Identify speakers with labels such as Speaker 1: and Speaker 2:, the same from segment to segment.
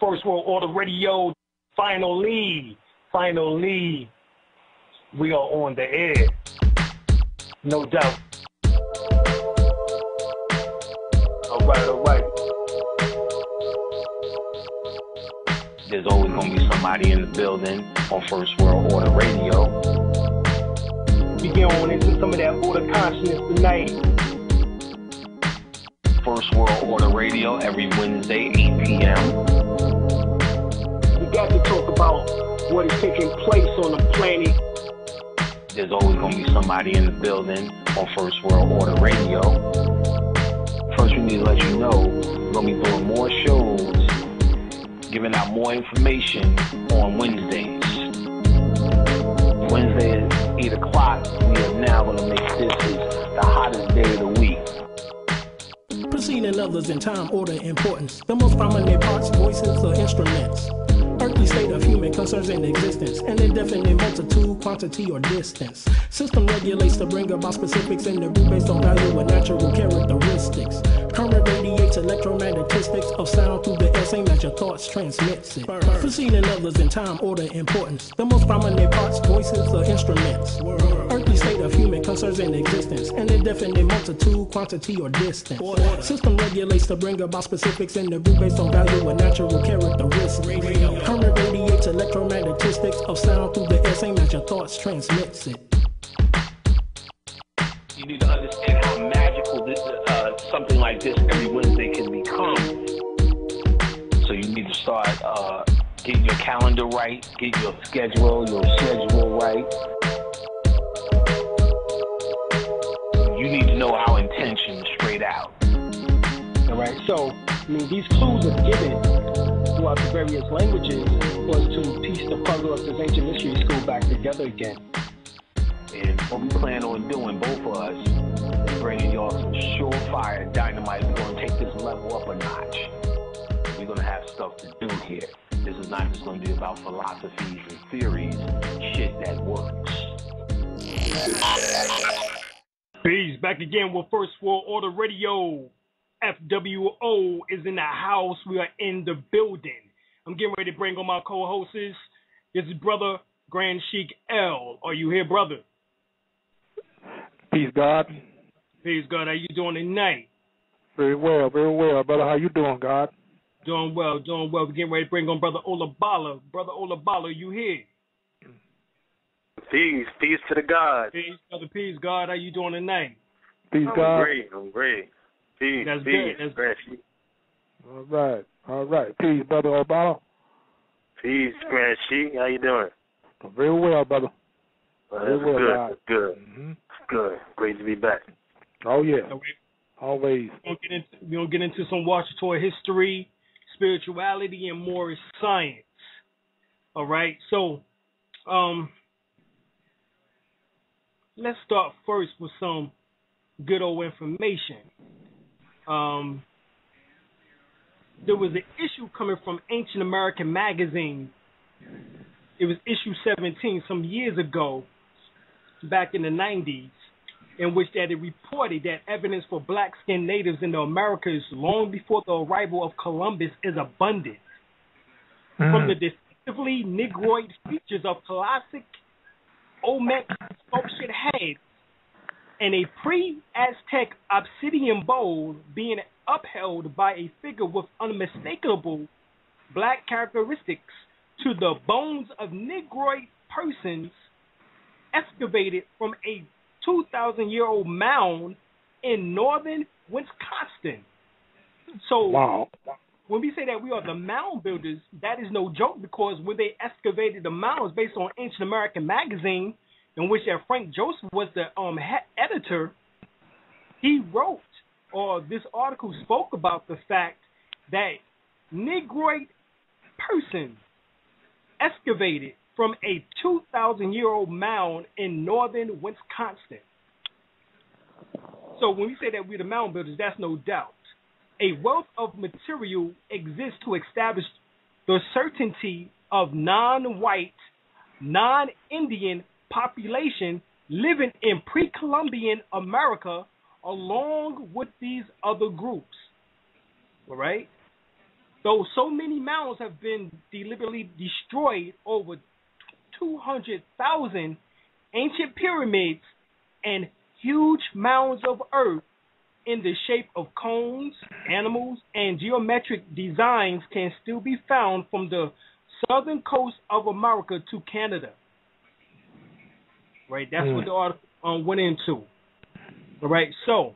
Speaker 1: First World Order Radio. Finally, we are on the air. No doubt. All right.
Speaker 2: There's always going to be somebody in the building on First World Order Radio.
Speaker 1: We get on into some of that order consciousness tonight.
Speaker 2: First World Order Radio every Wednesday, 8 p.m.
Speaker 1: We got to talk about what is taking place on the planet.
Speaker 2: There's always going to be somebody in the building on First World Order Radio. First, we need to let you know we're going to be doing more shows, giving out more information on Wednesdays. Wednesday at 8 o'clock, we are now going to make this the hottest day of the week.
Speaker 3: Preceding others in time, order, importance. The most prominent parts, voices, or instruments. Earthly state of human concerns in existence. An indefinite multitude, quantity, or distance. System regulates to bring about specifics in the group based on value and natural characteristics. Current radiates electromagnetistics of sound through the air, same as your thoughts transmits it. Preceding others in time, order, importance. The most prominent parts, voices, or instruments. Earthly state of human concerns in existence. An indefinite multitude, quantity, or distance. System regulates to bring about specifics in the group based on value and natural characteristics. Current radiates electromagnetistics of sound through the air, same as your thoughts transmits it.
Speaker 2: You need to understand how magical this, something like this every Wednesday can become. So you need to start getting your calendar right, get your schedule right. You need to know our intention straight out.
Speaker 1: All right, so, these clues are given throughout the various languages was to piece the puzzle of this ancient mystery school back together again.
Speaker 2: And what we plan on doing, both of us, is bringing y'all some surefire dynamite. We're going to take this level up a notch. We're going to have stuff to do here. This is not just going to be about philosophies and theories, shit that works.
Speaker 1: Peace, back again with First World Order Radio. FWO is in the house. We are in the building. I'm getting ready to bring on my co-hosts. This is Brother Grand Sheik L. Are you here, brother?
Speaker 4: Peace, God.
Speaker 1: Peace, God. How you doing tonight?
Speaker 4: Very well, brother. How you doing, God?
Speaker 1: Doing well. We're getting ready to bring on Brother Olabala. Brother Olabala, you here?
Speaker 5: Peace to the God.
Speaker 1: Peace, brother. Peace, God. How you doing tonight?
Speaker 4: Peace, God.
Speaker 5: I'm great. Peace.
Speaker 1: That's good. That's
Speaker 5: great.
Speaker 4: All right. Peace, Brother Obama.
Speaker 5: Peace, Grand Sheik. How you doing?
Speaker 4: Very well, brother.
Speaker 5: Very well, good.
Speaker 4: Mm-hmm.
Speaker 5: Good. Great to be back.
Speaker 4: Oh, yeah. Always.
Speaker 1: We're going to get into some Washington history, spirituality, and more science. All right? So, let's start first with some good old information. There was an issue coming from Ancient American Magazine. It was issue 17 some years ago, back in the 90s, in which that it reported that evidence for black-skinned natives in the Americas long before the arrival of Columbus is abundant. From the distinctively Negroid features of classic Olmec sculptured heads and a pre-Aztec obsidian bowl being upheld by a figure with unmistakable black characteristics to the bones of Negroid persons excavated from a 2,000-year-old mound in northern Wisconsin. So
Speaker 4: wow.
Speaker 1: When we say that we are the mound builders, that is no joke, because when they excavated the mounds, based on Ancient American Magazine, in which Frank Joseph was the editor, he wrote, or this article spoke about the fact that Negroid persons excavated from a 2,000-year-old mound in northern Wisconsin. So when we say that we're the mound builders, that's no doubt. A wealth of material exists to establish the certainty of non-white, non-Indian population living in pre-Columbian America along with these other groups. All right? Though so many mounds have been deliberately destroyed, over 200,000 ancient pyramids and huge mounds of earth in the shape of cones, animals, and geometric designs can still be found from the southern coast of America to Canada. Right, that's what the article went into. All right, so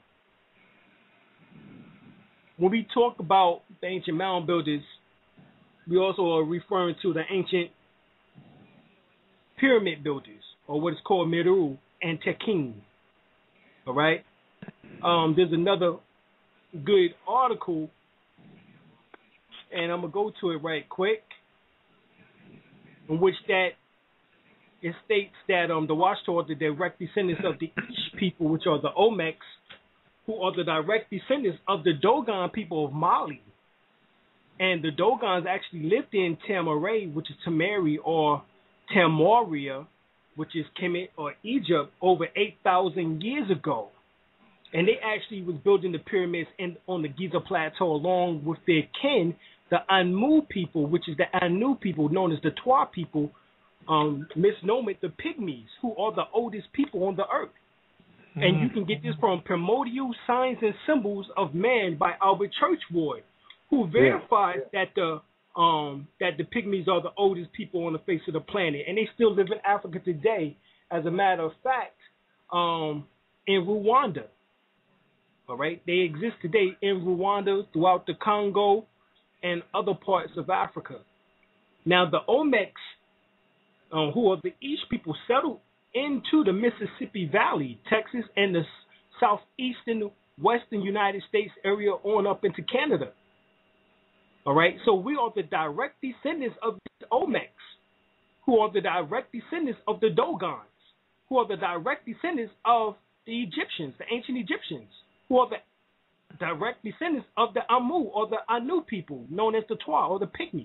Speaker 1: when we talk about the ancient mound builders, we also are referring to the ancient pyramid builders, or what is called Meru and Tekin. All right, there's another good article, and I'm gonna go to it right quick, in which that it states that the Watchtower, the direct descendants of the Ish people, which are the Olmecs, who are the direct descendants of the Dogon people of Mali. And the Dogons actually lived in Tamaray, which is Tamari, or Tamoria, which is Kemet or Egypt, over 8,000 years ago. And they actually was building the pyramids on the Giza Plateau along with their kin, the Anu people, which is the Anu people known as the Twa people, misnomer the Pygmies, who are the oldest people on the earth. And you can get this from Primordial Signs and Symbols of Man by Albert Churchward, who verifies that the Pygmies are the oldest people on the face of the planet, and they still live in Africa today. As a matter of fact, in Rwanda. All right, they exist today in Rwanda, throughout the Congo, and other parts of Africa. Now, the Olmecs, who are the Ish people, settled into the Mississippi Valley, Texas, and the southeastern western United States area on up into Canada. All right, so we are the direct descendants of the Olmecs, who are the direct descendants of the Dogons, who are the direct descendants of the Egyptians, the ancient Egyptians, who are the direct descendants of the Amu, or the Anu people, known as the Twa, or the Pygmies.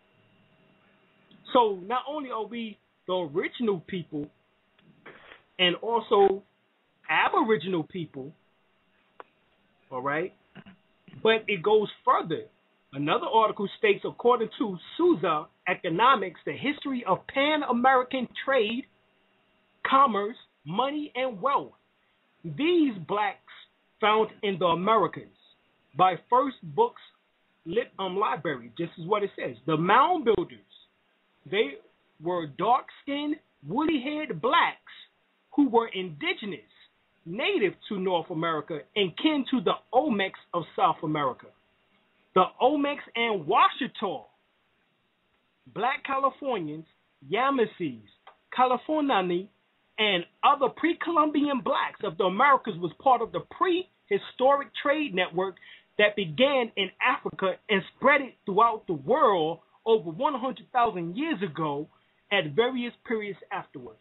Speaker 1: So not only are we the original people and also aboriginal people, all right, but it goes further. Another article states, according to Souza Economics, the history of Pan-American trade, commerce, money, and wealth. These blacks found in the Americas by First Books Library. This is what it says. The mound builders, they were dark-skinned, woolly-haired blacks who were indigenous, native to North America, and kin to the Olmecs of South America. The Olmecs and Washita, Black Californians, Yamasees, Californiani, and other pre-Columbian blacks of the Americas was part of the prehistoric trade network that began in Africa and spread it throughout the world over 100,000 years ago at various periods afterwards.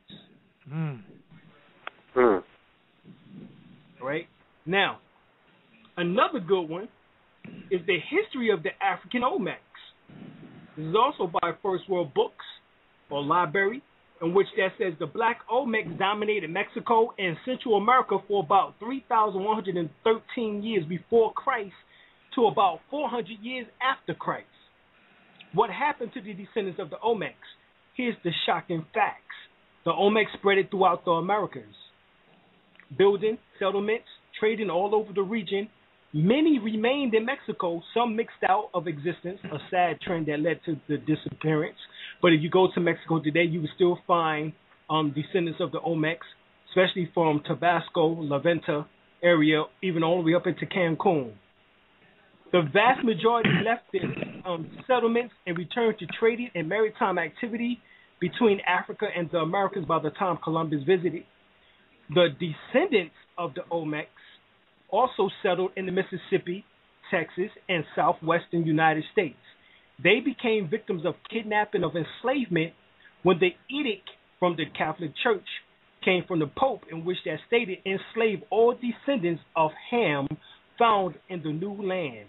Speaker 1: All right. Now, another good one is the history of the African Olmecs. This is also by First World Books or Library, in which that says the black Olmecs dominated Mexico and Central America for about 3,113 years before Christ to about 400 years after Christ. What happened to the descendants of the Olmecs? Here's the shocking facts. The Olmecs spread it throughout the Americas, building settlements, trading all over the region. Many remained in Mexico, some mixed out of existence, a sad trend that led to the disappearance. But if you go to Mexico today, you will still find descendants of the Olmecs, especially from Tabasco, La Venta area, even all the way up into Cancun. The vast majority left their settlements and returned to trading and maritime activity between Africa and the Americas by the time Columbus visited. The descendants of the Olmecs also settled in the Mississippi, Texas, and southwestern United States. They became victims of kidnapping, of enslavement, when the edict from the Catholic Church came from the Pope, in which that stated, enslave all descendants of Ham found in the new land,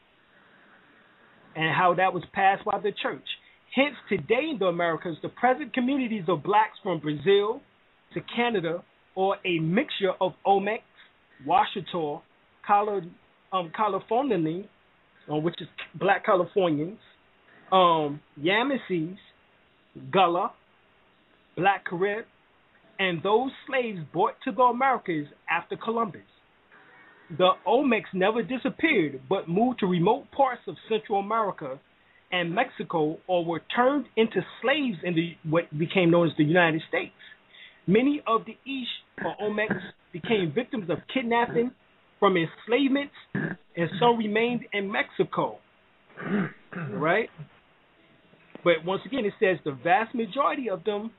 Speaker 1: and how that was passed by the church. Hence, today in the Americas, the present communities of blacks from Brazil to Canada are a mixture of Olmecs, Washita, Californiani, which is black Californians, Yamasees, Gullah, Black Carib, and those slaves brought to the Americas after Columbus. The Olmecs never disappeared, but moved to remote parts of Central America and Mexico, or were turned into slaves in what became known as the United States. Many of the Ish or Olmecs became victims of kidnapping from enslavement, and some remained in Mexico. Right? But once again, it says the vast majority of them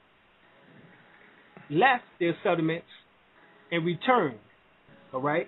Speaker 1: left their settlements and returned. All right?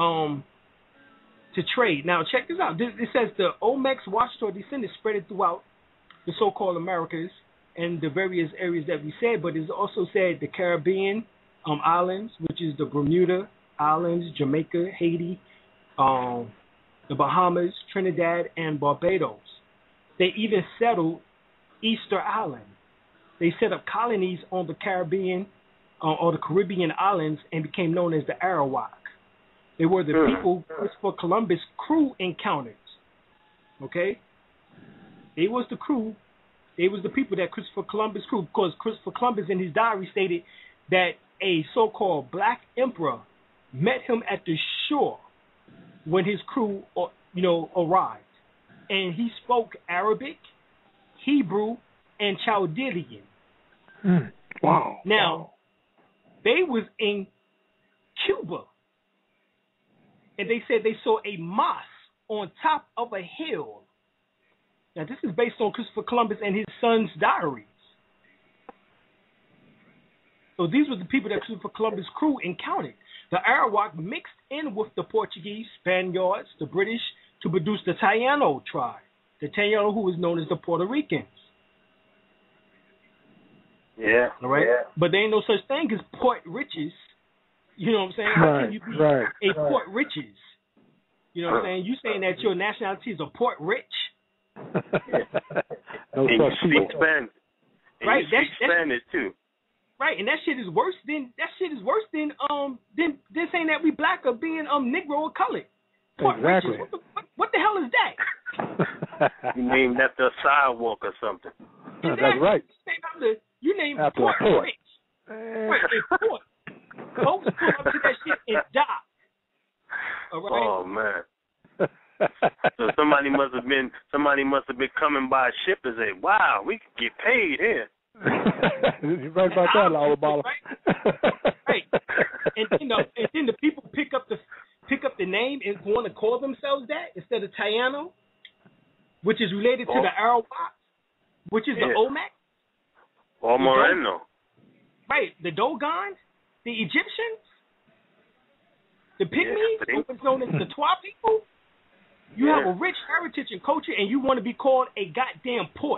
Speaker 1: To trade. Now, check this out. It says the Olmecs watched or descended spread it throughout the so-called Americas and the various areas that we said, but it's also said the Caribbean islands, which is the Bermuda Islands, Jamaica, Haiti, the Bahamas, Trinidad, and Barbados. They even settled Easter Island. They set up colonies on the Caribbean or the Caribbean islands and became known as the Arawak. They were the people Christopher Columbus' crew encountered. Okay? They was the crew. They was the people that Christopher Columbus' crew, because Christopher Columbus in his diary stated that a so-called black emperor met him at the shore when his crew, arrived. And he spoke Arabic, Hebrew, and Chaldean.
Speaker 4: Wow.
Speaker 1: Now, they was in Cuba. And they said they saw a mosque on top of a hill. Now, this is based on Christopher Columbus and his son's diaries. So these were the people that Christopher Columbus' crew encountered. The Arawak mixed in with the Portuguese, Spaniards, the British to produce the Taino tribe. The Taino, who was known as the Puerto Ricans.
Speaker 5: Yeah.
Speaker 1: All right?
Speaker 5: Yeah.
Speaker 1: But there ain't no such thing as Port Riches. You know what I'm saying? How can you be a Port Riches? You know what I'm saying? You saying that your nationality is a Port Rich?
Speaker 4: No
Speaker 5: and you speak Spanish. And
Speaker 1: right.
Speaker 5: You speak Spanish too.
Speaker 1: Right, and that shit is worse than saying that we black or being Negro or colored. Port
Speaker 4: Exactly.
Speaker 1: Riches. What the hell is that?
Speaker 5: You named after a sidewalk or something.
Speaker 4: That's right.
Speaker 1: You named
Speaker 4: after
Speaker 1: Port
Speaker 4: a port.
Speaker 1: Rich. Right, a port. Folks pull up to that shit and die. All right?
Speaker 5: Oh man. So somebody must have been coming by a ship and say, "Wow, we could get paid here."
Speaker 4: You're right about that, Alabama.
Speaker 1: Right. And then the people pick up the name and want to call themselves that instead of Taino, which is related to the Arawak, which is the Olmec.
Speaker 5: Or Moreno.
Speaker 1: Right. The Dogon, the Egyptians, the Pygmies, what's known as the Twa people. You have a rich heritage and culture, and you want to be called a goddamn port.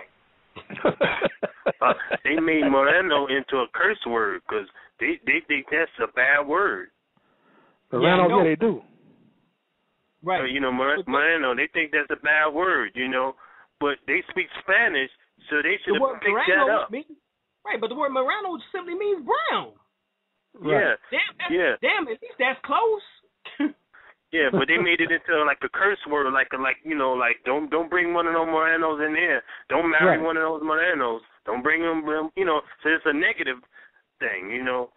Speaker 5: They made Moreno into a curse word because they think that's a bad word.
Speaker 4: Moreno, they do.
Speaker 1: Right.
Speaker 5: Moreno, they think that's a bad word, but they speak Spanish, so they should have picked that up.
Speaker 1: Right, but the word Moreno simply means brown.
Speaker 5: Right. Yeah.
Speaker 1: Damn, at least that's close.
Speaker 5: Yeah, but they made it into like a curse word, like don't bring one of those Morenos in here. Don't marry one of those Morenos. Don't bring them, So it's a negative thing,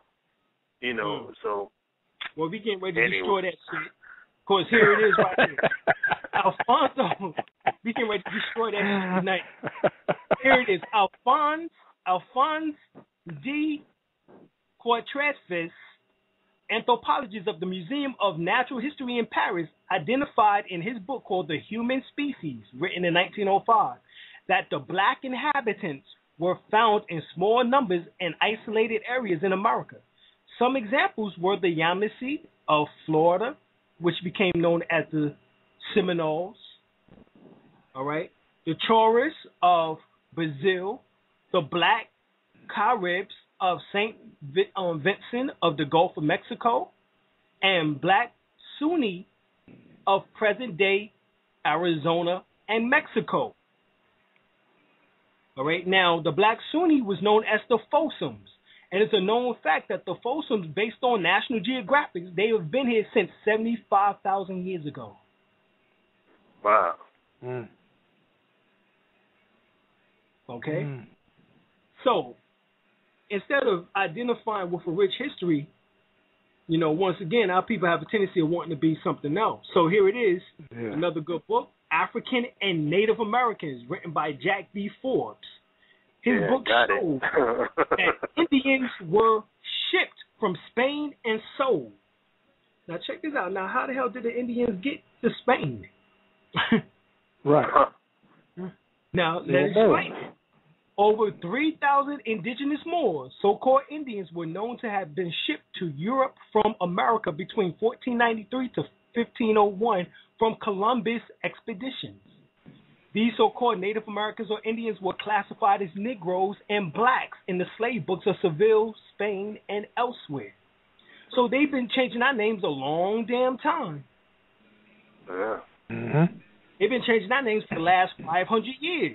Speaker 5: So.
Speaker 1: Well, we getting ready to destroy that shit. Of course, here it is right here. Alfonso, we getting ready to destroy that shit tonight. Here it is. Alphonse D. Courtrevis, anthropologist of the Museum of Natural History in Paris, identified in his book called The Human Species, written in 1905, that the black inhabitants were found in small numbers in isolated areas in America. Some examples were the Yamasee of Florida, which became known as the Seminoles, all right, the Choris of Brazil, the Black Caribs of St. Vincent of the Gulf of Mexico, and Black Sunni of present-day Arizona and Mexico. All right, now the Black Sunni was known as the Fossums, and it's a known fact that the Fossums, based on National Geographic, they have been here since 75,000 years ago.
Speaker 5: Wow.
Speaker 1: Okay? So, instead of identifying with a rich history, you know, once again, our people have a tendency of wanting to be something else. So here it is, another good book, African and Native Americans, written by Jack D. Forbes. His book shows that Indians were shipped from Spain and sold. Now check this out. Now, how the hell did the Indians get to Spain?
Speaker 4: Right.
Speaker 1: Now, let's explain. Over 3,000 indigenous Moors, so-called Indians, were known to have been shipped to Europe from America between 1493 to 1501 from Columbus expeditions. These so-called Native Americans or Indians were classified as Negroes and blacks in the slave books of Seville, Spain, and elsewhere. So they've been changing our names a long damn time.
Speaker 5: Yeah.
Speaker 4: Mm-hmm.
Speaker 1: They've been changing our names for the last 500 years.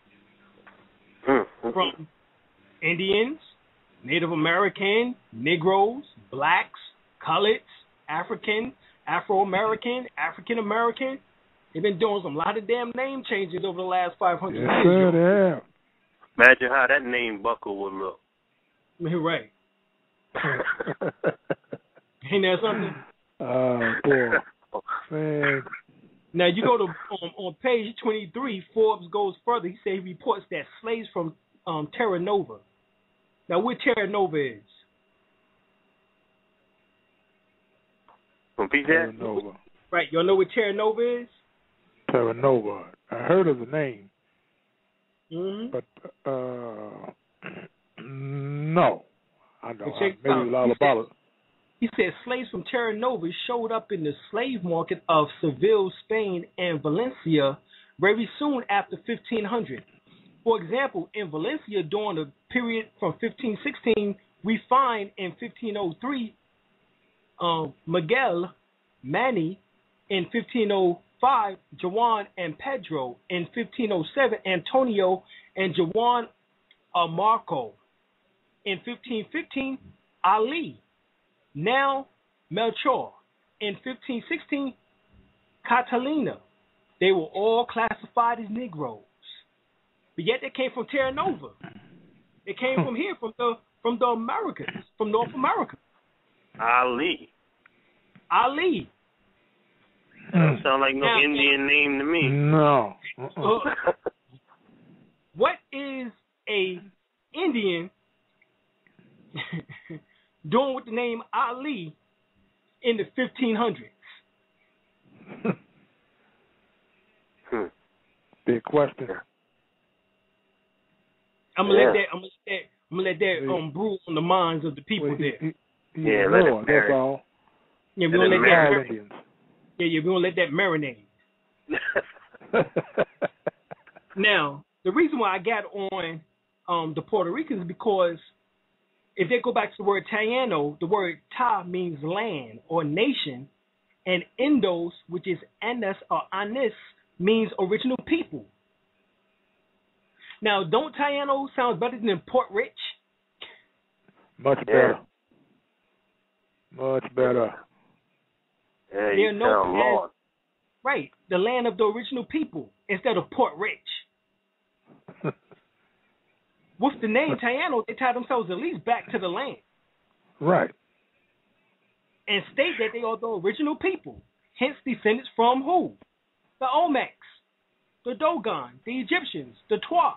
Speaker 1: From Indians, Native American, Negroes, blacks, coloreds, African, Afro-American, African-American. They've been doing some lot of damn name changes over the last 500 years.
Speaker 4: Yes, sir,
Speaker 5: Imagine how that name buckle would look.
Speaker 1: You're right. Ain't that something?
Speaker 4: Boy. Man.
Speaker 1: Now, you go to on page 23, Forbes goes further. He says he reports that slaves from Terra Nova. Now, where Terra Nova is?
Speaker 5: From PJ?
Speaker 4: Terra Nova.
Speaker 1: Right. Y'all know where Terra Nova is?
Speaker 4: Terra Nova. I heard of the name.
Speaker 1: Mm-hmm.
Speaker 4: But, no. I know. Maybe Lalabala.
Speaker 1: He said slaves from Terra Nova showed up in the slave market of Seville, Spain, and Valencia very soon after 1500. For example, in Valencia during the period from 1516, we find in 1503 Miguel, Manny, in 1505 Juan and Pedro, in 1507 Antonio and Juan Marco, in 1515 Ali. Now, Melchor. In 1516, Catalina. They were all classified as Negroes. But yet they came from Terra Nova. They came from here, from the Americas, from North America.
Speaker 5: Ali. Doesn't sound like no Indian name to me.
Speaker 4: No.
Speaker 1: What is a Indian doing with the name Ali in the 1500s?
Speaker 4: Big question.
Speaker 1: I'm gonna let that brew on the minds of the people there.
Speaker 5: Let it
Speaker 4: that's all.
Speaker 1: Yeah, we're gonna let that marinate. We're gonna let that marinate. Now, the reason why I got on the Puerto Ricans is because if they go back to the word Taino, the word Ta means land or nation, and Indos, which is Anis or Anis, means original people. Now, don't Taino sound better than Port Rich?
Speaker 4: Much better. Much better.
Speaker 5: Yeah, you sound lost.
Speaker 1: Right, the land of the original people instead of Port Rich. With the name Taino, they tie themselves at least back to the land.
Speaker 4: Right.
Speaker 1: And state that they are the original people, hence descendants from who? The Olmecs, the Dogon, the Egyptians, the Twa.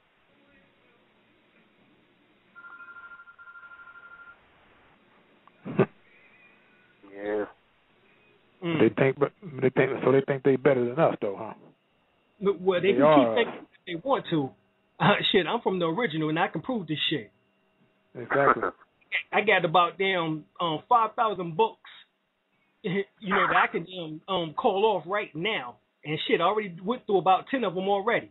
Speaker 5: Yeah.
Speaker 4: They think they better than us, though, huh?
Speaker 1: Well, they can keep thinking if they want to. Shit, I'm from the original, and I can prove this shit.
Speaker 4: Exactly.
Speaker 1: I got about 5,000 books, that I can call off right now. And shit, I already went through about 10 of them already.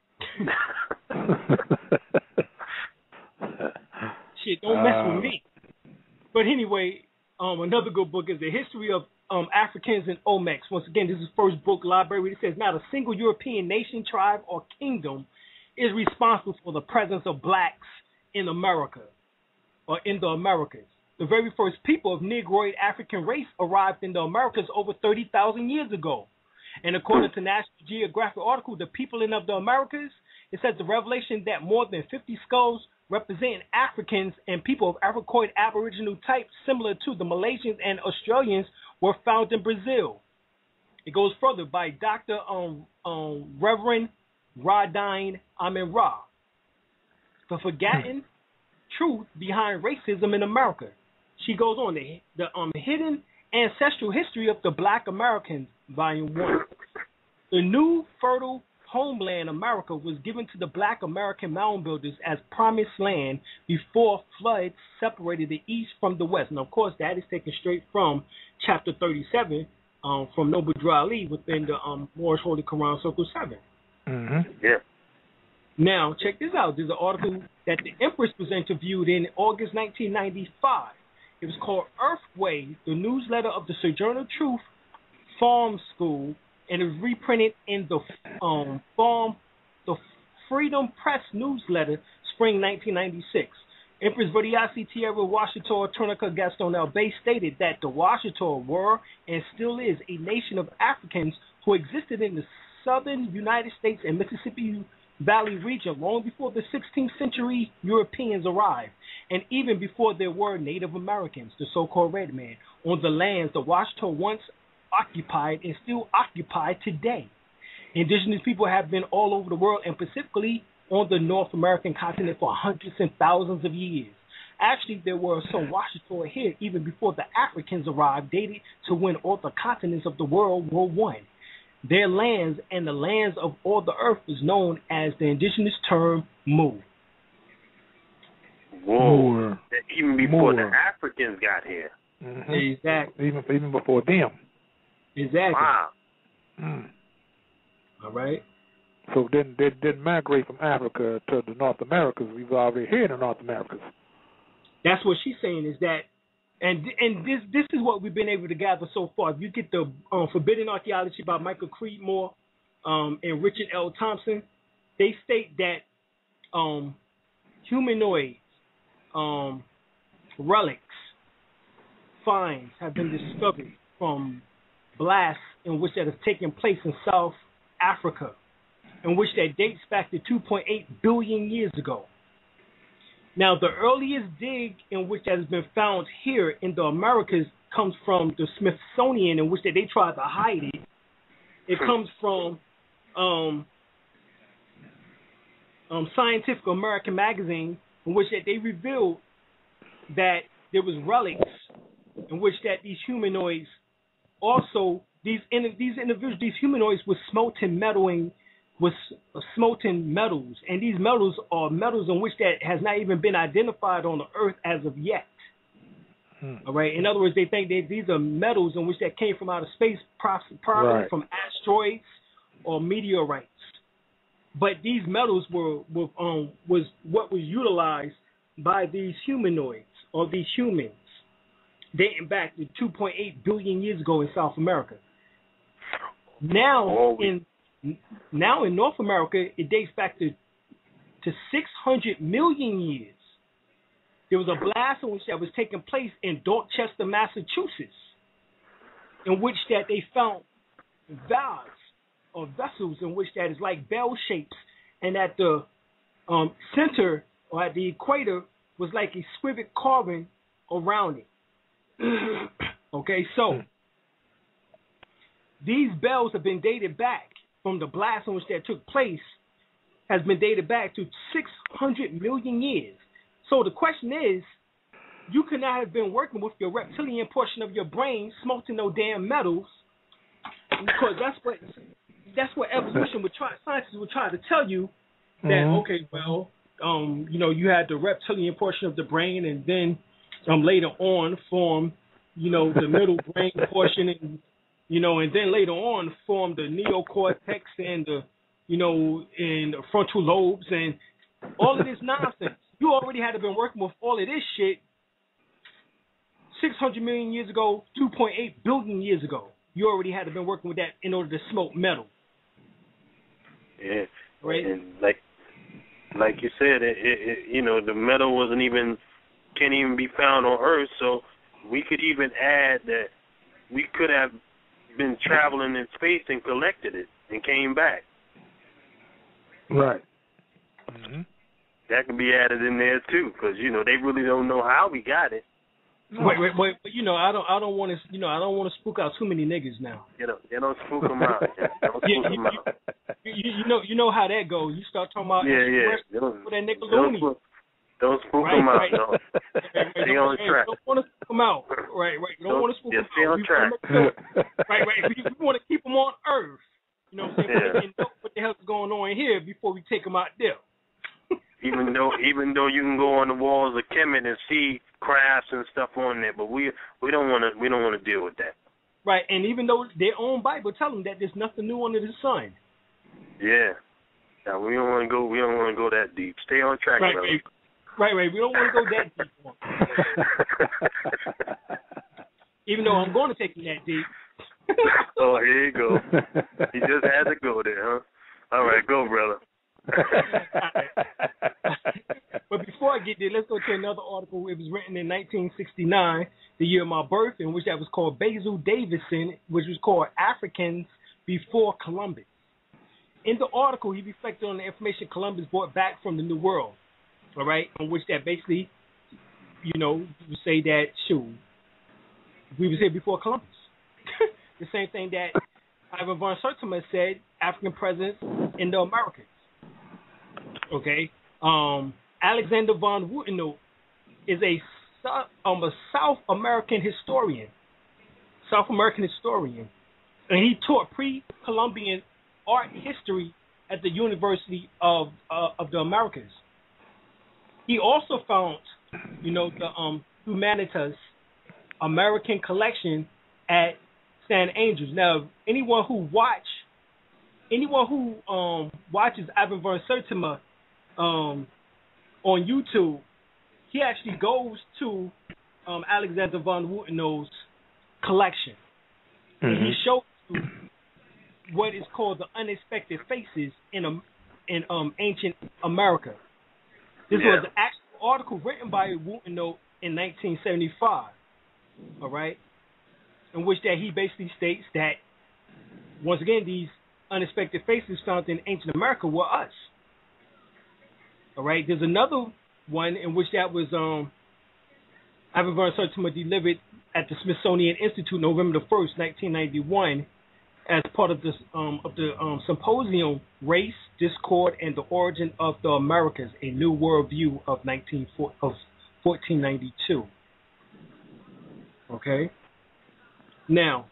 Speaker 1: Shit, don't mess with me. But anyway, another good book is The History of Africans and Olmecs. Once again, this is first book library. It says, not a single European nation, tribe, or kingdom is responsible for the presence of blacks in America or in the Americas. The very first people of Negroid African race arrived in the Americas over 30,000 years ago. And according to National Geographic article, The Peopling of the Americas, it says the revelation that more than 50 skulls representing Africans and people of Africoid Aboriginal type similar to the Malaysians and Australians were found in Brazil. It goes further by Dr. Reverend Radine Amin-Ra. The forgotten truth behind racism in America. She goes on, the hidden ancestral history of the Black Americans, Volume 1. The new fertile homeland America was given to the Black American mound builders as promised land before floods separated the East from the West. And of course, that is taken straight from chapter 37 from Noble Drew Ali within the Moorish Holy Quran Circle 7.
Speaker 5: Mm-hmm. Yeah.
Speaker 1: Now, check this out. There's an article that the Empress was interviewed in August 1995. It was called Earthway, the newsletter of the Sojourner Truth Farm School, and it was reprinted in the Freedom Press newsletter, spring 1996. Empress Viriasi Tierra Washita Tunica Gaston Albay stated that the Washita were and still is a nation of Africans who existed in the southern United States and Mississippi Valley region long before the 16th century Europeans arrived, and even before there were Native Americans, the so-called red man, on the lands the Washita once occupied and still occupy today. Indigenous people have been all over the world, and specifically on the North American continent, for hundreds and thousands of years. Actually, there were some Washita here even before the Africans arrived, dated to when all the continents of the world were one. Their lands and the lands of all the earth is known as the indigenous term Mu.
Speaker 5: Whoa. Even before the Africans got here.
Speaker 1: Mm-hmm. Exactly.
Speaker 4: Even before them.
Speaker 1: Exactly.
Speaker 5: Wow.
Speaker 4: Mm.
Speaker 1: All right.
Speaker 4: So then they didn't migrate from Africa to the North Americas. We were already here in the North Americas.
Speaker 1: That's what she's saying is that, and this is what we've been able to gather so far. If you get the Forbidden Archaeology by Michael Creedmoor and Richard L. Thompson, they state that humanoids, relics, finds have been discovered from blasts in which that have taken place in South Africa, in which that dates back to 2.8 billion years ago. Now, the earliest dig in which that has been found here in the Americas comes from the Smithsonian, in which that they tried to hide it. It comes from Scientific American magazine, in which that they revealed that there was relics in which that these humanoids also, these individuals, these humanoids were smelting metals, and these metals are metals in which that has not even been identified on the earth as of yet. All right. In other words, they think that these are metals in which that came from outer space, probably from asteroids or meteorites. But these metals was what was utilized by these humanoids or these humans, dating back to 2.8 billion years ago in South America. Now in North America, it dates back to 600 million years. There was a blast in which that was taking place in Dorchester, Massachusetts, in which that they found valves or vessels in which that is like bell shapes, and at the center or at the equator was like a squivet carving around it. Okay, so these bells have been dated back from the blast in which that took place, has been dated back to 600 million years. So the question is, you could not have been working with your reptilian portion of your brain smelting no damn metals, because that's what evolution would try, scientists would try to tell you that, okay, well, you had the reptilian portion of the brain, and then later on formed, the middle brain portion, and and then later on formed the neocortex and the, and the frontal lobes and all of this nonsense. You already had to been working with all of this shit 600 million years ago, 2.8 billion years ago. You already had to been working with that in order to smoke metal.
Speaker 5: Yeah.
Speaker 1: Right.
Speaker 5: And like you said, the metal can't even be found on Earth. So we could even add that we could have been traveling in space and collected it and came back.
Speaker 4: Right. Mm-hmm.
Speaker 5: That can be added in there too, because they really don't know how we got it.
Speaker 1: Wait. I don't want to spook out too many niggas now.
Speaker 5: You don't spook them out. Don't spook them out.
Speaker 1: You know how that goes. You start talking about for that nigga Looney.
Speaker 5: Don't spook them out.
Speaker 1: Right.
Speaker 5: No. Stay on track.
Speaker 1: Don't want to spook them out. Right. You don't want to spook them out.
Speaker 5: Stay on track.
Speaker 1: Right. We want to keep them on Earth. You know what I'm saying?
Speaker 5: Yeah.
Speaker 1: So they can know what the hell's going on here before we take them out there.
Speaker 5: Even though you can go on the walls of Kemet and see crafts and stuff on there, but we don't want to deal with that.
Speaker 1: Right, and even though their own Bible tell them that there's nothing new under the sun.
Speaker 5: Yeah. Now we don't want to go that deep. Stay on track,
Speaker 1: right,
Speaker 5: brother.
Speaker 1: Right. We don't want to go that deep. Even though I'm going to take them that deep.
Speaker 5: Oh, here you go. He just had to go there, huh? All right, go, brother.
Speaker 1: But before I get there, let's go to another article. It was written in 1969, the year of my birth, in which that was called Basil Davidson, which was called Africans Before Columbus. In the article, he reflected on the information Columbus brought back from the New World, all right, in which that basically, would say that, we was here before Columbus. The same thing that Ivan von Sertima said, African presence in the Americas. Okay. Alexander von Woutenot is a South American historian. And he taught pre-Columbian art history at the University of the Americas. He also found, the Humanitas American collection at San Angels. Now, anyone who watches Ivan von Sertima on YouTube, he actually goes to Alexander von Woutenot's collection. Mm-hmm. And he shows you what is called the unexpected faces in ancient America. This was an actual article written by Woutenot in 1975. All right, in which that he basically states that once again these unexpected faces found in ancient America were us. All right, there's another one in which that was Ivan von Sertima delivered at the Smithsonian Institute November 1st, 1991, as part of the symposium Race, Discord, and the Origin of the Americas, a New World View of 1492. Okay. Now,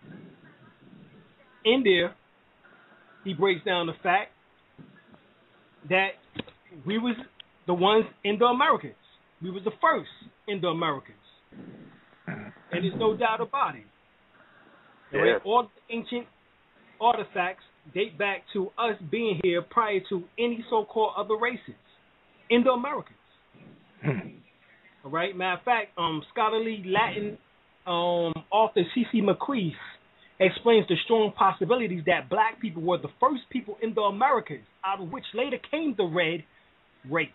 Speaker 1: in there, he breaks down the fact that we was the ones in the Americas. We was the first in the Americas. And there's no doubt about it. Yeah. All the ancient artifacts date back to us being here prior to any so-called other races in the Americas. All right. Matter of fact, scholarly Latin author C.C. McQueef explains the strong possibilities that black people were the first people in the Americas, out of which later came the red race.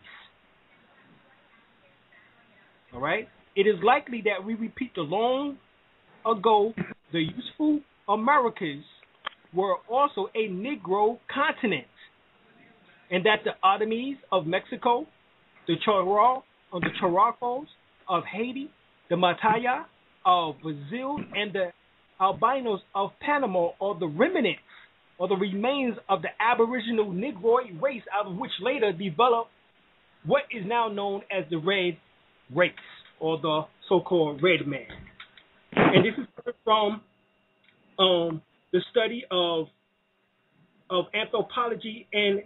Speaker 1: All right. It is likely that we repeat the long ago, the useful Americas were also a Negro continent, and that the Otomies of Mexico, the Characos of Haiti, the Mataya of Brazil, and the albinos of Panama are the remnants or the remains of the aboriginal Negroid race, out of which later developed what is now known as the red race, or the so-called red man. And this is from the study of anthropology and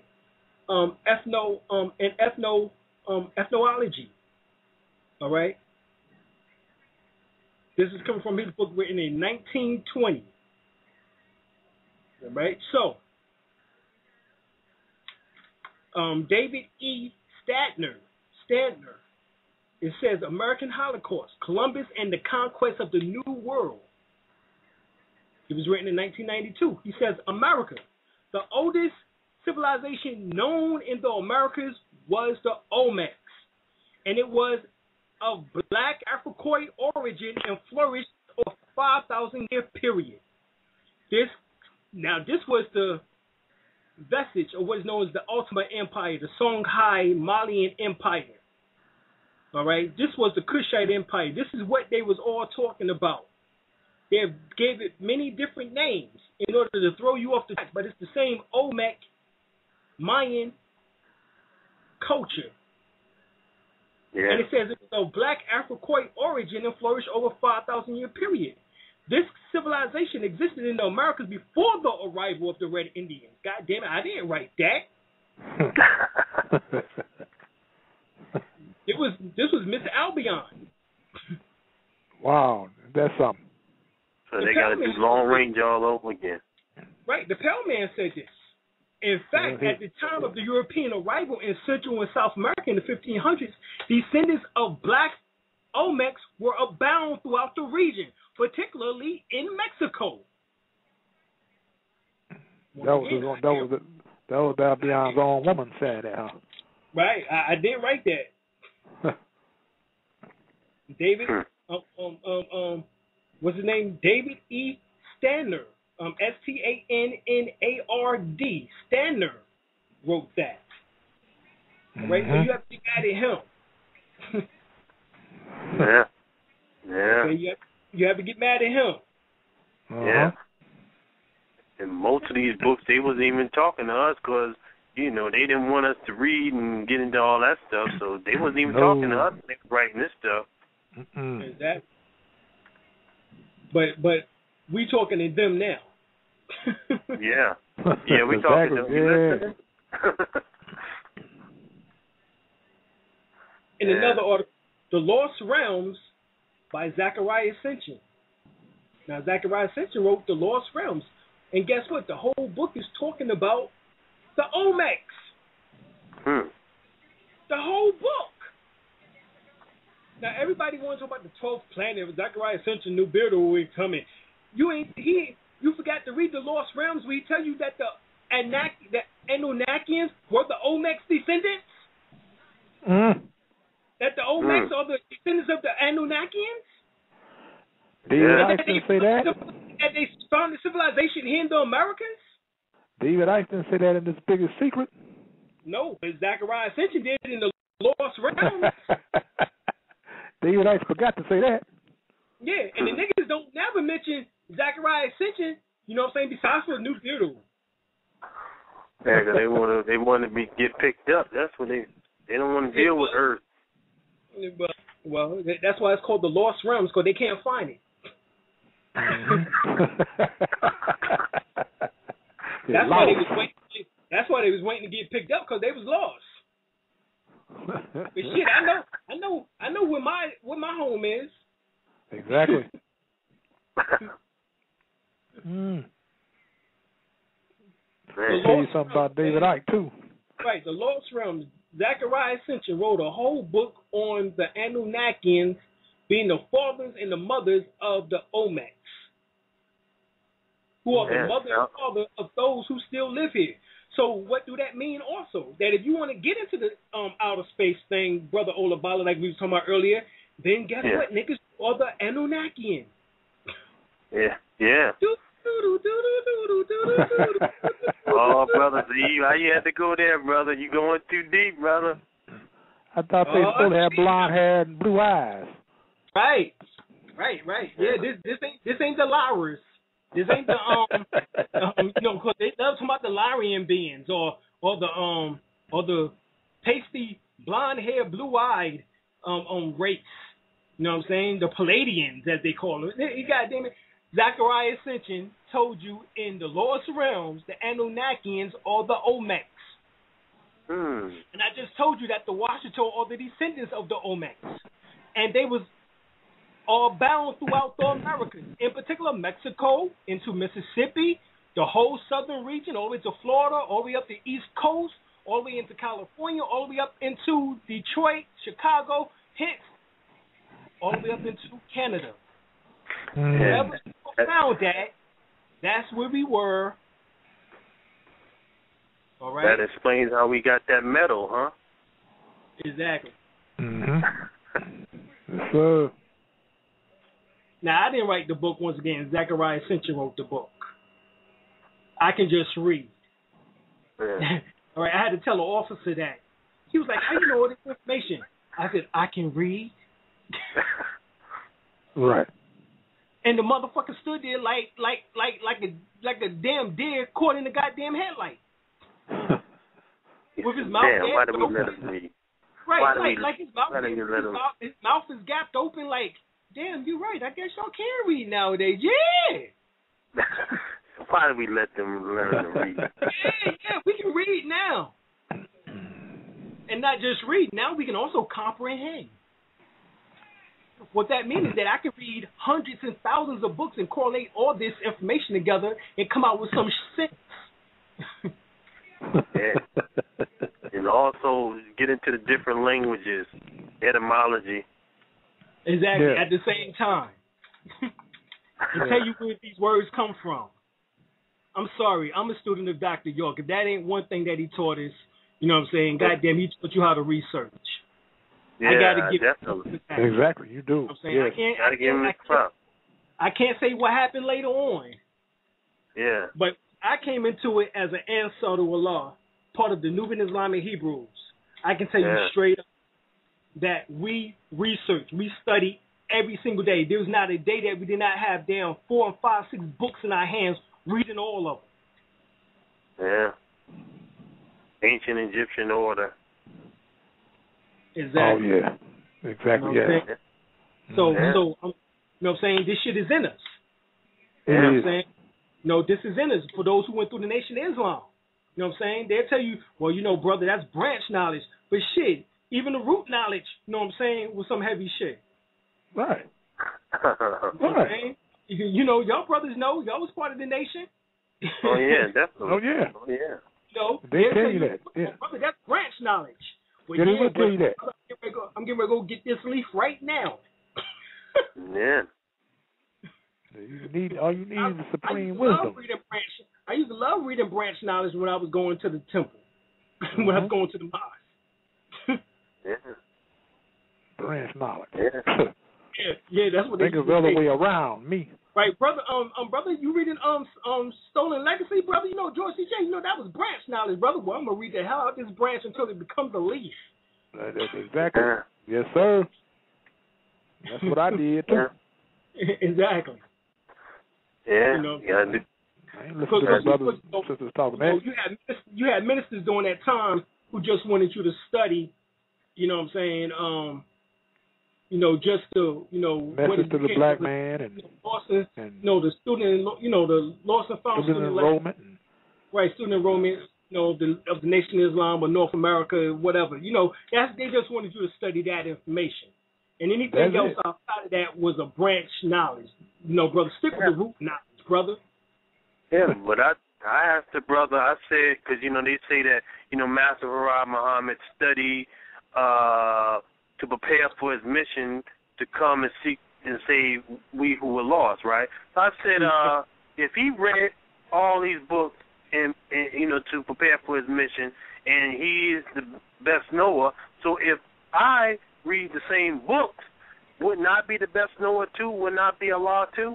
Speaker 1: ethnology. All right. This is coming from his book written in 1920. All right. So, David E. Stadner. It says American Holocaust, Columbus and the Conquest of the New World. It was written in 1992. He says America, the oldest civilization known in the Americas was the Olmecs, and it was of black Africoid origin and flourished over a 5,000-year period. this was the vestige of what is known as the Ultimate Empire, the Songhai Malian Empire. All right, this was the Kushite Empire. This is what they was all talking about. They gave it many different names in order to throw you off the track, but it's the same Olmec Mayan culture.
Speaker 5: Yeah.
Speaker 1: And it says it's a black Africoid origin and flourished over 5,000-year period. This civilization existed in the Americas before the arrival of the Red Indians. God damn it, I didn't write that. This was Miss Albion.
Speaker 4: Wow, that's something.
Speaker 5: So they got to do long range all over again.
Speaker 1: Right, the Pale Man said this. In fact, at the time of the European arrival in Central and South America in the 1500s, descendants of black Olmecs were abound throughout the region, particularly in Mexico.
Speaker 4: That was Albion's own woman saying that, huh?
Speaker 1: Right, I didn't write that. David, what's his name? David E. Stanner, Stannard, Stanner wrote that. Right, so you have to be mad at him.
Speaker 5: Yeah.
Speaker 1: Okay, you have to get mad at him.
Speaker 5: Yeah. And most of these books, they wasn't even talking to us because, they didn't want us to read and get into all that stuff, so they wasn't even talking to us writing this stuff.
Speaker 1: Exactly. But we talking to them now.
Speaker 5: Yeah, we talking to them. You listening?
Speaker 1: In another article, The Lost Realms by Zachariah Sitchin. Now, Zachariah Sitchin wrote The Lost Realms. And guess what? The whole book is talking about the Olmecs. The whole book. Now, everybody wants to talk about the 12th planet. Zachariah Sitchin, New Beard will be coming. You forgot to read The Lost Realms where he tell you that the Anunnakians were the Olmecs descendants? That the Olmecs are the descendants of the Anunnakians?
Speaker 4: David Icke didn't say that?
Speaker 1: That they found the civilization here in the Americas?
Speaker 4: David Icke didn't say that in his biggest secret?
Speaker 1: No, but Zachariah Sitchin did in The Lost Realms.
Speaker 4: David Icke forgot to say that.
Speaker 1: Yeah, and the niggas don't never mention Zachariah Sitchin, you know what I'm saying, besides for New Beard.
Speaker 5: Yeah, because they want to get picked up. That's what they don't want to deal with Earth.
Speaker 1: Well, that's why it's called The Lost Realms, because they can't find it. That's why they was waiting to get picked up, because they was lost. But shit, I know where my home is.
Speaker 4: Exactly. I'll tell you something about David Icke too.
Speaker 1: Right, The Lost Realms. Zachariah Sitchin wrote a whole book on the Anunnakians being the fathers and the mothers of the Olmecs, who are the mother and father of those who still live here. So what do that mean also? That if you want to get into the outer space thing, Brother Olabala, like we were talking about earlier, then guess what? Niggas are the Anunnakians.
Speaker 5: Yeah. Oh, brother, why you had to go there, brother? You going too deep, brother.
Speaker 4: I thought they still had blonde hair and blue eyes.
Speaker 1: Right. Yeah, this ain't the Lyras. This ain't the because they love talking about the Lyrian beings or the pasty blonde hair, blue eyed race. You know what I'm saying? The Palladians, as they call them. Goddamn it. Zachariah Sitchin told you in The Lost Realms, the Anunnakians are the Olmecs. And I just told you that the Washita are the descendants of the Olmecs. And they was all bound throughout the Americas, in particular Mexico, into Mississippi, the whole southern region, all the way to Florida, all the way up the East Coast, all the way into California, all the way up into Detroit, Chicago, hence all the way up into Canada. Wherever people found that's where we were. All right.
Speaker 5: That explains how we got that metal, huh?
Speaker 1: Exactly.
Speaker 4: So.
Speaker 1: Now, I didn't write the book once again. Zachariah Sitchin wrote the book. I can just read.
Speaker 5: Yeah.
Speaker 1: All right, I had to tell an officer that. He was like, how you know all this information? I said, I can read.
Speaker 4: Right.
Speaker 1: And the motherfucker stood there like a damn deer caught in the goddamn headlight. With his mouth
Speaker 5: Damn, why did we let him read?
Speaker 1: Right, like his mouth is gapped open like, damn, you're right, I guess y'all can read nowadays. Yeah.
Speaker 5: Why did we let them learn to read?
Speaker 1: Yeah, we can read now. And not just read, now we can also comprehend. What that means is that I can read hundreds and thousands of books and correlate all this information together and come out with some sense.
Speaker 5: Yeah. And also get into the different languages, etymology.
Speaker 1: Exactly,
Speaker 4: Yeah.
Speaker 1: at the same time. And tell you where these words come from. I'm sorry, I'm a student of Dr. York. If that ain't one thing that he taught us, you know what I'm saying, goddamn, he taught you how to research.
Speaker 5: Yeah,
Speaker 1: I gotta give
Speaker 5: definitely.
Speaker 4: Exactly, you do.
Speaker 1: I'm saying,
Speaker 4: Yes.
Speaker 1: I can't say what happened later on.
Speaker 5: Yeah.
Speaker 1: But I came into it as an answer to Allah, part of the Nubian Islamic Hebrews. I can tell you straight up that we research, we study every single day. There's not a day that we did not have down 4 and 5, 6 books in our hands, reading all of them.
Speaker 5: Yeah. Ancient Egyptian order.
Speaker 1: Exactly.
Speaker 4: Oh, yeah. Exactly,
Speaker 1: you know
Speaker 4: yeah.
Speaker 1: So, you know what I'm saying? This shit is in us.
Speaker 4: It
Speaker 1: You know what I'm
Speaker 4: is.
Speaker 1: saying? You know, this is in us for those who went through the Nation of Islam. You know what I'm saying? They'll tell you, well, you know, brother, that's branch knowledge. But shit, even the root knowledge, you know what I'm saying, was some heavy shit.
Speaker 4: Right.
Speaker 1: You know what I'm saying? You know, y'all brothers know, y'all was part of the nation.
Speaker 5: Oh, yeah, definitely.
Speaker 4: Oh, yeah.
Speaker 5: Oh, yeah.
Speaker 1: You know,
Speaker 4: They tell you that. Yeah.
Speaker 1: Brother, that's branch knowledge. Well,
Speaker 4: Yeah, they will tell you that.
Speaker 1: I'm getting ready to go get this leaf right now.
Speaker 5: Yeah.
Speaker 4: All you need is the supreme wisdom.
Speaker 1: I used to love reading branch knowledge when I was going to the temple, when I was going to the mosque.
Speaker 5: Yeah.
Speaker 4: Branch knowledge.
Speaker 5: Yeah.
Speaker 1: Yeah, that's what they
Speaker 4: think of the other way around. Me.
Speaker 1: Right, brother. Brother, you reading Stolen Legacy, brother? You know George C.J. You know that was branch knowledge, brother. Well, I'm gonna read the hell out of this branch until it becomes a leaf.
Speaker 4: That's exactly. Yes, sir. That's what I did too.
Speaker 1: Exactly.
Speaker 5: Yeah.
Speaker 1: You know,
Speaker 4: I ain't listening to my brothers and sisters talking that.
Speaker 1: You had ministers during that time who just wanted you to study. You know what I'm saying? You know, just to, you know,
Speaker 4: message to the black man and
Speaker 1: you know, the student, you know, the lost and found student
Speaker 4: enrollment.
Speaker 1: Right, student enrollment, you know, of the Nation of Islam or North America, whatever. You know, they just wanted you to study that information. And anything else outside of that was a branch knowledge. You know, brother, stick with the root knowledge, brother.
Speaker 5: Yeah, but I asked the brother, I said, because, you know, they say that, you know, Master Farad Muhammad studied to prepare for his mission to come and seek and save we who were lost, right? So I said, if he read all these books and you know, to prepare for his mission, and he is the best knower, so if I read the same books, would not be the best knower too? Would not be Allah too?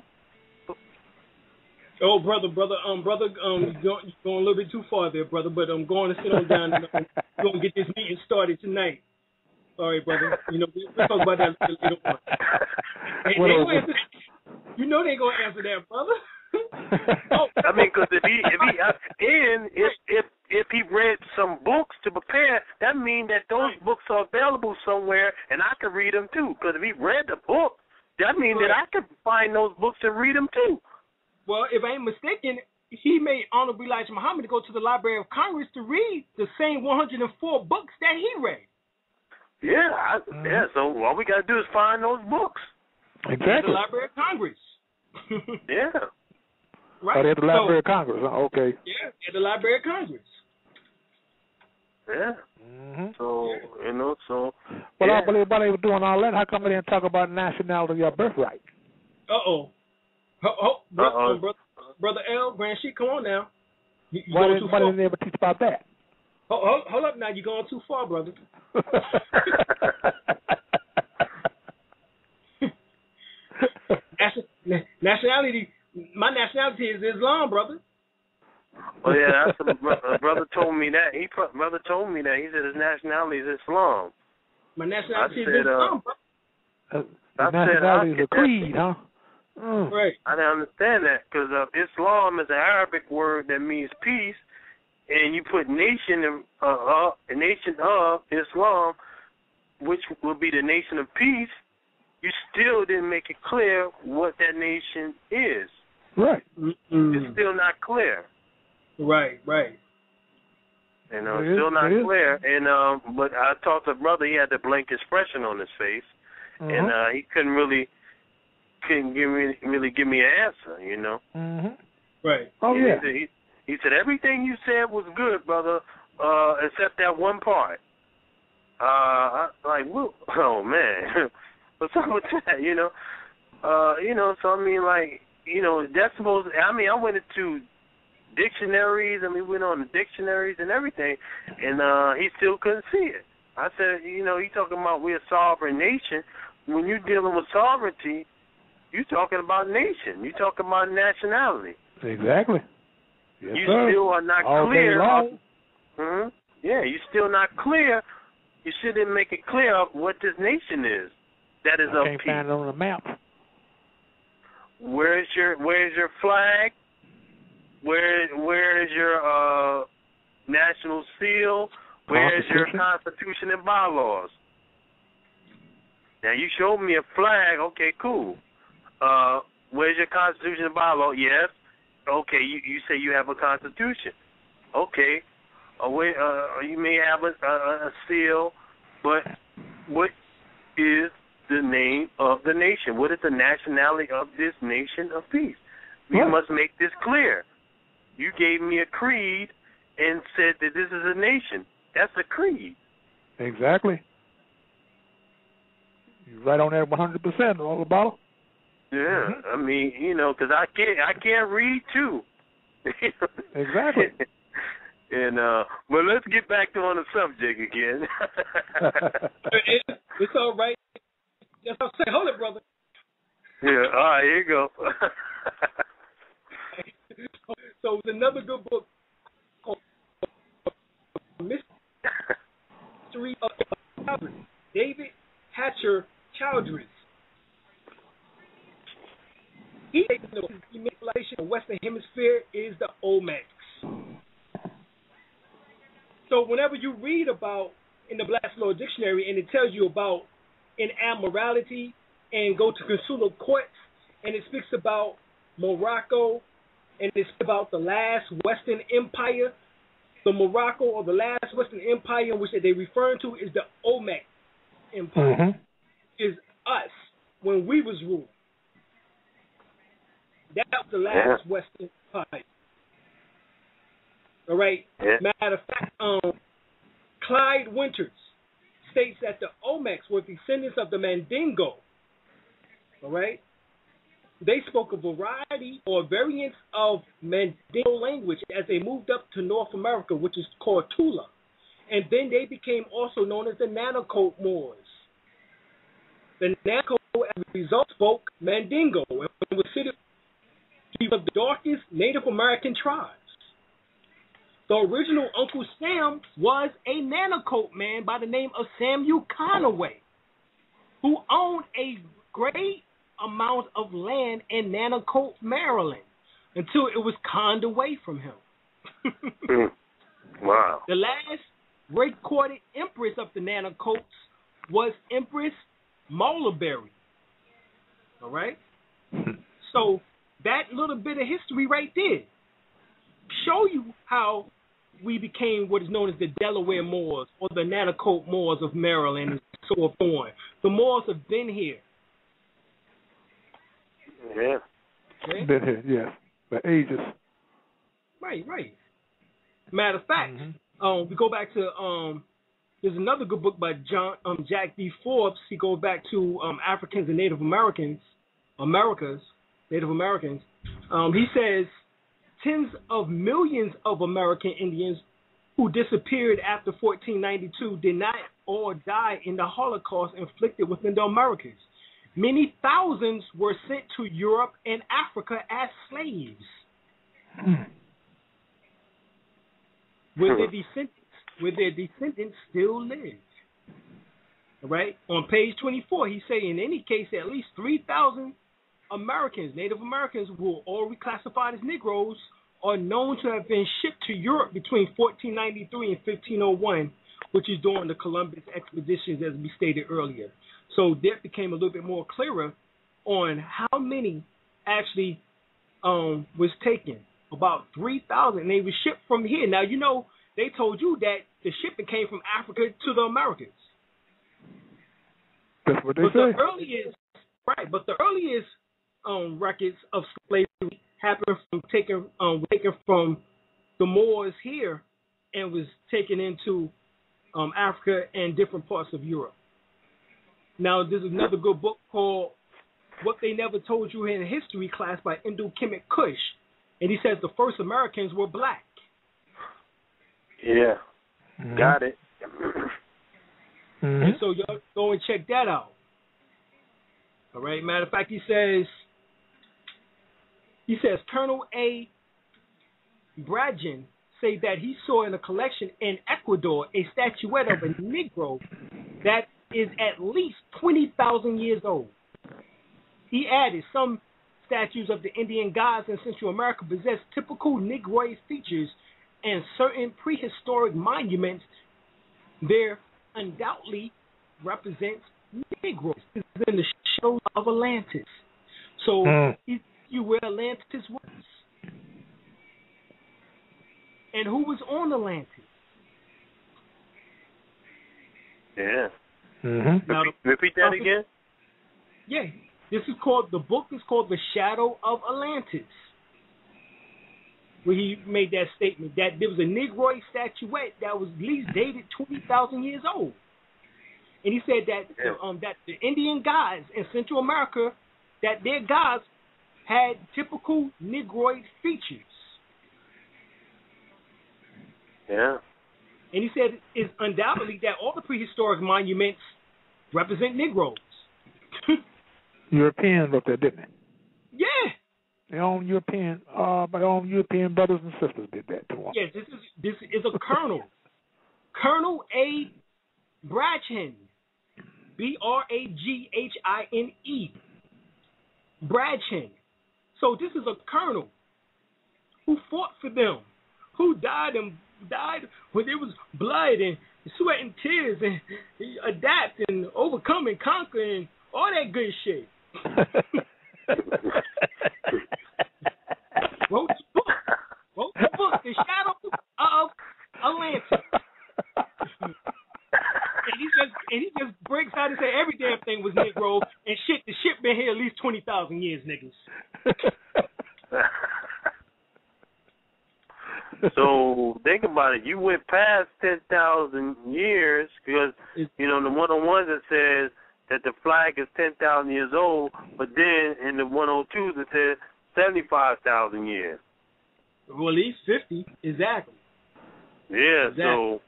Speaker 1: Oh, brother, you're going a little bit too far there, brother. But I'm going to sit on down and we're going to get this meeting started tonight. All right, brother. You know, we'll talk about that later on. You know they going to answer that, brother.
Speaker 5: I mean, because if he read some books to prepare, that means that those books are available somewhere, and I can read them too. Because if he read the book, that means that I can find those books and read them too.
Speaker 1: Well, if I ain't mistaken, he made Honorable Elijah Muhammad go to the Library of Congress to read the same 104 books that he read.
Speaker 5: Yeah, so all we got to do is find those books.
Speaker 4: Exactly.
Speaker 1: At the Library of Congress.
Speaker 5: Yeah.
Speaker 1: Right.
Speaker 4: Oh, at the Library of Congress. Okay.
Speaker 1: Yeah, at the Library of Congress.
Speaker 5: Yeah.
Speaker 4: Mm-hmm.
Speaker 5: So, you know,
Speaker 4: Well, I believe while they were doing all that, how come they didn't talk about nationality or birthright?
Speaker 1: Brother L, Grand Sheik, come on now.
Speaker 4: Why didn't they ever teach about that?
Speaker 1: Hold up now, you're going too far, brother. Nationality, my nationality is Islam, brother.
Speaker 5: Oh yeah, that's a brother told me that. Brother told me that. He said his nationality is Islam.
Speaker 1: My nationality is Islam, bro.
Speaker 4: Nationality is a creed, huh?
Speaker 1: Right.
Speaker 5: I didn't understand that because Islam is an Arabic word that means peace, and you put nation of Islam, which would be the nation of peace. You still didn't make it clear what that nation is.
Speaker 4: Right.
Speaker 5: It's still not clear.
Speaker 1: Right.
Speaker 5: You know, it's still not clear. And but I talked to a brother. He had the blank expression on his face, and he couldn't give me an answer. You know.
Speaker 1: Right.
Speaker 4: Oh yeah.
Speaker 5: He said everything you said was good, brother, except that one part. Oh man, what's up with that? You know. So I mean, like, you know, that's supposed. I mean, I went into dictionaries. I mean, we went on the dictionaries and everything, and he still couldn't see it. I said, you know, you talking about we're a sovereign nation. When you're dealing with sovereignty, you're talking about nation. You're talking about nationality.
Speaker 4: Exactly. Yes,
Speaker 5: you
Speaker 4: sir.
Speaker 5: still are not
Speaker 4: all
Speaker 5: clear.
Speaker 4: Day long.
Speaker 5: Yeah, you're still not clear. You shouldn't make it clear of what this nation is. That is
Speaker 4: I
Speaker 5: of
Speaker 4: can't
Speaker 5: peace.
Speaker 4: find it on the map.
Speaker 5: Where's your flag? Where is your national seal? Where is your Constitution and bylaws? Now you showed me a flag. Okay, cool. Where's your Constitution and bylaw? Yes. Okay, you say you have a Constitution. Okay. You may have a seal, but what is the name of the nation? What is the nationality of this nation of peace? We must make this clear. You gave me a creed and said that this is a nation. That's a creed.
Speaker 4: Exactly. You're right on that 100%, all about it.
Speaker 5: Yeah, I mean, you know, because I can't read too.
Speaker 4: Exactly.
Speaker 5: And but let's get back on the subject again.
Speaker 1: It's all right. That's what I'm saying. Hold it, brother.
Speaker 5: Yeah. All right. Here you go.
Speaker 1: So it's another good book called Mystery of Childress. David Hatcher Childress. He says the manipulation of the Western Hemisphere is the Olmecs. So whenever you read about in the Black's Law Dictionary and it tells you about immorality and go to consular courts and it speaks about Morocco and it's about the last Western Empire, the Morocco or the last Western Empire which they refer to is the Olmec Empire, is us when we was ruled. That was the last Western Empire. All right.
Speaker 5: Yeah.
Speaker 1: Matter of fact, Clyde Winters states that the Olmecs were descendants of the Mandingo. All right. They spoke a variety or variants of Mandingo language as they moved up to North America, which is called Tula, and then they became also known as the Nanacote Moors. The Nanacote, as a result, spoke Mandingo and was considered to be one of the darkest Native American tribes. The original Uncle Sam was a Nanacote man by the name of Samuel Conaway, who owned a great amount of land in Nanacote, Maryland, until it was conned away from him.
Speaker 5: Wow.
Speaker 1: The last recorded empress of the Nanacotes was Empress Mulberry. All right? So that little bit of history right there show you how we became what is known as the Delaware Moors or the Nanacote Moors of Maryland and so forth. The Moors have been here.
Speaker 5: Yeah.
Speaker 1: Okay?
Speaker 4: Been here, yes. For ages.
Speaker 1: Right. Matter of fact, we go back to there's another good book by Jack D. Forbes. He goes back to Africans and Native Americans, Native Americans. He says tens of millions of American Indians who disappeared after 1492 did not all die in the Holocaust inflicted within the Americas. Many thousands were sent to Europe and Africa as slaves. where their descendants still live. All right? On page 24, he say in any case, at least 3,000 Americans, Native Americans, who are all reclassified as Negroes, are known to have been shipped to Europe between 1493 and 1501, which is during the Columbus expeditions, as we stated earlier. So that became a little bit more clearer on how many actually was taken. About 3,000, and they were shipped from here. Now, you know, they told you that the shipment came from Africa to the Americas.
Speaker 4: That's what they say.
Speaker 1: But the earliest records of slavery happened from taken from the Moors here and was taken into Africa and different parts of Europe. Now, there's another good book called What They Never Told You in History class by Indo-Kemet Kush. And he says the first Americans were black.
Speaker 5: Yeah. Got it.
Speaker 1: And so y'all go and check that out. All right. Matter of fact, he says Colonel A. Bradgen say that he saw in a collection in Ecuador a statuette of a Negro that is at least 20,000 years old. He added some statues of the Indian gods in Central America possess typical Negroid features, and certain prehistoric monuments there undoubtedly represents Negroes. This is in the show of Atlantis. So you where Atlantis was. And who was on Atlantis?
Speaker 5: Yeah.
Speaker 1: Now,
Speaker 5: repeat that again?
Speaker 1: Yeah. The book is called The Shadow of Atlantis, where he made that statement that there was a Negroid statuette that was at least dated 20,000 years old. And he said that that the Indian gods in Central America, that their gods had typical Negroid features.
Speaker 5: Yeah.
Speaker 1: And he said it's undoubtedly that all the prehistoric monuments represent Negroes.
Speaker 4: Europeans up there, didn't they?
Speaker 1: Yeah.
Speaker 4: My own European brothers and sisters did that to them.
Speaker 1: Yes, this is a colonel. Colonel A. Bradgen. Braghine. Bradgen. So this is a colonel who fought for them, who died when there was blood and sweat and tears and adapt and overcome and conquer and all that good shit. Wrote the book, The Shadow of Atlantis. and he just breaks out and say every damn thing was Negro and shit. The shit been here at least 20,000 years, niggas.
Speaker 5: So think about it. You went past 10,000 years because you know the 101s that says that the flag is 10,000 years old, but then in the 102s it says 75,000 years.
Speaker 1: Well, at least 50, exactly.
Speaker 5: Yeah,
Speaker 1: exactly.
Speaker 5: So.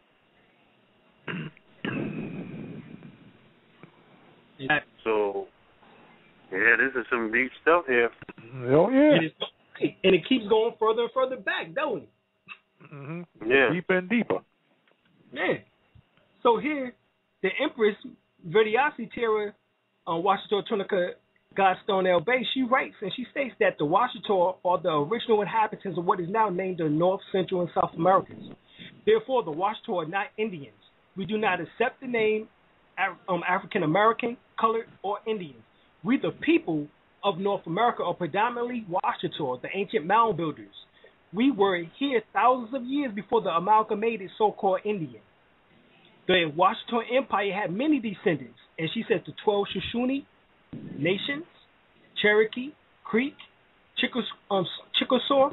Speaker 1: Exactly.
Speaker 5: So, yeah, this is some deep stuff here.
Speaker 4: Oh, yeah.
Speaker 1: And it keeps going further and further back, don't it?
Speaker 5: Yeah.
Speaker 4: Deeper and deeper.
Speaker 1: Yeah. So here, the Empress Verdiasi Terra Washita Tunica Godstone El Bay, she writes and she states that the Washita are the original inhabitants of what is now named the North, Central, and South Americas. Therefore, the Washita are not Indians. We do not accept the name African American, colored, or Indians. We, the people of North America, are predominantly Washita, the ancient mound builders. We were here thousands of years before the amalgamated so-called Indian. The Washita Empire had many descendants, and she said the 12 Shoshone nations, Cherokee, Creek, Chickasaw,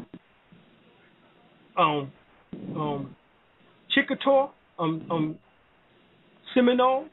Speaker 1: Chickasaw, Seminole,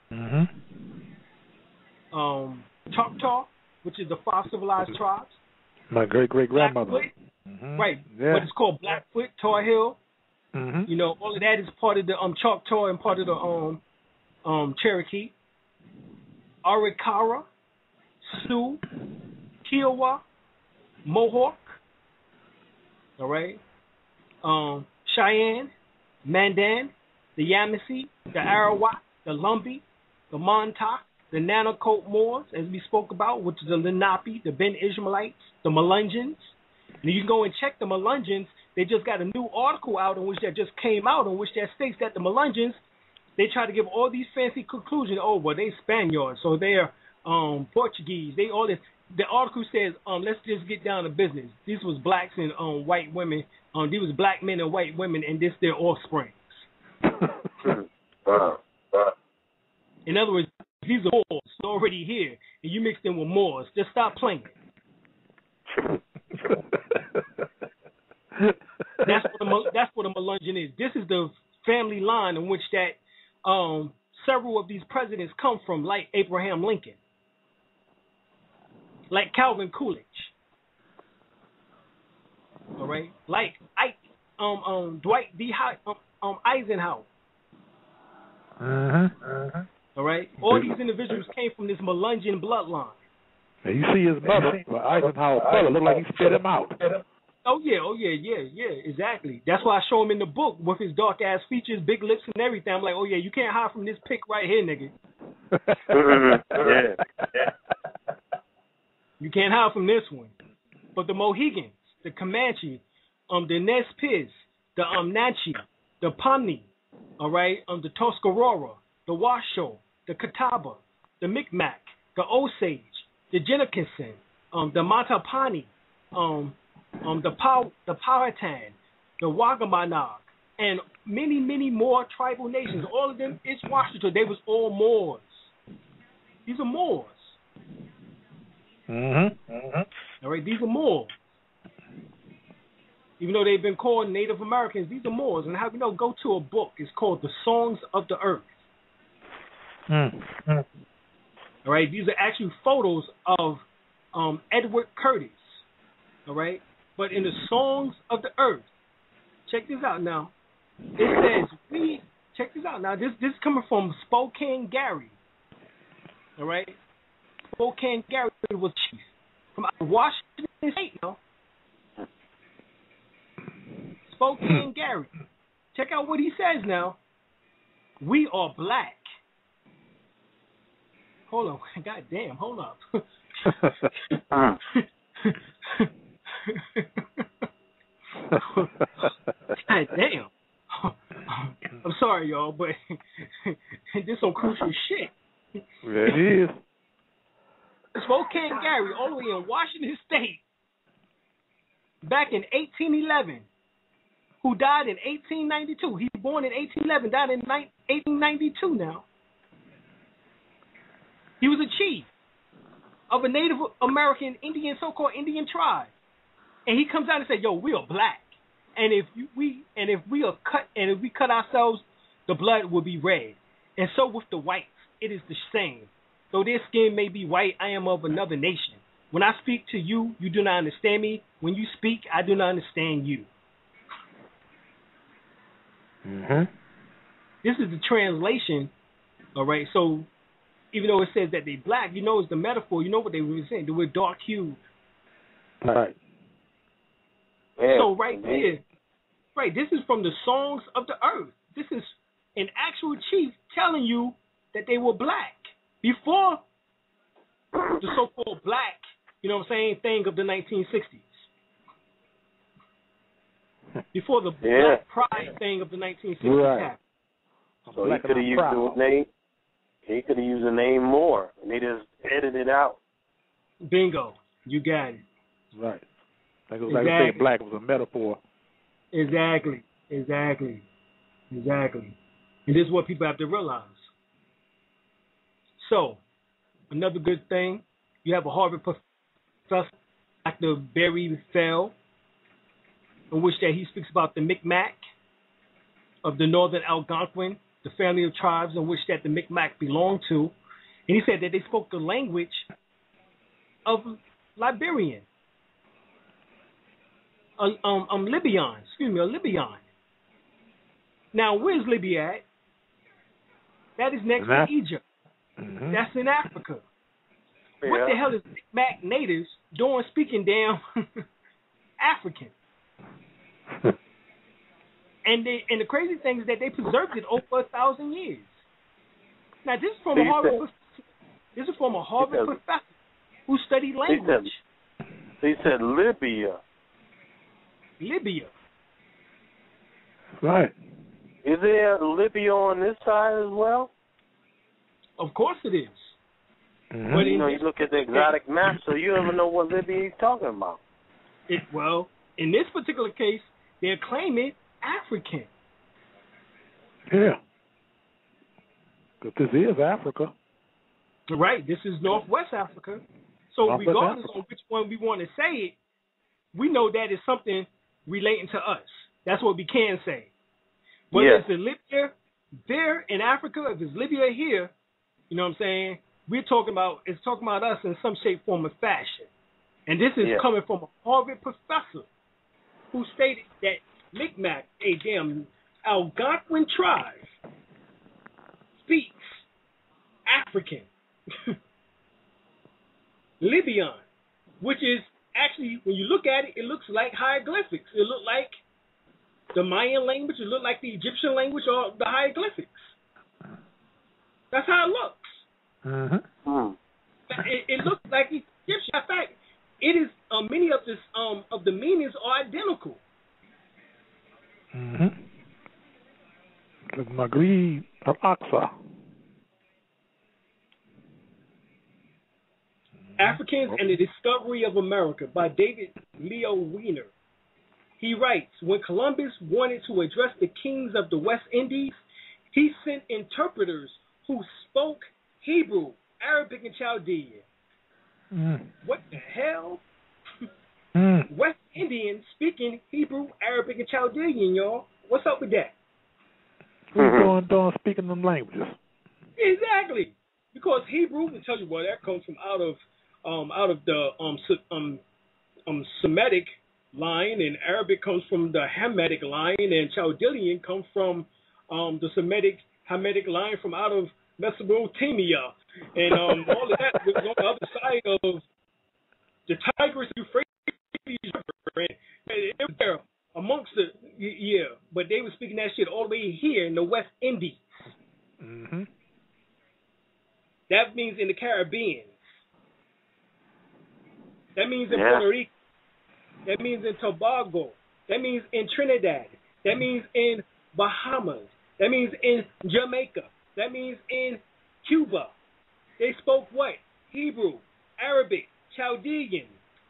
Speaker 1: Choctaw, which is the 5 civilized tribes.
Speaker 4: My great-great-grandmother.
Speaker 1: Right.
Speaker 4: Yeah.
Speaker 1: What is called Blackfoot, Tar Heel. You know, all of that is part of the Choctaw and part of the Cherokee. Arikara, Sioux, Kiowa, Mohawk. All right. Cheyenne, Mandan, the Yamasee, the Arawak, the Lumbee, the Montauk, the Nanacote Moors, as we spoke about, which is the Lenape, the Ben Ishmaelites, the Melungeons. And you can go and check the Melungeons. They just got a new article out in which that just came out in which that states that the Melungeons, they try to give all these fancy conclusions. Oh, well, they Spaniards, so they're Portuguese. They all this. The article says, let's just get down to business. These was blacks and white women. These was black men and white women, and this their offspring. In other words, these are Moors already here, and you mix them with Moors. Just stop playing. That's what a Melungeon is. This is the family line in which that several of these presidents come from, like Abraham Lincoln, like Calvin Coolidge, all right, like Dwight D. Eisenhower. All right, all these individuals came from this Melungeon bloodline.
Speaker 4: And you see his mother, Eisenhower's brother, look like he spit him out.
Speaker 1: Oh yeah, exactly. That's why I show him in the book with his dark ass features, big lips, and everything. I'm like, oh yeah, you can't hide from this pic right here, nigga. You can't hide from this one. But the Mohegans, the Comanche, the Nez Perce, the Natchez, the Pawnee, all right, the Tuscarora, the Washoe, the Catawba, the Micmac, the Osage, the Jinnikinson, the Mattaponi, the Powhatan, the Wampanoag, and many, many more tribal nations. All of them is Washington. They was all Moors. These are Moors. All right, these are Moors. Even though they've been called Native Americans, these are Moors. And how you know? Go to a book. It's called The Songs of the Earth. All right, these are actually photos of Edward Curtis. All right, but in the Songs of the Earth, check this out now. It says check this out now. This is coming from Spokane Gary. All right, Spokane Gary was chief from Washington State. Now, Spokane Gary. Check out what he says now. We are black. Hold on. God damn. Hold up. God damn. I'm sorry, y'all, but this some crucial shit.
Speaker 4: Yeah, it is.
Speaker 1: Spokane Gary, all the way in Washington State, back in 1811, who died in 1892. He was born in 1811, died in 1892 now. He was a chief of a Native American Indian, so-called Indian tribe. And he comes out and says, yo, we are black. And if we cut ourselves, the blood will be red. And so with the whites, it is the same. Though their skin may be white, I am of another nation. When I speak to you, you do not understand me. When you speak, I do not understand you. This is the translation, all right? So even though it says that they black, you know it's the metaphor. You know what they were saying. They were dark hued.
Speaker 4: Right.
Speaker 5: Yeah.
Speaker 1: So right there, right, this is from the Songs of the Earth. This is an actual chief telling you that they were black before the so-called black, you know what I'm saying, thing of the 1960s. Before the black pride thing of the 1960s happened.
Speaker 5: So he could have used the name. He could have used the name more, and they just edited it out.
Speaker 1: Bingo, you got it.
Speaker 4: Right. Like it was like saying black was a metaphor.
Speaker 1: Exactly. And this is what people have to realize. So, another good thing, you have a Harvard professor, Dr. Barry Fell, in which that he speaks about the Micmac of the northern Algonquin, the family of tribes in which that the Micmac belonged to. And he said that they spoke the language of Liberian. Libyan. Now, where's Libya at? That is next to Egypt. That's in Africa. Yeah. What the hell is Micmac natives doing speaking damn African? And the crazy thing is that they preserved it over 1,000 years. Now this is from a Harvard professor who studied language.
Speaker 5: They said Libya.
Speaker 1: Libya.
Speaker 4: Right.
Speaker 5: Is there Libya on this side as well?
Speaker 1: Of course it is.
Speaker 4: Mm-hmm.
Speaker 1: But
Speaker 5: You look at the exotic map, so you don't know what Libya he's talking about.
Speaker 1: Well, in this particular case, they're claiming African.
Speaker 4: Yeah. But this is Africa.
Speaker 1: Right. This is Northwest Africa. So regardless of which one we want to say it, we know that it's something relating to us. That's what we can say. Whether it's in Libya there in Africa, if it's Libya here, you know what I'm saying? It's talking about us in some shape, form, or fashion. And this is coming from a Harvard professor who stated that Mi'kmaq, a damn Algonquin tribe, speaks African. Libyan, which is actually, when you look at it, it looks like hieroglyphics. It looks like the Mayan language. It looks like the Egyptian language or the hieroglyphics. That's how it looks.
Speaker 4: Mm-hmm.
Speaker 1: It looks like Egyptian. In fact, it is many of the meanings are identical.
Speaker 4: Mm-hmm. The Maghrib of Aqsa.
Speaker 1: Africans and the Discovery of America by David Leo Weiner. He writes, when Columbus wanted to address the kings of the West Indies, he sent interpreters who spoke Hebrew, Arabic, and Chaldean. What the hell? West Indians speaking Hebrew, Arabic, and Chaldean, y'all. What's up with that?
Speaker 4: Who's doing speaking them languages?
Speaker 1: Exactly. Because Hebrew will tell you that comes from out of the Semitic line, and Arabic comes from the Hamitic line, and Chaldean comes from the Semitic Hamitic line from out of Mesopotamia, and all of that was on the other side of the Tigris and Euphrates River, and it was there amongst but they were speaking that shit all the way here in the West Indies.
Speaker 4: Mm-hmm.
Speaker 1: That means in the Caribbean. That means in Puerto Rico. That means in Tobago. That means in Trinidad. That means in Bahamas. That means in Jamaica. That means in Cuba. They spoke what? Hebrew, Arabic, Chaldean.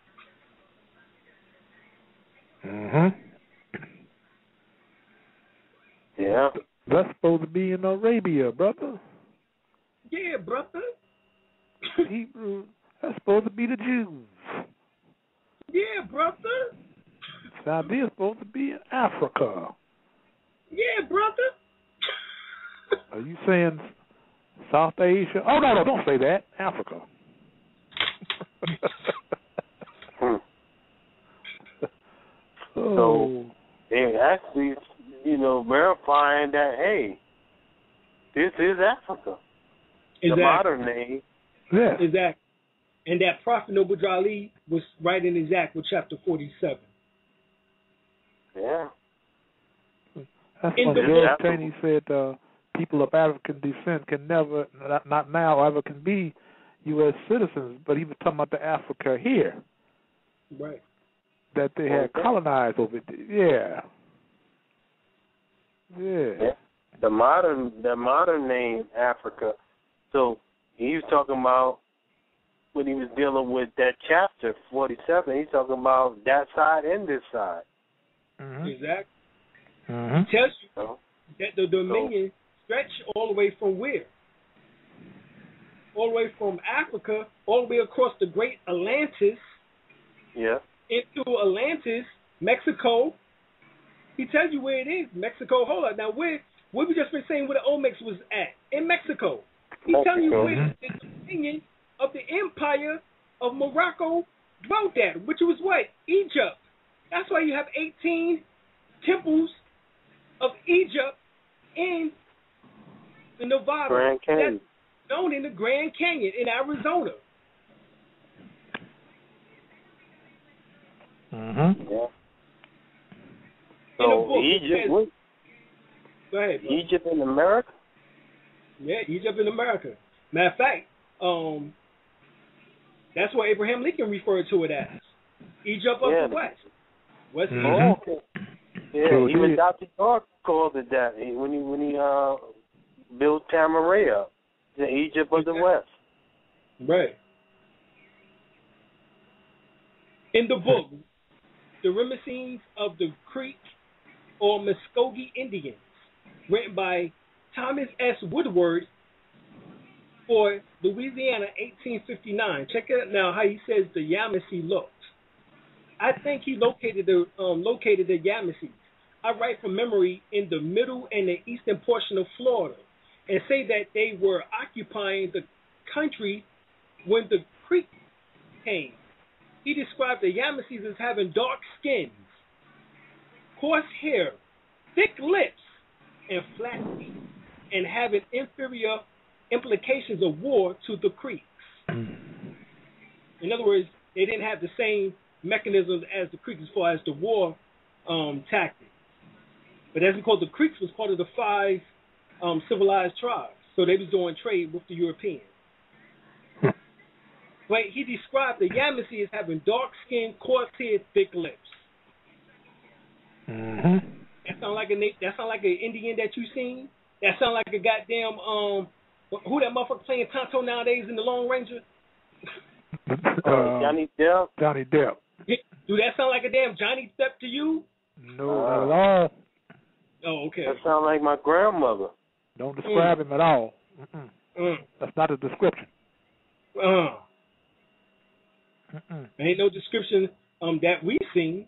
Speaker 4: Mm-hmm.
Speaker 5: Yeah.
Speaker 4: That's supposed to be in Arabia, brother.
Speaker 1: Yeah, brother.
Speaker 4: Hebrew. That's supposed to be the Jews.
Speaker 1: Yeah, brother.
Speaker 4: Chaldea is supposed to be in Africa.
Speaker 1: Yeah, brother.
Speaker 4: Are you saying South Asia? Oh, no, don't say that. Africa.
Speaker 5: So they're actually, verifying that, hey, this is Africa.
Speaker 1: Exactly.
Speaker 5: The modern name.
Speaker 4: Yeah.
Speaker 1: Exactly. And that Prophet Noble Jali was right in exact with chapter 47.
Speaker 5: Yeah.
Speaker 4: That's when George Taney said people of African descent can never, not now, ever can be U.S. citizens, but he was talking about the Africa here.
Speaker 1: Right.
Speaker 4: That they had colonized over there. Yeah.
Speaker 5: The modern name Africa. So he was talking about when he was dealing with that chapter 47. He's talking about that side and this side.
Speaker 1: Mm-hmm. Exactly.
Speaker 4: Mm-hmm.
Speaker 1: It tells you that the dominion stretch all the way from where? All the way from Africa, all the way across the great Atlantis.
Speaker 5: Yeah.
Speaker 1: Into Atlantis, Mexico. He tells you where it is, Mexico. Hold on. Now, where we just been saying where the Olmecs was at? In Mexico. He's telling you where the dominion of the empire of Morocco dwelt at, which was what? Egypt. That's why you have 18 temples of Egypt in the Nevada.
Speaker 5: Grand Canyon.
Speaker 1: That's known in the Grand Canyon in Arizona.
Speaker 5: Mm-hmm. Yeah. So Egypt,
Speaker 1: Go ahead. Bro.
Speaker 5: Egypt in America?
Speaker 1: Yeah, Egypt in America. Matter of fact, that's what Abraham Lincoln referred to it as. Egypt of the West. West Egypt.
Speaker 5: Oh, okay. Yeah, even Dr. York called it that when he built Tamaray, the Egypt of the West.
Speaker 1: Right. In the book, The Reminiscences of the Creek or Muskogee Indians, written by Thomas S. Woodward for Louisiana, 1859. Check it out now how he says the Yamasee looked. I think he located the Yamasee. I write from memory in the middle and the eastern portion of Florida, and say that they were occupying the country when the Creek came. He described the Yamasees as having dark skins, coarse hair, thick lips, and flat feet, and having inferior implications of war to the Creeks. In other words, they didn't have the same mechanisms as the Creeks as far as the war tactics. But that's because the Creeks was part of the 5 civilized tribes, so they was doing trade with the Europeans. But he described the Yamasee as having dark skin, coarse hair, thick lips.
Speaker 4: Mm-hmm.
Speaker 1: That sound like an Indian that you seen? That sound like a goddamn who that motherfucker playing Tonto nowadays in the Lone Ranger?
Speaker 5: Johnny Depp.
Speaker 4: Johnny Depp.
Speaker 1: Do that sound like a damn Johnny Depp to you?
Speaker 4: No, not at all.
Speaker 1: Oh, okay.
Speaker 5: That sound like my grandmother.
Speaker 4: Don't describe him at all. That's not a description.
Speaker 1: There ain't no description that we've seen.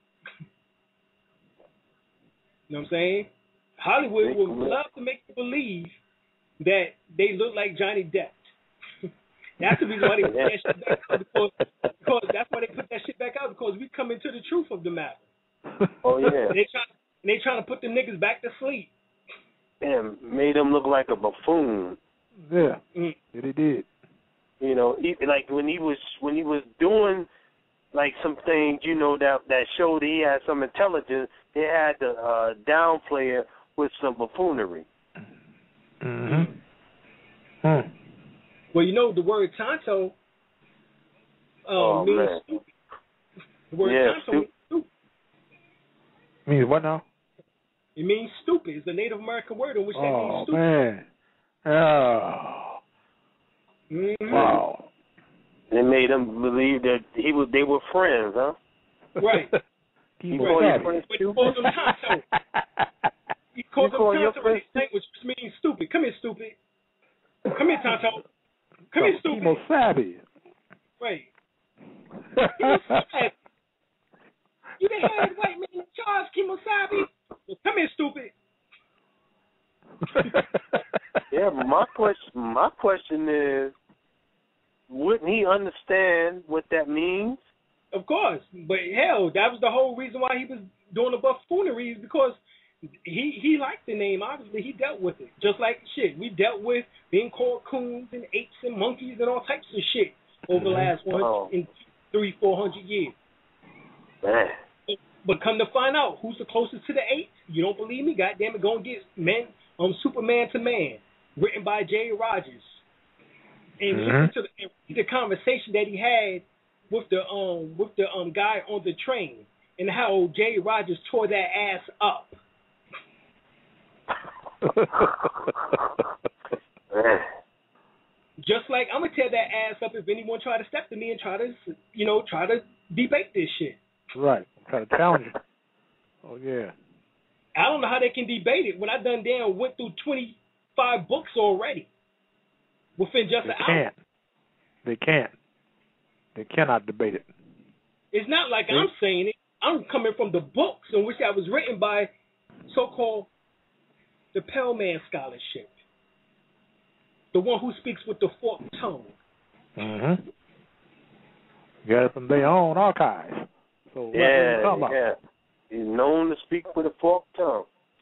Speaker 1: You know what I'm saying? Hollywood would love to make you believe that they look like Johnny Depp. That's the reason why they put that shit back out, because that's why they put that shit back out, because we come into the truth of the matter.
Speaker 5: Oh yeah.
Speaker 1: They trying to put the niggas back to sleep.
Speaker 5: And made him look like a buffoon.
Speaker 4: Yeah. Yeah, they did.
Speaker 5: You know, like when he was doing like some things, you know, that showed he had some intelligence, they had to downplay it with some buffoonery.
Speaker 1: Well, you know, the word Tonto means stupid. The word Tonto means stupid.
Speaker 4: Means what now?
Speaker 1: It means stupid. It's a Native American word in which that means stupid.
Speaker 4: Man. Oh, man. Wow.
Speaker 5: They made him believe that they were friends, huh?
Speaker 1: Right.
Speaker 5: He called your friend
Speaker 1: stupid? He called them Tonto. He called them Tonto in his language, which means stupid. Come here, stupid. Come here, Tonto. Come here, stupid.
Speaker 4: Kimo Sabe.
Speaker 1: Right. Kimo Sabe. You the head white man in charge, Kimo Sabe. Well, come here, stupid.
Speaker 5: Yeah, but my question is, wouldn't he understand what that means?
Speaker 1: Of course, but hell, that was the whole reason why he was doing the buffoonery, is because he liked the name. Obviously, he dealt with it. Just like shit, we dealt with being called coons and apes and monkeys and all types of shit over the last 300-400 years.
Speaker 5: Man.
Speaker 1: But come to find out, who's the closest to the ape? You don't believe me? Goddamn it, go and get Superman to Man, written by Jay Rogers, and listen to the conversation that he had with the guy on the train, and how Jay Rogers tore that ass up. Just like I'm gonna tear that ass up if anyone try to step to me and try to debate this shit.
Speaker 4: Right. Try to challenge it. Oh yeah.
Speaker 1: I don't know how they can debate it when I done went through 25 books already within just an hour.
Speaker 4: They can't. They cannot debate it.
Speaker 1: It's not like I'm saying it. I'm coming from the books in which that was written by so-called the Pell Man scholarship, the one who speaks with the forked tongue.
Speaker 4: Got it from their own archives. So
Speaker 5: yeah. He's known to speak with a forked tongue.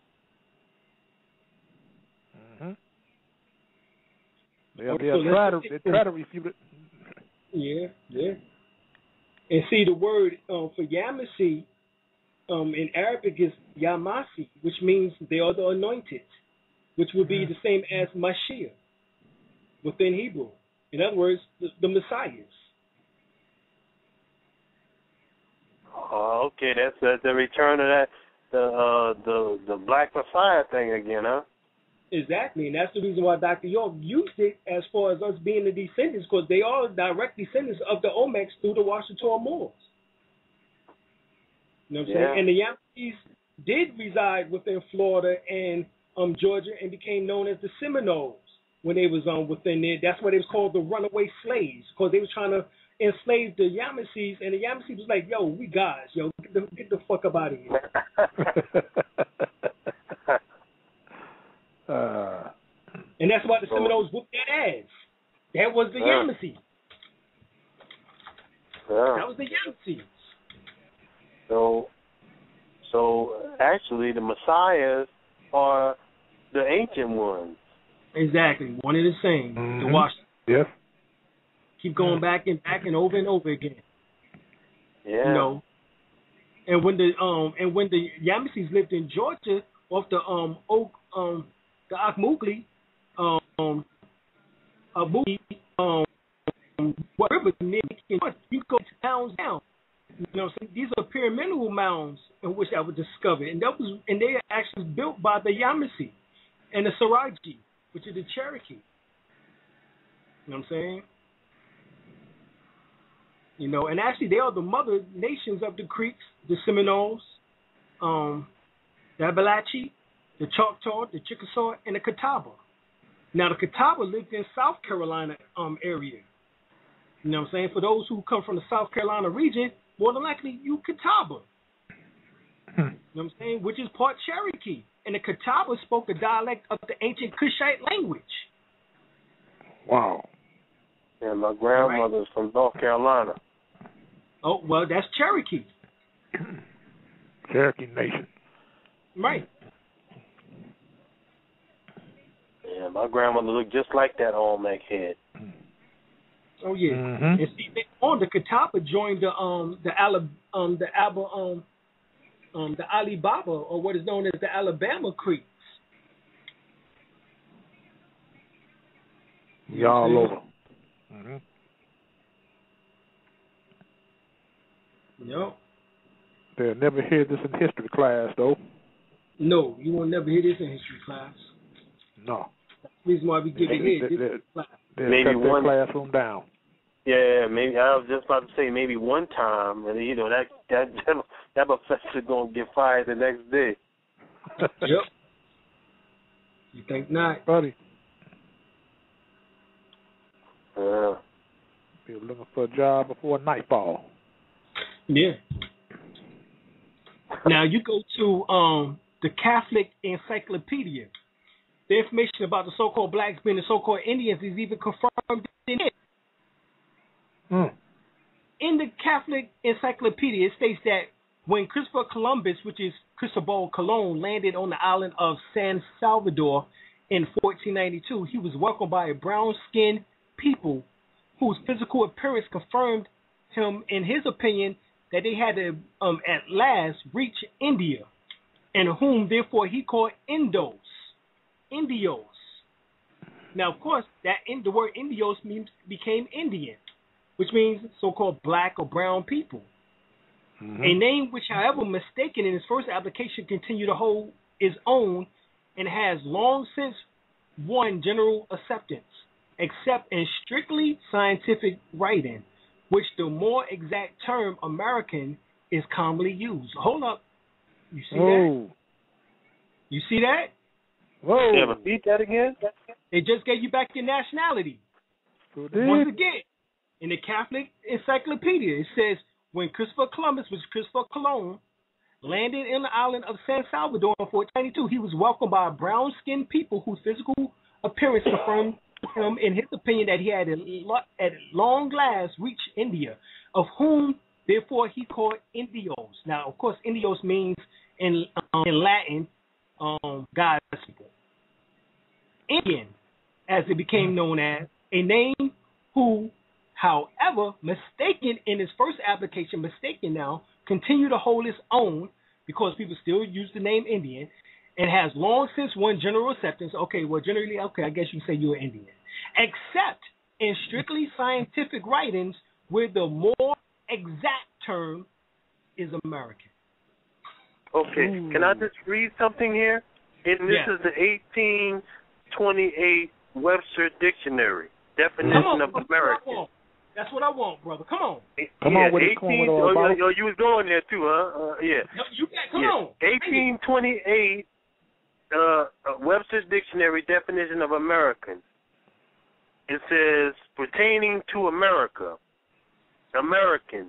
Speaker 4: They try to refute it.
Speaker 1: Yeah. And see, the word for Yamasee in Arabic is Yamasi, which means they are the anointed, which would be the same as Mashiach within Hebrew. In other words, the Messiahs.
Speaker 5: Oh, okay, that's the return of that the Black Messiah thing again, huh?
Speaker 1: Exactly, and that's the reason why Dr. York used it as far as us being the descendants, because they are direct descendants of the Olmecs through the Washita Moors. You know what I'm saying? And the Yamasee did reside within Florida and Georgia and became known as the Seminoles when they was within there. That's why they was called the runaway slaves, because they was trying to enslave the Yamasees, and the Yamasee was like, yo, we guys, yo, get the fuck up out of here. And that's why the Seminoles whooped their ass. That was the Yamasee. That was the Yamasee.
Speaker 5: So actually, the Messiahs are the ancient ones.
Speaker 1: Exactly, one and the same. The Washington.
Speaker 4: Yes.
Speaker 1: Keep going back and over and over again.
Speaker 5: Yeah.
Speaker 1: You know. And when the Yamasees lived in Georgia off the the Akmugli, whatever you go to towns down. You know, so these are pyramidal mounds in which I was discovered, and they are actually built by the Yamasee and the Saraji, which is the Cherokee. You know what I'm saying? You know, and actually they are the mother nations of the Creeks, the Seminoles, the Appalachee, the Choctaw, the Chickasaw, and the Catawba. Now the Catawba lived in South Carolina area. You know what I'm saying? For those who come from the South Carolina region, more than likely you Catawba. You know what I'm saying? Which is part Cherokee. And the Catawba spoke a dialect of the ancient Cushite language.
Speaker 4: Wow.
Speaker 5: And my grandmother's from North Carolina.
Speaker 1: Oh, well, that's Cherokee.
Speaker 4: Cherokee Nation.
Speaker 1: Right.
Speaker 5: Yeah, my grandmother looked just like that Olmec head.
Speaker 1: Oh yeah. And see, the Catawba joined the Alibaba, or what is known as the Alabama Creeks.
Speaker 4: Y'all over.
Speaker 1: Yep.
Speaker 4: They'll never hear this in history class, though.
Speaker 1: No, you will never hear this in history class.
Speaker 4: No.
Speaker 1: That's the reason why we give it here.
Speaker 5: Maybe
Speaker 4: shut
Speaker 5: one
Speaker 4: their classroom down.
Speaker 5: Yeah, maybe I was just about to say maybe one time, and you know that professor gonna get fired the next day.
Speaker 1: Yep. You think not,
Speaker 4: buddy?
Speaker 5: Be
Speaker 4: looking for a job before nightfall.
Speaker 1: Yeah. Now you go to the Catholic Encyclopedia. The information about the so-called blacks being the so-called Indians is even confirmed in it. In the Catholic Encyclopedia, it states that when Christopher Columbus, which is Cristobal Colon, landed on the island of San Salvador in 1492, he was welcomed by a brown-skinned people whose physical appearance confirmed him in his opinion that they had to at last reach India, and whom therefore he called Indios. Now, of course, the word Indios became Indian, which means so-called black or brown people. A name which, however mistaken in its first application, continued to hold its own and has long since won general acceptance, except in strictly scientific writing, which the more exact term American is commonly used. Hold up. You see that? You see that?
Speaker 5: Whoa. Yeah, repeat that again?
Speaker 1: They just gave you back your nationality. Once again, in the Catholic Encyclopedia, it says, when Christopher Columbus, which is Christopher Colon, landed in the island of San Salvador in 1492, he was welcomed by brown-skinned people whose physical appearance confirmed him in his opinion that he had at long last reached India, of whom, therefore, he called Indios. Now, of course, Indios means in Latin, God's people. Indian, as it became known as, a name who, however, mistaken in his first application, continued to hold its own, because people still use the name Indian, and has long since won general acceptance. Okay, well, generally, I guess you can say you're Indian. Except in strictly scientific writings where the more exact term is American.
Speaker 5: Okay, can I just read something here? And this is the 1828 Webster Dictionary, definition of American.
Speaker 1: That's what I want, brother. Come on.
Speaker 4: Come on with it.
Speaker 5: You was going there too, huh? Yeah.
Speaker 1: Come on.
Speaker 5: 1828 Webster's Dictionary, definition of American. It says pertaining to America. American.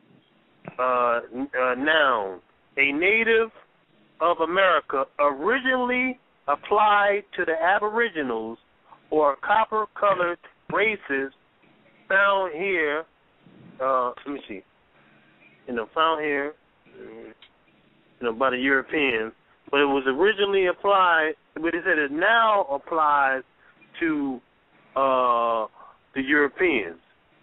Speaker 5: Noun. A native of America, originally applied to the Aboriginals or copper-colored races found here. Let me see. Found here. By the Europeans, but it was originally applied. But it said it now applies to the Europeans.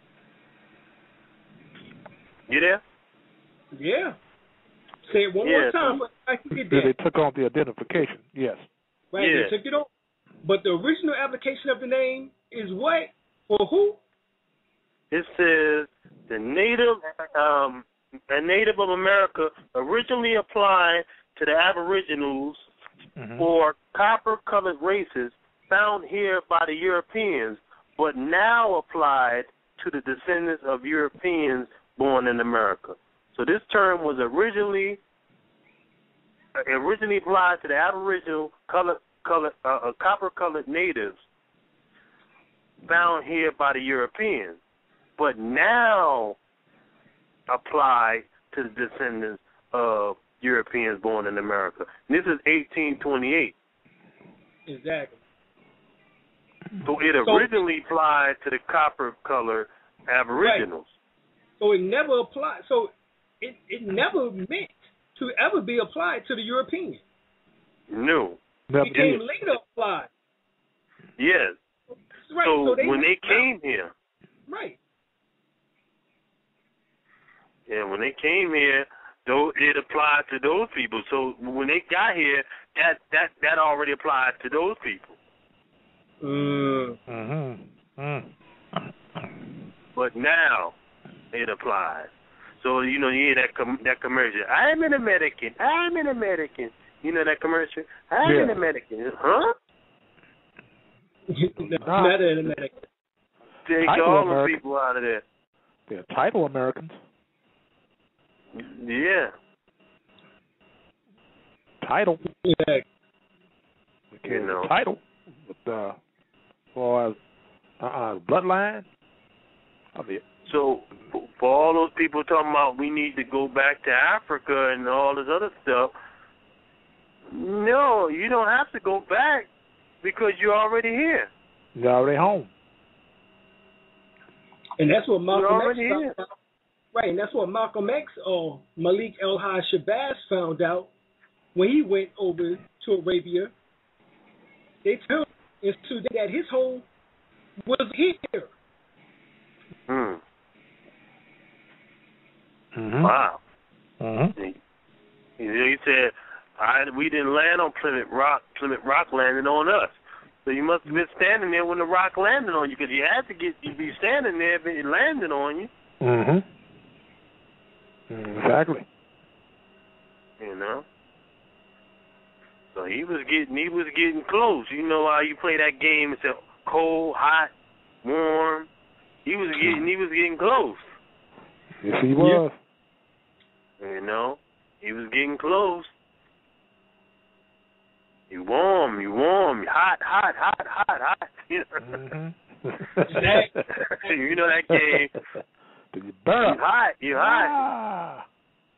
Speaker 5: You there?
Speaker 1: Yeah. Say it one more time, but I can get that.
Speaker 4: They took on the identification, yes.
Speaker 1: Right, they took it on. But the original application of the name is what? For who?
Speaker 5: It says the native, a native of America, originally applied to the Aboriginals or copper-colored races found here by the Europeans, but now applied to the descendants of Europeans born in America. So this term was originally applied to the Aboriginal copper-colored natives found here by the Europeans, but now applied to the descendants of Europeans born in America. And this is 1828.
Speaker 1: Exactly.
Speaker 5: So it originally applied to the copper-colored Aboriginals.
Speaker 1: Right. So it never applied. So it never meant to ever be applied to the Europeans.
Speaker 5: No.
Speaker 1: It became later applied.
Speaker 5: Yes.
Speaker 1: Right.
Speaker 5: So when they came here.
Speaker 1: Right.
Speaker 5: Yeah, when they came here, it applied to those people. So when they got here, that already applied to those people. But now it applies. So you hear that commercial. I'm an American. I'm an American. You know that commercial? I'm an American. Huh?
Speaker 1: Not an American.
Speaker 5: Take all the people out of there.
Speaker 4: They're title Americans.
Speaker 5: Yeah.
Speaker 4: Title.
Speaker 1: Yeah.
Speaker 4: Title. But for bloodline.
Speaker 5: So for all those people talking about we need to go back to Africa and all this other stuff, no, you don't have to go back because you're already here.
Speaker 4: You're already home.
Speaker 1: And that's what Malcolm X
Speaker 5: found out.
Speaker 1: Right, and that's what Malcolm X or Malik El-Haj Shabazz found out when he went over to Arabia. They told him that his home was here.
Speaker 5: Wow. He said, we didn't land on Plymouth Rock. Plymouth Rock landed on us. So you must have been standing there when the rock landed on you, because you had to be standing there if it landed on you.
Speaker 4: Exactly.
Speaker 5: So he was getting close. You know how you play that game? It's cold, hot, warm. He was getting close.
Speaker 4: Yes, he was.
Speaker 5: He was getting close. You warm, hot. You know that game.
Speaker 4: You burn.
Speaker 5: You hot.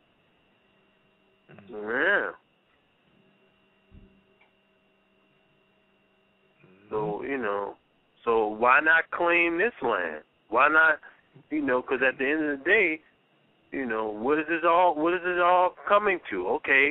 Speaker 5: Yeah. So why not claim this land? Why not? Because at the end of the day, what is this all coming to? Okay.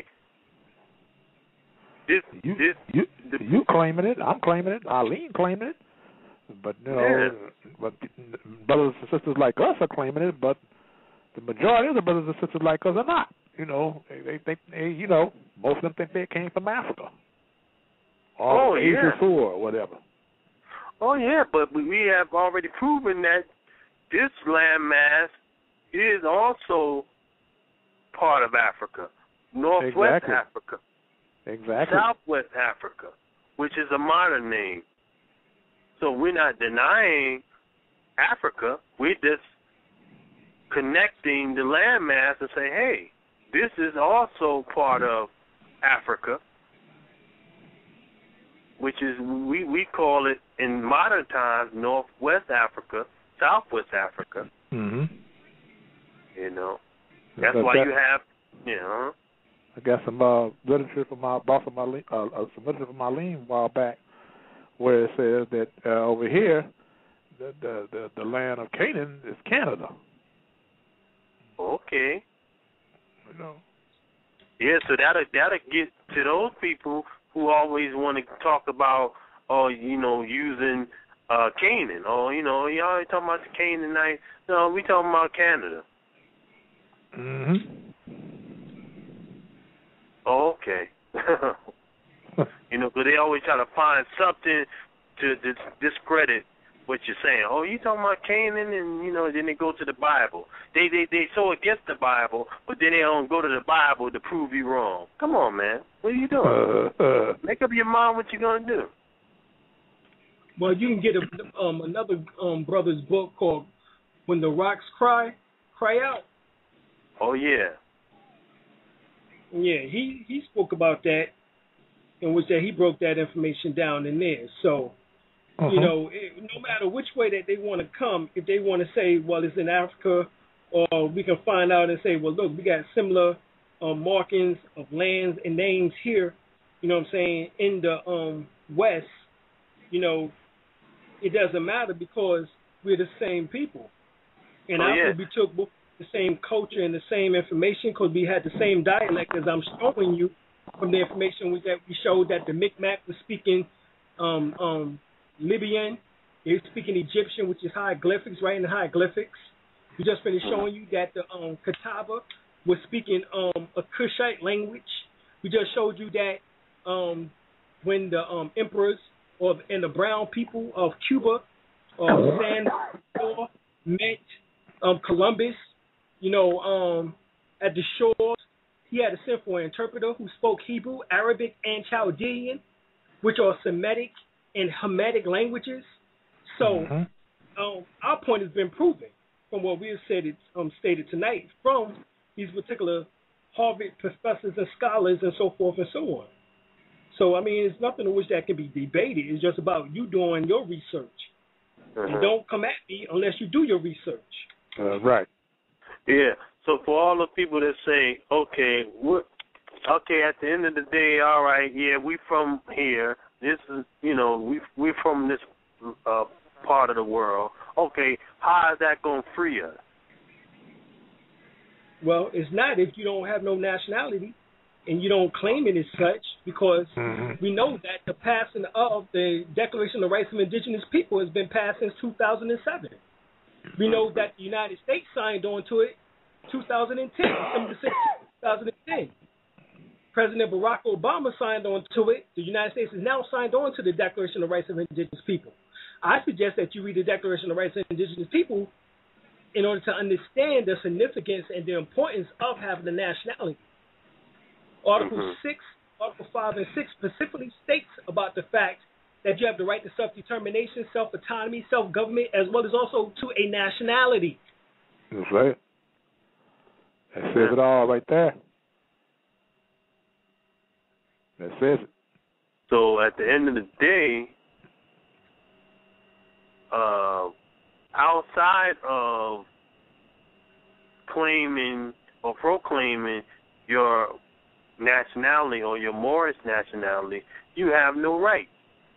Speaker 4: You claiming it? I'm claiming it. Eileen claiming it. But but brothers and sisters like us are claiming it. But the majority of the brothers and sisters like us are not. most of them think they came from Africa or Asia or whatever.
Speaker 5: Oh yeah, but we have already proven that this landmass is also part of Africa, Northwest Africa, Southwest Africa, which is a modern name. So we're not denying Africa. We're just connecting the landmass and say, hey, this is also part of Africa, which is, we call it in modern times Northwest Africa, Southwest Africa.
Speaker 4: Mm-hmm.
Speaker 5: That's why you have,
Speaker 4: I got some literature from my boss of my some literature from Marlene a while back, where it says that over here, the land of Canaan is Canada.
Speaker 5: Okay. Yeah, so that'll get to those people who always want to talk about, using Canaan. Y'all ain't talking about the Canaanites. No, we talking about Canada.
Speaker 4: Mm-hmm.
Speaker 5: Oh, okay. Because they always try to find something to discredit what you're saying. Oh, you talking about Canaan, and then they go to the Bible. They so against the Bible, but then they don't go to the Bible to prove you wrong. Come on, man. What are you doing? Make up your mind what you're gonna do.
Speaker 1: Well, you can get another brother's book called "When the Rocks Cry Out."
Speaker 5: Oh yeah.
Speaker 1: Yeah, he spoke about that, in which that he broke that information down in there. So, no matter which way that they want to come, if they want to say, well, it's in Africa, or we can find out and say, well, look, we got similar markings of lands and names here, in the West, it doesn't matter because we're the same people. And after we took the same culture and the same information, because we had the same dialect, as I'm showing you from the information that we showed that the Micmac was speaking Libyan, they were speaking Egyptian, which is hieroglyphics, right in the hieroglyphics. We just finished showing you that the Catawba was speaking a Kushite language. We just showed you that when the emperors and the brown people of Cuba, San Salvador, met Columbus, at the shores, he had to send for an interpreter who spoke Hebrew, Arabic, and Chaldean, which are Semitic and Hamitic languages. So our point has been proven from what we have stated tonight from these particular Harvard professors and scholars and so forth and so on. So, it's nothing in which that can be debated. It's just about you doing your research. You don't come at me unless you do your research.
Speaker 4: Right.
Speaker 5: Yeah. So for all the people that say, okay, at the end of the day, all right, yeah, we from here. This is, we from this part of the world. Okay, how is that going to free us?
Speaker 1: Well, it's not if you don't have no nationality and you don't claim it as such, because we know that the passing of the Declaration of the Rights of Indigenous People has been passed since 2007. We know that the United States signed on to it 2010, December 6, 2010. President Barack Obama signed on to it. The United States has now signed on to the Declaration of the Rights of Indigenous People. I suggest that you read the Declaration of the Rights of Indigenous People in order to understand the significance and the importance of having a nationality. Article 5 and 6 specifically states about the fact that you have the right to self-determination, self-autonomy, self-government, as well as also to a nationality.
Speaker 4: That's right. That says it all right there. That says it.
Speaker 5: So at the end of the day, outside of claiming or proclaiming your nationality or your Moorish nationality, you have no right.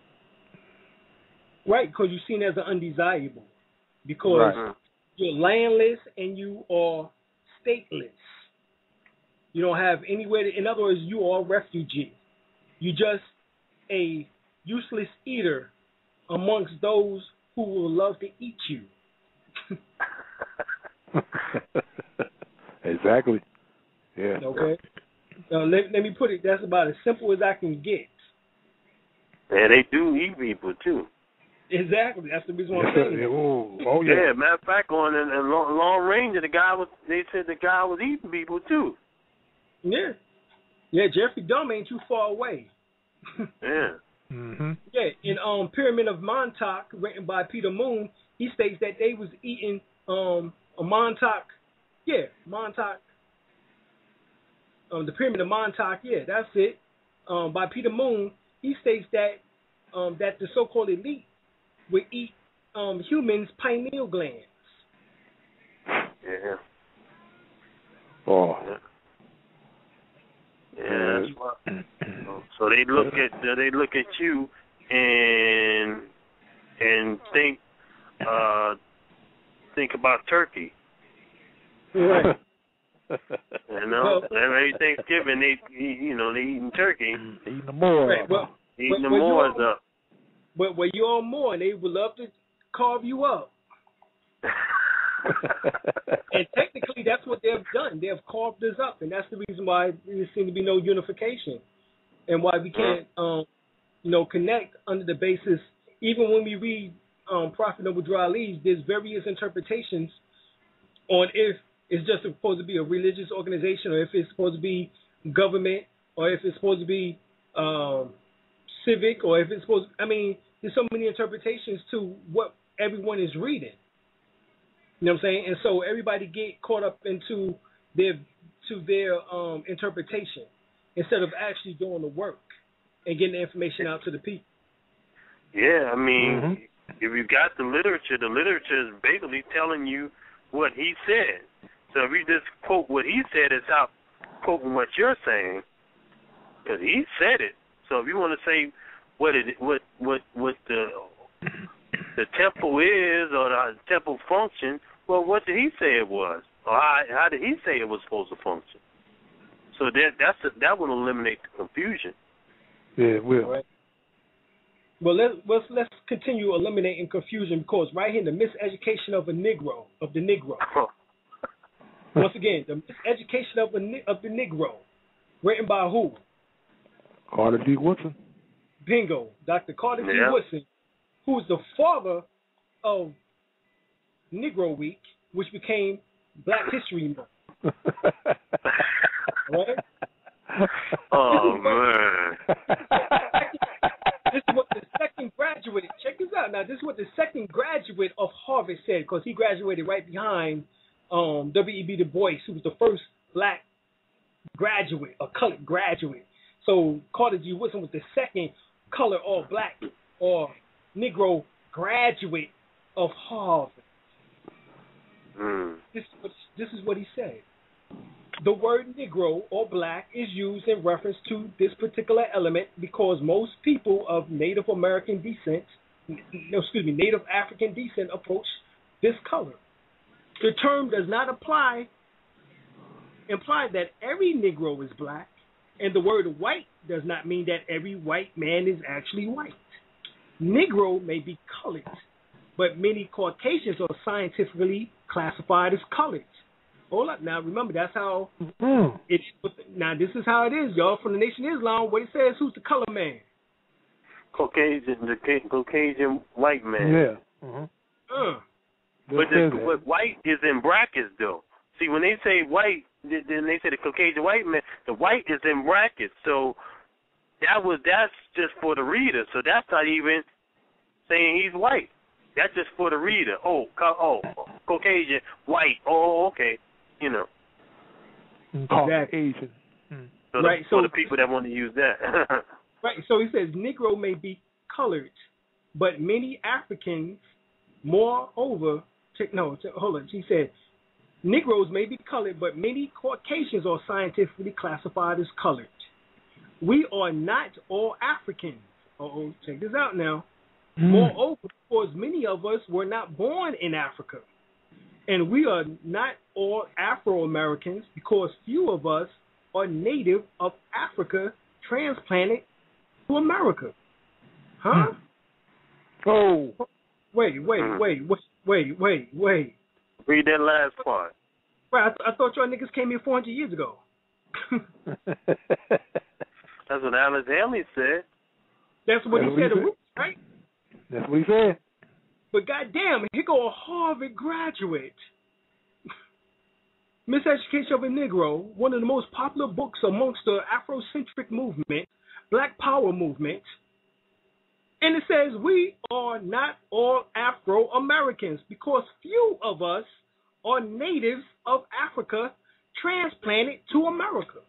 Speaker 1: Right, because you're seen as an undesirable. Because you're landless and you are stateless. You don't have anywhere to, in other words, you are a refugee. You're just a useless eater amongst those who will love to eat you.
Speaker 4: Exactly. Yeah.
Speaker 1: Okay. Let me put it. That's about as simple as I can get.
Speaker 5: And they do eat people too.
Speaker 1: Exactly. That's the reason why I'm saying.
Speaker 4: Oh yeah.
Speaker 5: Yeah. Matter of fact, on in long range, they said the guy was eating people too.
Speaker 1: Yeah. Yeah. Jeffrey Dahmer ain't too far away.
Speaker 5: Yeah.
Speaker 4: Mhm.
Speaker 1: Yeah. In Pyramid of Montauk, written by Peter Moon, he states that they was eating a Montauk. Yeah, Montauk. The Pyramid of Montauk. Yeah, that's it. By Peter Moon, he states that that the so-called elite would eat humans' pineal glands.
Speaker 5: Yeah.
Speaker 4: Oh.
Speaker 5: Yeah, that's why. So they look at you and think about turkey.
Speaker 1: Right.
Speaker 5: You know, every Thanksgiving they eating turkey,
Speaker 4: eating the Moors.
Speaker 1: Right.
Speaker 5: eating the Moors up.
Speaker 1: But you're on Moor, and they would love to carve you up. And technically, that's what they've done. They've carved us up, and that's the reason why there seems to be no unification, and why we can't, connect under the basis. Even when we read Prophet Noble Drew Ali, there's various interpretations on if it's just supposed to be a religious organization, or if it's supposed to be government, or if it's supposed to be civic, or if it's supposed. I mean, there's so many interpretations to what everyone is reading. You know what I'm saying? And so everybody get caught up into their interpretation instead of actually doing the work and getting the information out to the people.
Speaker 5: Yeah, I mean, if you got the literature is basically telling you what he said. So if you just quote what he said, it's out quoting what you're saying, because he said it. So if you want to say what the temple is or the temple function, well, what did he say it was? Or how did he say it was supposed to function? So that will eliminate the confusion.
Speaker 4: Yeah, it will.
Speaker 1: Right. Well, let's continue eliminating confusion, because right here, the miseducation of the Negro. Once again, the miseducation of the Negro, written by who?
Speaker 4: Carter G. Woodson.
Speaker 1: Bingo, Dr. Carter G. Woodson, who is the father of Negro Week, which became Black History Month. Right?
Speaker 5: Oh, man.
Speaker 1: This is what the second graduate, check this out now, this is what the second graduate of Harvard said, because he graduated right behind W.E.B. Du Bois, who was the first black graduate, a colored graduate. So Carter G. Woodson was the second color or black or Negro graduate of Harvard. This is what he said. The word Negro or black is used in reference to this particular element because most people of Native African descent approach this color. The term does not imply that every Negro is black, and the word white does not mean that every white man is actually white. Negro may be colored, but many Caucasians are scientifically classified as colored. Hold up now, remember that's how it's. Now this is how it is, y'all. From the Nation of Islam, what it says, who's the color man?
Speaker 5: Caucasian white man.
Speaker 4: Yeah.
Speaker 5: But white is in brackets though. See, when they say white, then they say the Caucasian white man. The white is in brackets, so that's just for the reader. So that's not even saying he's white. That's just for the reader. Caucasian white. Oh, okay. You know.
Speaker 4: Caucasian.
Speaker 5: So
Speaker 1: right.
Speaker 5: For the people that want to use that.
Speaker 1: Right. So he says Negro may be colored, but many Africans, moreover, hold on. He said Negroes may be colored, but many Caucasians are scientifically classified as colored. We are not all Africans. Check this out now. Moreover, because many of us were not born in Africa. And we are not all Afro-Americans because few of us are native of Africa transplanted to America. Huh?
Speaker 4: Oh.
Speaker 1: Wait.
Speaker 5: Read that last part.
Speaker 1: Right, I thought y'all niggas came here 400 years ago.
Speaker 5: That's what Alice Haley said.
Speaker 1: That's what he said, right?
Speaker 4: That's what he said.
Speaker 1: But goddamn, here go a Harvard graduate. Miseducation of a Negro, one of the most popular books amongst the Afrocentric movement, Black Power movement. And it says, we are not all Afro-Americans because few of us are natives of Africa transplanted to America.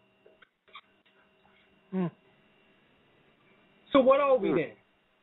Speaker 1: So what are we then?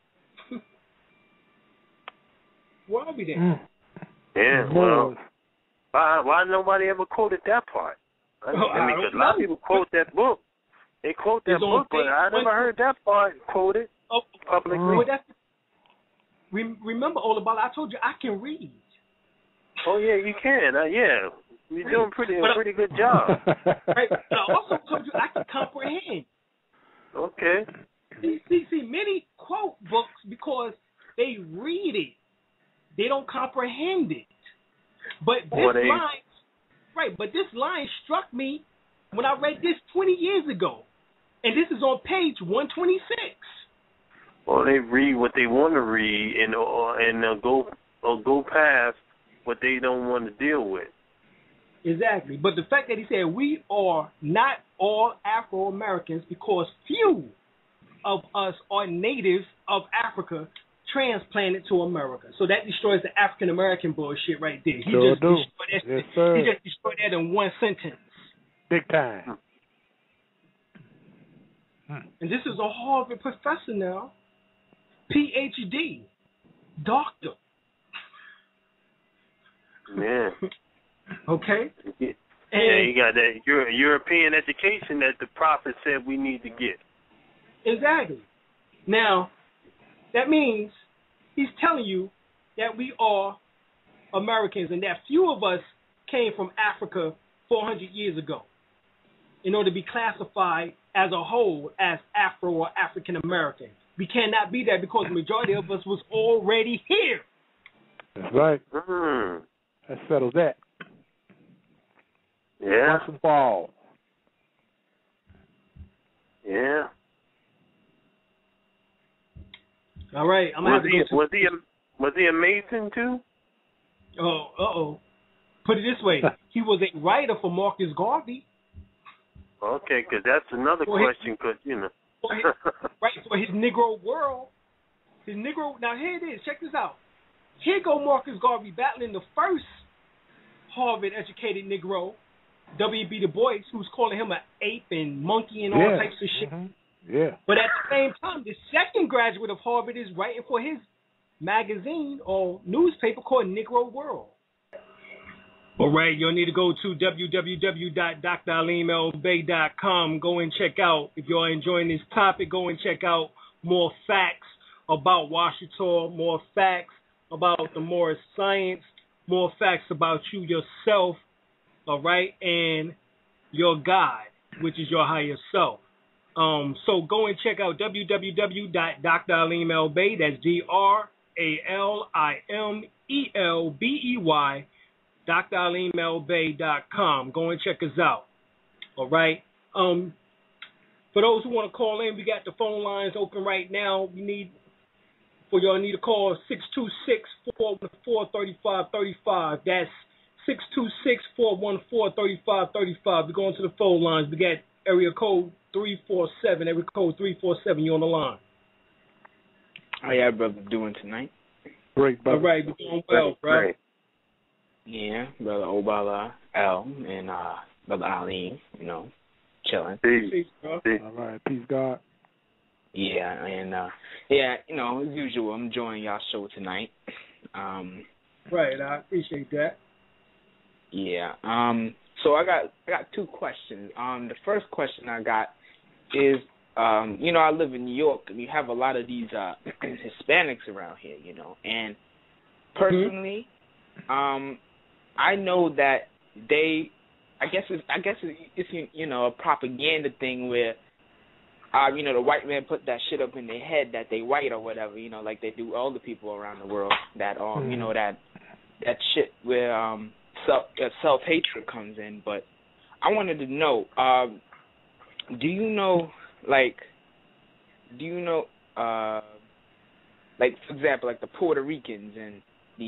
Speaker 1: What are we then?
Speaker 5: Yeah, well, why nobody ever quoted that part? I mean, because a lot of people quote that book. They quote that book, but I never heard that part quoted publicly.
Speaker 1: Well, remember, Olabala, I told you I can read.
Speaker 5: Oh, yeah, you can. Yeah. You're doing a pretty good job.
Speaker 1: Right. But I also told you I can comprehend.
Speaker 5: Okay.
Speaker 1: See, many quote books because they read it. They don't comprehend it. But this line struck me when I read this 20 years ago. And this is on page 126.
Speaker 5: Well, they read what they want to read and go past what they don't want to deal with.
Speaker 1: Exactly. But the fact that he said we are not all Afro-Americans because few of us are natives of Africa transplanted to America. So that destroys the African-American bullshit right there. He just destroyed that in one sentence.
Speaker 4: Big time.
Speaker 1: And this is a Harvard professor now. PhD. Doctor.
Speaker 5: Yeah.
Speaker 1: Okay?
Speaker 5: Yeah, you got that European education that the prophet said we need to get.
Speaker 1: Exactly. Now, that means he's telling you that we are Americans and that few of us came from Africa 400 years ago in order to be classified as a whole as Afro or African American. We cannot be that because the majority of us was already here.
Speaker 4: That's right. That settles that.
Speaker 5: Yeah.
Speaker 4: Once and for all.
Speaker 5: Yeah.
Speaker 1: All right, I'm gonna have to go.
Speaker 5: Was he amazing too?
Speaker 1: Oh. Put it this way, he was a writer for Marcus Garvey.
Speaker 5: Okay, because that's another question. Because
Speaker 1: for his Negro World, Now here it is. Check this out. Here go Marcus Garvey battling the first Harvard-educated Negro, W.B. Du Bois, who's calling him an ape and monkey and all types of shit.
Speaker 4: Yeah.
Speaker 1: But at the same time, the second graduate of Harvard is writing for his magazine or newspaper called Negro World. All right, you'll need to go to www.dralimelbay.com. Go and check out, if you're enjoying this topic, go and check out more facts about Washington, more facts about the Morris Science, more facts about you yourself, all right, and your God, which is your higher self. So go and check out www.dralimelbay, that's DRALIMELBEY, dralimelbay.com. Go and check us out. All right. For those who want to call in, we got the phone lines open right now. Y'all need to call 626-414-3535. That's 626-414-3535. We're going to the phone lines. We got area code 347. Area code 347. You on the line?
Speaker 6: How y'all brother doing tonight?
Speaker 4: Great, brother.
Speaker 1: All right, we're doing well, bro.
Speaker 5: Great.
Speaker 6: Yeah, brother Obala, L, and brother Ali, chilling.
Speaker 5: Peace.
Speaker 4: All right, peace, God.
Speaker 6: Yeah, and as usual, I'm enjoying y'all show tonight.
Speaker 1: Right, I appreciate that.
Speaker 6: Yeah. So I got two questions. The first question I got is, I live in New York, and you have a lot of these Hispanics around here, and personally, I know that I guess it's a propaganda thing where, the white man put that shit up in their head that they white or whatever, like they do all the people around the world, that, that shit where self-hatred comes in. But I wanted to know, do you know, like, like, for example, like the Puerto Ricans and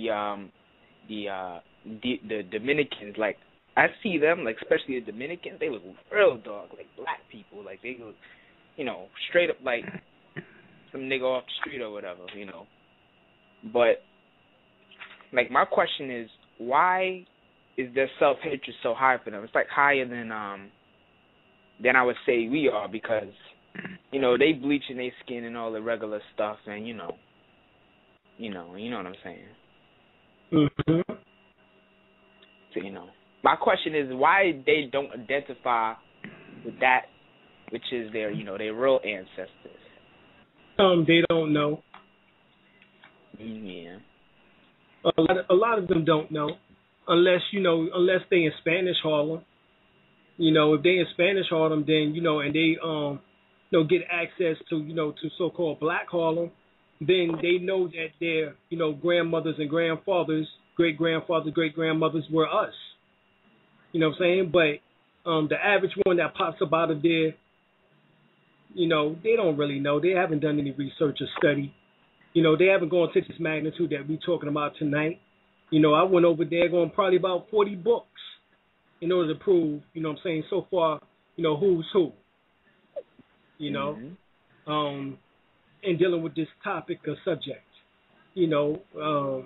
Speaker 6: the Dominicans, like, I see them, like, especially the Dominicans, they look real dog, like black people, like they look, you know, straight up like some nigga off the street or whatever, you know. But, like, my question is, why is their self-hatred so high for them? It's like higher than I would say we are, because, you know, they bleaching their skin and all the regular stuff, and you know what I'm saying.
Speaker 1: Mm-hmm.
Speaker 6: So, you know, my question is why they don't identify with that, which is their, you know, their real ancestors.
Speaker 1: They don't know.
Speaker 6: Yeah.
Speaker 1: A lot of them don't know, unless they in Spanish Harlem. You know, if they in Spanish Harlem, then, you know, and they get access to, you know, to so-called Black Harlem, then they know that their, you know, grandmothers and grandfathers, great-grandfathers, great-grandmothers were us. You know what I'm saying? But the average one that pops up out of there, you know, they don't really know. They haven't done any research or study. You know, they haven't gone to this magnitude that we're talking about tonight. You know, I went over there going probably about 40 books in order to prove, you know what I'm saying, so far, you know, who's who. You know, and dealing with this topic or subject. You know,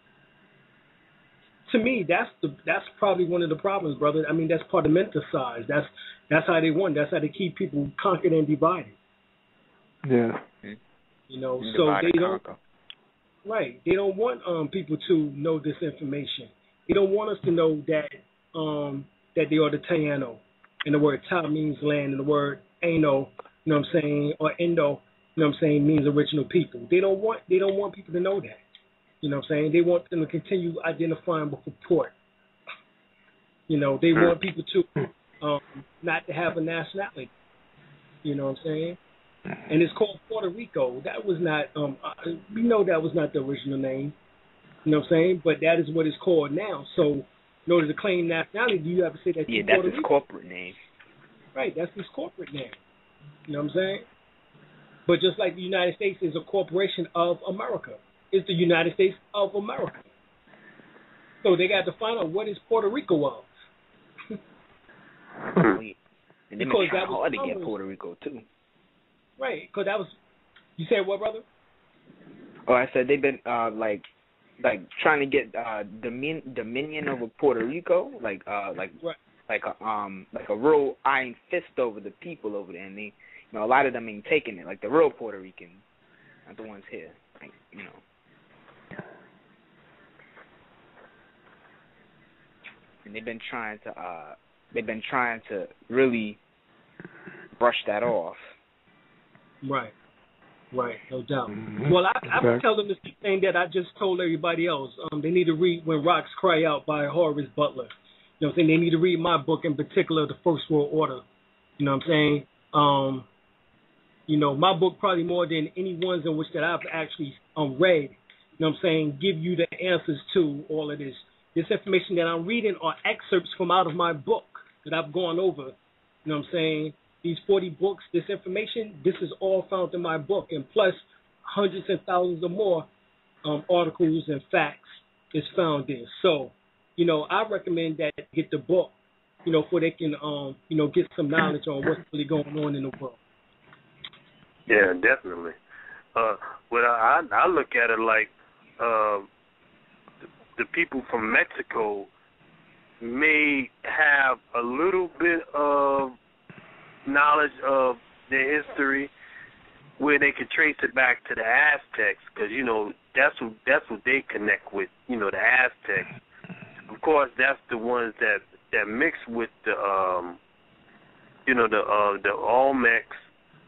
Speaker 1: to me, that's probably one of the problems, brother. I mean, that's part of menticize. That's how they want. That's how they keep people conquered and divided.
Speaker 4: Yeah.
Speaker 1: You know, so they don't. Right. They don't want people to know this information. They don't want us to know that that they are the Taino, and the word Ta means land, and the word Ano, you know what I'm saying, or Indo, you know what I'm saying, means original people. They don't want people to know that. You know what I'm saying? They want them to continue identifying with purport. You know, they want people to not to have a nationality. You know what I'm saying? And it's called Puerto Rico. That was not, we know that was not the original name. You know what I'm saying? But that is what it's called now. So in order to claim nationality, you have to say that.
Speaker 6: Yeah, that's his corporate name.
Speaker 1: Right, that's his corporate name. You know what I'm saying? But just like the United States is a corporation of America. It's the United States of America. So they got to find out what is Puerto Rico of.
Speaker 6: And they make it hard to get Puerto Rico, too.
Speaker 1: Right, because that was... You said what, brother?
Speaker 6: Oh, I said they've been, like trying to get dominion over Puerto Rico, like a real iron fist over the people over there, and they, you know, a lot of them ain't taking it, like the real Puerto Ricans, not the ones here, like, you know. And they've been trying to really brush that off.
Speaker 1: Right, no doubt. Well, I would tell them the same thing that I just told everybody else. They need to read When Rocks Cry Out by Horace Butler. You know what I'm saying? They need to read my book, in particular, The First World Order. You know what I'm saying? You know, my book probably more than any ones in which that I've actually read, you know what I'm saying, give you the answers to all of this. This information that I'm reading are excerpts from out of my book that I've gone over. You know what I'm saying? These 40 books, this information, this is all found in my book. And plus, hundreds and thousands of more articles and facts is found there. So, you know, I recommend that get the book, you know, so they can, you know, get some knowledge on what's really going on in the world.
Speaker 5: Yeah, definitely. Well, I look at it like the people from Mexico may have a little bit of knowledge of their history where they could trace it back to the Aztecs, because, you know, that's what they connect with, you know, the Aztecs. Of course, that's the ones that mix with the, you know, the Olmecs,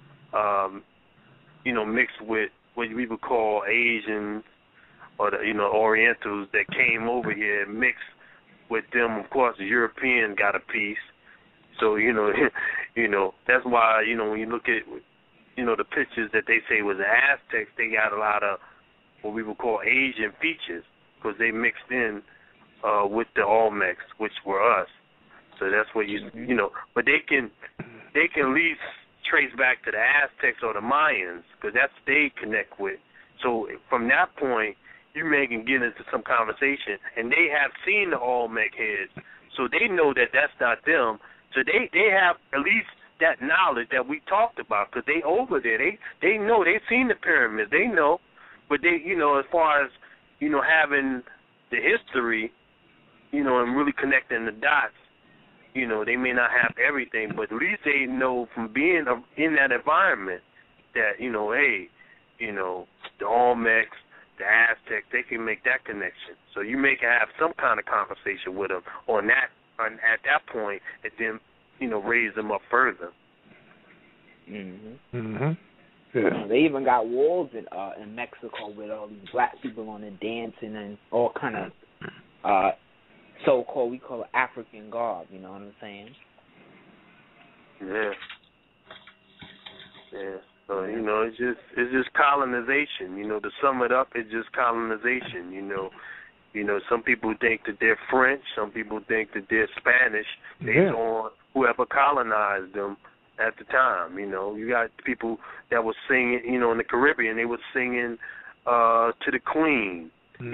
Speaker 5: you know, mixed with what we would call Asians or the, you know, Orientals that came over here and mixed with them. Of course, the European got a piece. So, you know, that's why, you know, when you look at, you know, the pictures that they say was the Aztecs, they got a lot of what we would call Asian features because they mixed in with the Olmecs, which were us. So that's what you know. But they can they can at least trace back to the Aztecs or the Mayans, because that's what they connect with. So from that point, you may can get into some conversation, and they have seen the Olmec heads, so they know that that's not them. So they have at least that knowledge that we talked about, because they over there. They know. They've seen the pyramids. They know. But they, as far as, having the history, and really connecting the dots, they may not have everything, but at least they know from being in that environment that, hey, the Olmecs, the Aztecs, they can make that connection. So you may have some kind of conversation with them at that point, and then, raise them up further.
Speaker 4: Yes.
Speaker 6: They even got walls in Mexico with all these black people on it dancing and all kind of so-called, we call it African garb, you know what I'm saying?
Speaker 5: Yeah. Yeah. So, it's just colonization. To sum it up, it's just colonization, some people think that they're French, some people think that they're Spanish based on whoever colonized them at the time. You got people that were singing, in the Caribbean, they were singing to the Queen.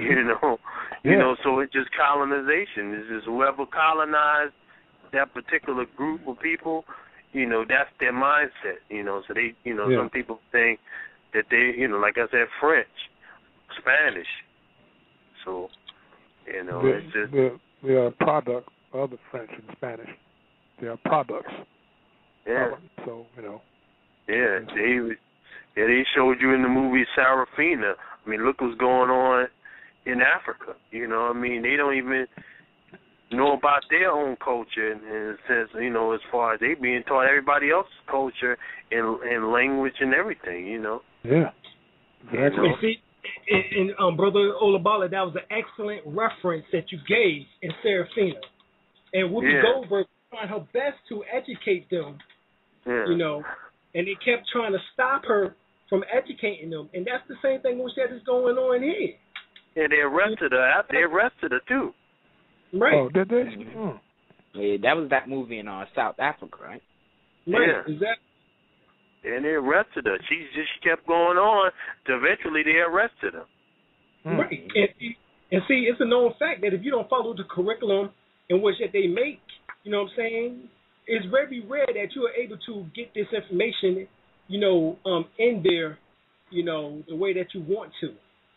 Speaker 5: So it's just colonization. It's just whoever colonized that particular group of people, that's their mindset, So they, some people think that they, like I said, French, Spanish. So, it's just...
Speaker 4: They are a product of the French and Spanish. They are products.
Speaker 5: Yeah.
Speaker 4: So,
Speaker 5: Yeah, they showed you in the movie Sarafina. I mean, look what's going on in Africa. They don't even know about their own culture in a sense, as far as they being taught everybody else's culture and language and everything,
Speaker 4: Yeah. Exactly.
Speaker 1: See, and Brother Olabala, that was an excellent reference that you gave in Serafina. And Whoopi Goldberg trying her best to educate them, and they kept trying to stop her from educating them. And that's the same thing that is going on here.
Speaker 5: Yeah, they arrested her. They arrested her, too.
Speaker 1: Right.
Speaker 4: Oh, did they?
Speaker 6: Yeah, that was that movie in South Africa, right?
Speaker 1: Right,
Speaker 5: yeah.
Speaker 1: exactly.
Speaker 5: And they arrested her. She kept going on. Eventually, they arrested her.
Speaker 1: Right. And see, it's a known fact that if you don't follow the curriculum in which that they make, you know what I'm saying, it's very rare that you are able to get this information, in there, the way that you want to.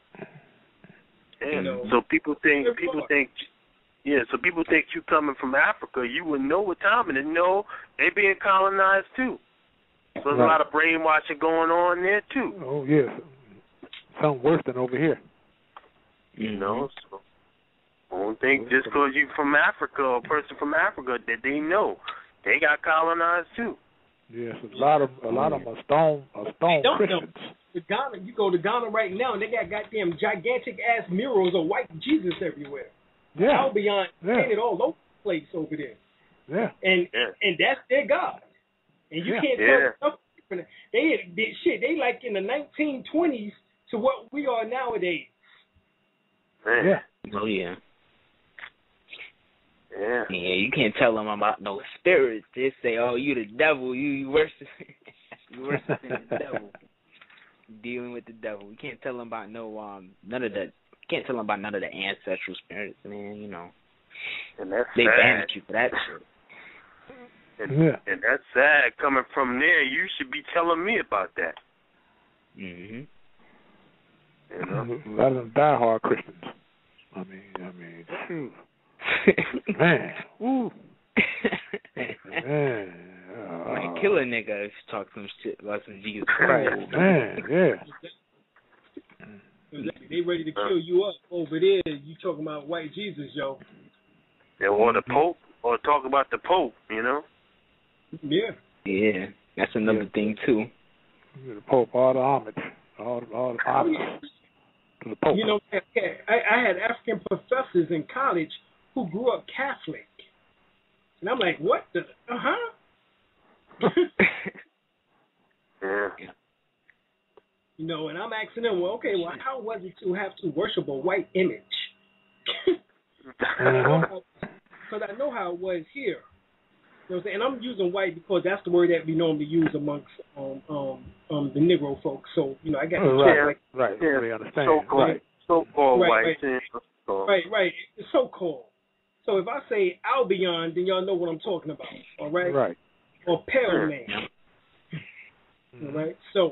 Speaker 5: And so people think, so people think you coming from Africa, you would know what time it is. No, they being colonized too. So there's a lot of brainwashing going on there too.
Speaker 4: Oh yes, something worse than over here.
Speaker 5: So I don't think just because you from Africa or a person from Africa that they know they got colonized too.
Speaker 4: Yes, a lot of them are stone Christians.
Speaker 1: Ghana, you go to Ghana right now, and they got goddamn gigantic ass murals of white Jesus everywhere.
Speaker 4: Yeah,
Speaker 1: all beyond painted all over the place over there.
Speaker 4: Yeah,
Speaker 1: and that's their God. And you can't tell them different. They like in the 1920s to what we are nowadays.
Speaker 4: Yeah.
Speaker 6: Oh yeah.
Speaker 5: Yeah.
Speaker 6: Yeah, you can't tell them about no spirits. They say, "Oh, you the devil. You worship, you worshiping the devil, dealing with the devil." You can't tell them about none of the. Can't tell them about none of the ancestral spirits, man.
Speaker 5: And that's
Speaker 6: they
Speaker 5: sad.
Speaker 6: banned you for that shit.
Speaker 5: And that's sad. Coming from there, you should be telling me about that.
Speaker 6: Mhm.
Speaker 4: A lot of them diehard Christians. I mean, shoot. Man, ooh. Man.
Speaker 6: Might kill a nigga if you talk some shit about some Jesus Christ.
Speaker 4: Oh, man, yeah.
Speaker 1: They ready to kill you up over there. You talking about white Jesus, yo.
Speaker 5: Yeah, or the Pope, or talk about the Pope,
Speaker 1: Yeah.
Speaker 6: Yeah, that's another thing, too.
Speaker 4: The Pope, all the homage. All the homage to the Pope.
Speaker 1: I had African professors in college who grew up Catholic. And I'm like, what the,
Speaker 5: Yeah.
Speaker 1: And I'm asking them, how was it to have to worship a white image? Because I know how it was here. You know what I'm saying? And I'm using white because that's the word that we normally use amongst the Negro folks. So, you know, I got
Speaker 4: right.
Speaker 5: Yeah.
Speaker 4: We understand.
Speaker 5: So-called
Speaker 1: right,
Speaker 5: white.
Speaker 1: Right. It's so-called. So if I say Albion, then y'all know what I'm talking about. All right?
Speaker 4: Right.
Speaker 1: Or pale man. All right? So,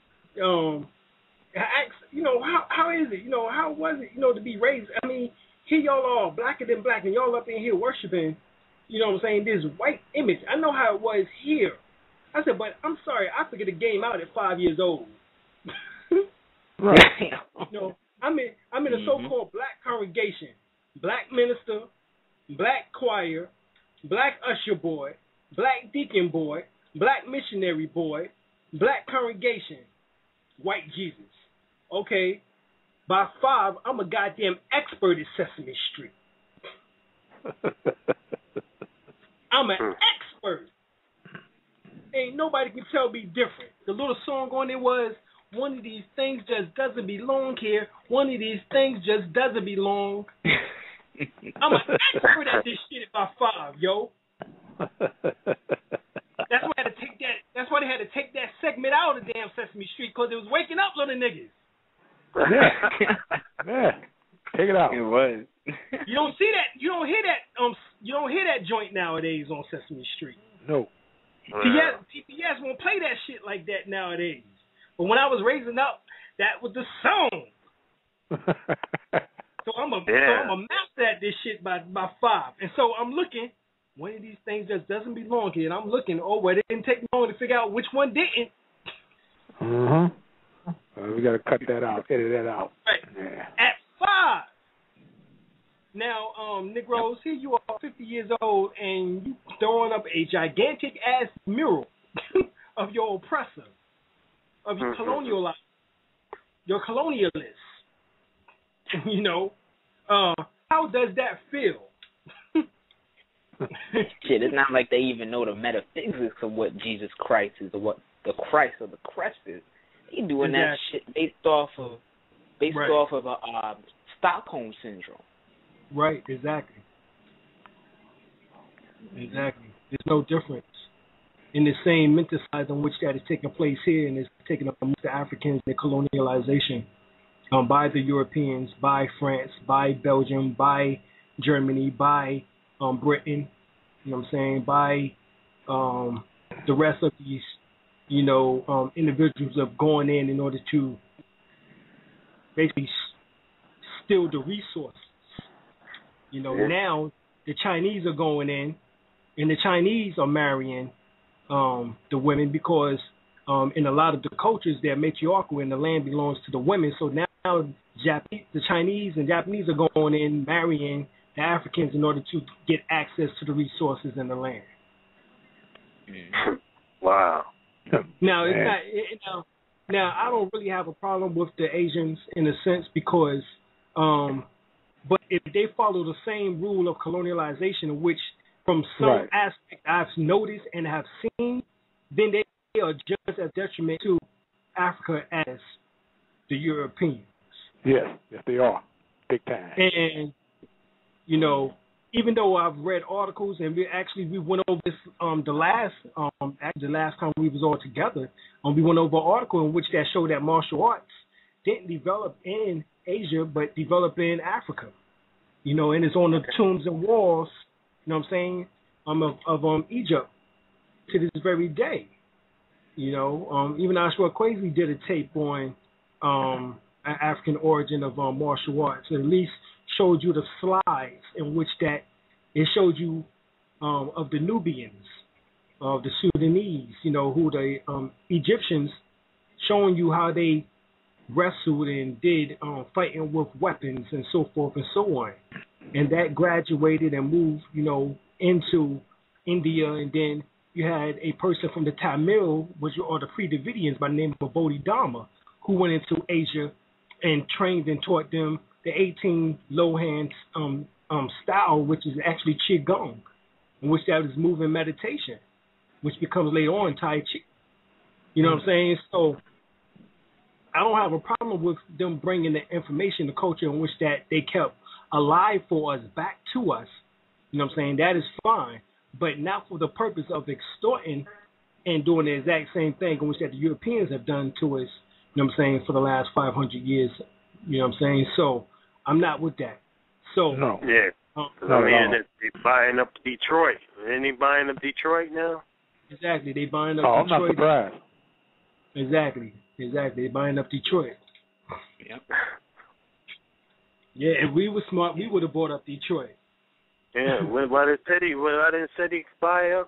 Speaker 1: I asked, you know, how is it? You know, how was it, you know, to be raised? I mean, here y'all are blacker than black, and y'all up in here worshiping, you know what I'm saying, this white image. I know how it was here. I said, but I'm sorry, I figured the game out at 5 years old.
Speaker 4: Right.
Speaker 1: You know, I'm in a so-called black congregation, black minister, black choir, black usher boy, black deacon boy, black missionary boy, black congregation, white Jesus. Okay, by 5, I'm a goddamn expert at Sesame Street. I'm an expert. Ain't nobody can tell me different. The little song on it was, one of these things just doesn't belong here. One of these things just doesn't belong. I'm an expert at this shit by 5, yo. That's why I had to take that. That's why they had to take that segment out of the damn Sesame Street, because it was waking up little niggas.
Speaker 4: Yeah. Take it out.
Speaker 6: It was.
Speaker 1: You don't see that. You don't hear that. You don't hear that joint nowadays on Sesame Street.
Speaker 4: No.
Speaker 1: PBS won't play that shit like that nowadays. But when I was raising up, that was the song. So I'm a master at this shit by 5. And so I'm looking. One of these things just doesn't belong here. And I'm looking. Oh, well, it didn't take long to figure out which one didn't.
Speaker 4: We got to cut that out, edit that out.
Speaker 1: Right.
Speaker 4: Yeah.
Speaker 1: At 5. Now, Negroes, here you are, 50 years old, and you throwing up a gigantic ass mural of your oppressor, of your your colonialists. You know, how does that feel?
Speaker 6: Shit, it's not like they even know the metaphysics of what Jesus Christ is, or what the Christ or the crest is. They doing that shit based off of Stockholm syndrome.
Speaker 1: Right, exactly. There's no difference in the same mental side on which that is taking place here, and is taking up amongst the Africans, the colonialization by the Europeans, by France, by Belgium, by Germany, by Britain, you know what I'm saying, by the rest of these, you know, individuals have gone in order to basically steal the resources. You know, now the Chinese are going in, and the Chinese are marrying the women, because in a lot of the cultures they're matriarchal and the land belongs to the women. So now the Chinese and Japanese are going in marrying the Africans in order to get access to the resources in the land.
Speaker 5: Wow.
Speaker 1: Now it's not. Now I don't really have a problem with the Asians in a sense, because, but if they follow the same rule of colonialization, in which from some aspect I've noticed and have seen, then they are just as detriment to Africa as the Europeans.
Speaker 4: Yes, they are, big time.
Speaker 1: And you know, even though I've read articles, and we went over this the last time we was all together, we went over an article in which that showed that martial arts didn't develop in Asia but developed in Africa. You know, and it's on the tombs and walls, you know what I'm saying, of Egypt to this very day. You know, even Ashwa Kwesi did a tape on an African origin of martial arts. It at least showed you the slides in which that it showed you of the Nubians, of the Sudanese, you know, who the Egyptians, showing you how they wrestled and did fighting with weapons and so forth and so on. And that graduated and moved, you know, into India, and then you had a person from the Tamil, or the Pre-Davidians, by the name of Bodhidharma, who went into Asia and trained and taught them the 18 low-hand style, which is actually Qigong, in which that is moving meditation, which becomes later on Tai Chi. You know what I'm saying? So I don't have a problem with them bringing the information, the culture in which that they kept alive for us, back to us. You know what I'm saying? That is fine. but not for the purpose of extorting and doing the exact same thing which that the Europeans have done to us, you know what I'm saying, for the last 500 years, you know what I'm saying? So I'm not with that. So
Speaker 4: no.
Speaker 5: Yeah. They're buying up Detroit. Ain't they buying up Detroit now?
Speaker 1: Exactly. They buying up
Speaker 4: I'm
Speaker 1: Detroit.
Speaker 4: not surprised.
Speaker 1: Exactly. They're buying up Detroit.
Speaker 6: Yep.
Speaker 1: Yeah, if we were smart, we would have bought up Detroit.
Speaker 5: Yeah, why didn't City buy up?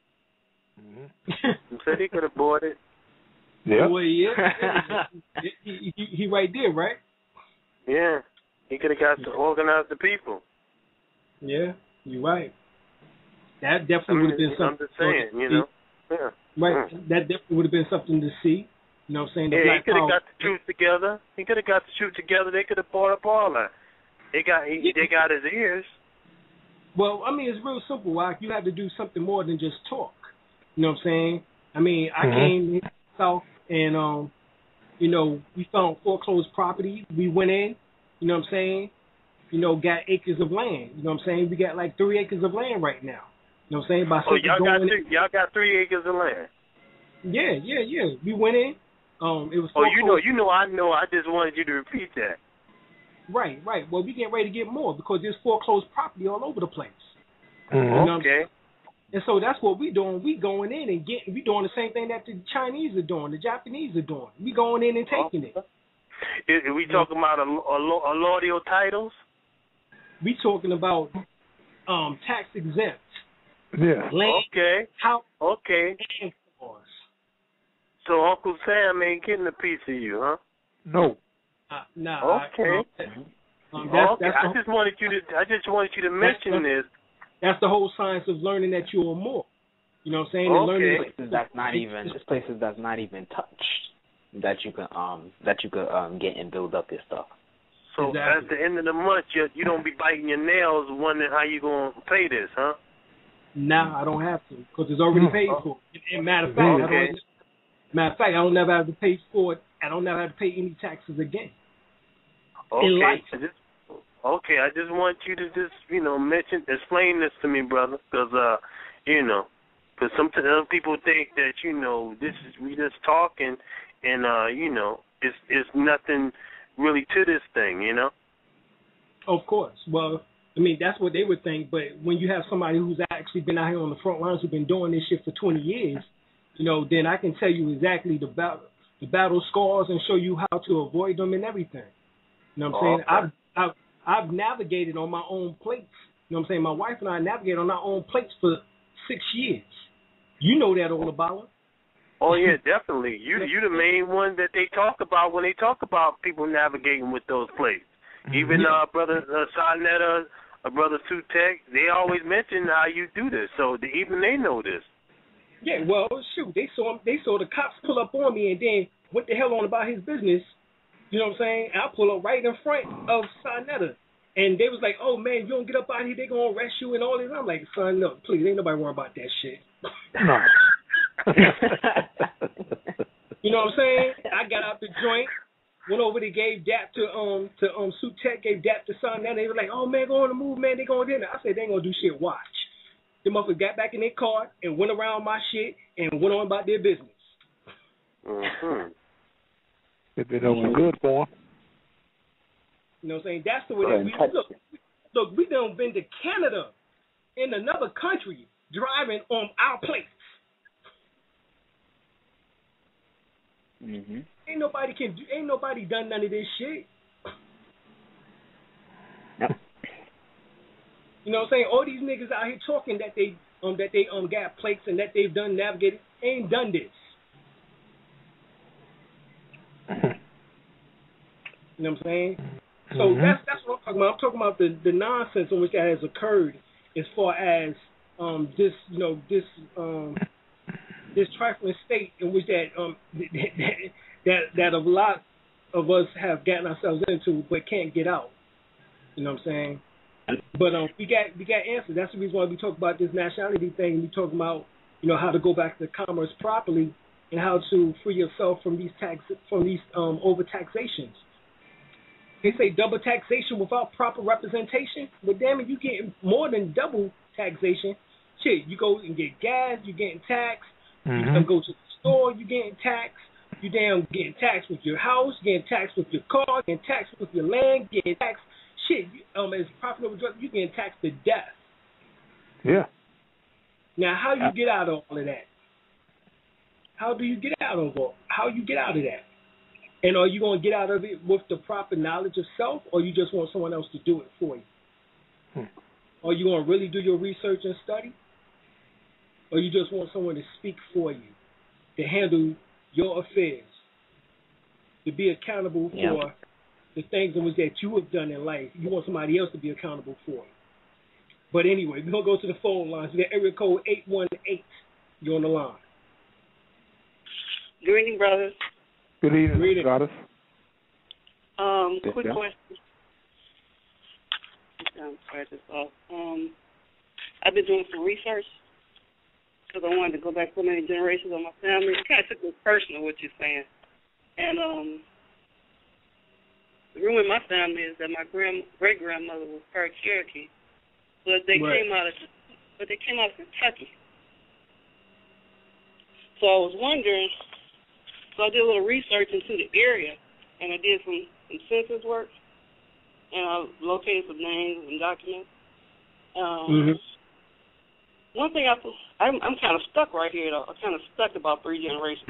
Speaker 5: City could have bought it.
Speaker 4: Yeah.
Speaker 1: Well, yeah. he right there, right?
Speaker 5: Yeah. He could have got to organize the people.
Speaker 1: Yeah, you're right. That definitely would have been something.
Speaker 5: I'm just saying, you know. Yeah.
Speaker 1: Right. That definitely would have been something to see. You know what I'm saying? The
Speaker 5: he could have got the truth together. He could have got the truth together. They could have bought up all that. They got his ears.
Speaker 1: Well, I mean, it's real simple. Like, you have to do something more than just talk. You know what I'm saying? I mean, I came south and you know, we found foreclosed property. We went in. You know what I'm saying? You know, got acres of land. You know what I'm saying? We got like 3 acres of land right now. You know what I'm saying?
Speaker 5: Y'all got 3 acres of land.
Speaker 1: Yeah. We went in. It was.
Speaker 5: I know. I just wanted you to repeat that.
Speaker 1: Right. Well, we getting ready to get more because there's foreclosed property all over the place.
Speaker 4: Mm-hmm.
Speaker 1: You know
Speaker 5: Okay.
Speaker 1: And so that's what we doing. We going in and we doing the same thing that the Chinese are doing, the Japanese are doing. We going in and taking it.
Speaker 5: Are we talking about allodial titles?
Speaker 1: We talking about tax exempt.
Speaker 4: Yeah.
Speaker 1: Land,
Speaker 5: okay. Okay.
Speaker 1: And cars.
Speaker 5: So Uncle Sam ain't getting a piece of you, huh?
Speaker 4: No.
Speaker 1: Nah.
Speaker 5: Okay. I just wanted you to mention this.
Speaker 6: That's the whole science of learning that you are more. You know what I'm saying? And learning places that's not even touched that you could get and build up your stuff.
Speaker 5: So at the end of the month, you don't be biting your nails wondering how you gonna pay this, huh?
Speaker 1: Nah, I don't have to because it's already paid for. And matter of fact, I don't never have to pay for it. I don't never have to pay any taxes again.
Speaker 5: Okay. I just want you to just, explain this to me, brother, because, because sometimes other people think that, we just talking and, it's nothing really to this thing, you know?
Speaker 1: Of course. Well, I mean, that's what they would think, but when you have somebody who's actually been out here on the front lines who's been doing this shit for 20 years, then I can tell you exactly the battle scars and show you how to avoid them and everything. You know what I'm saying? I've navigated on my own plates. You know what I'm saying? My wife and I navigated on our own plates for 6 years. You know that, Olabala.
Speaker 5: Oh, yeah, definitely. You the main one that they talk about when they talk about people navigating with those plates. Even Brother Sarnetta, Brother Sutek, they always mention how you do this. So even they know this.
Speaker 1: Yeah, well, shoot, they saw the cops pull up on me and then went the hell on about his business. You know what I'm saying? I pull up right in front of Sarnetta. And they was like, oh, man, you don't get up out here, they going to arrest you and all this. I'm like, son, no, please, ain't nobody worry about that shit.
Speaker 4: No.
Speaker 1: You know what I'm saying? I got out the joint, went over there, gave dap to Sutek, gave dap to Sarnetta. They were like, oh, man, go on the move, man, they going to dinner. I said, they ain't going to do shit, watch. The motherfuckers got back in their car and went around my shit and went on about their business.
Speaker 5: Mm-hmm.
Speaker 4: If it was good for them.
Speaker 1: You know what I'm saying? That's the way that we look. We done been to Canada, in another country, driving on our plates.
Speaker 6: Mm-hmm.
Speaker 1: Ain't nobody done none of this shit.
Speaker 6: Yep.
Speaker 1: You know what I'm saying? All these niggas out here talking that they got plates and that they've done navigated ain't done this. You know what I'm saying? So that's what I'm talking about. I'm talking about the nonsense in which that has occurred as far as this trifling state in which that a lot of us have gotten ourselves into but can't get out. You know what I'm saying? But we got answers. That's the reason why we talk about this nationality thing. We talk about how to go back to commerce properly and how to free yourself from these overtaxations. They say double taxation without proper representation. But damn it, you get more than double taxation. shit, you go and get gas, you're getting taxed.
Speaker 4: Mm-hmm.
Speaker 1: You come go to the store, you're getting taxed. You damn getting taxed with your house, getting taxed with your car, getting taxed with your land, getting taxed. Shit, as profit over drug, you getting taxed to death.
Speaker 4: Yeah.
Speaker 1: Now, how you get out of all of that? How do you get out of all? How you get out of that? And are you going to get out of it with the proper knowledge of self, or you just want someone else to do it for you? Are you going to really do your research and study? Or you just want someone to speak for you, to handle your affairs, to be accountable for the things in which that you have done in life? You want somebody else to be accountable for it. But anyway, we're going to go to the phone lines. We got area code 818. You're on the line.
Speaker 7: Good evening, brothers.
Speaker 4: Good evening, Goddess.
Speaker 7: Quick question. I'm sorry, this off. I've been doing some research because I wanted to go back so many generations of my family. It kind of took me personal, what you're saying. And the rumor in my family is that my great-grandmother was part Cherokee, but they came out of Kentucky. So I was wondering. So I did a little research into the area, and I did some census work, and I located some names and documents. One thing I'm kind of stuck right here, though. I'm kind of stuck about 3 generations.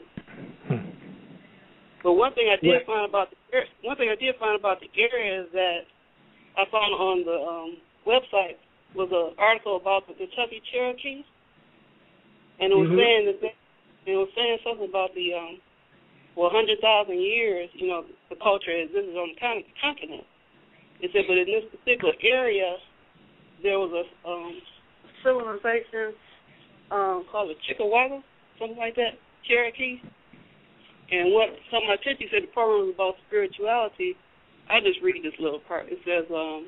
Speaker 7: But one thing I did find about the area is that I found on the website was an article about the Kentucky Cherokees, and it was saying that. It was saying something about the, 100,000 years, the culture existed on the continent. It said, but in this particular area, there was a civilization called the Chickawaga, something like that, Cherokee. And what some of my teachers said the program was about spirituality. I'll just read this little part. It says,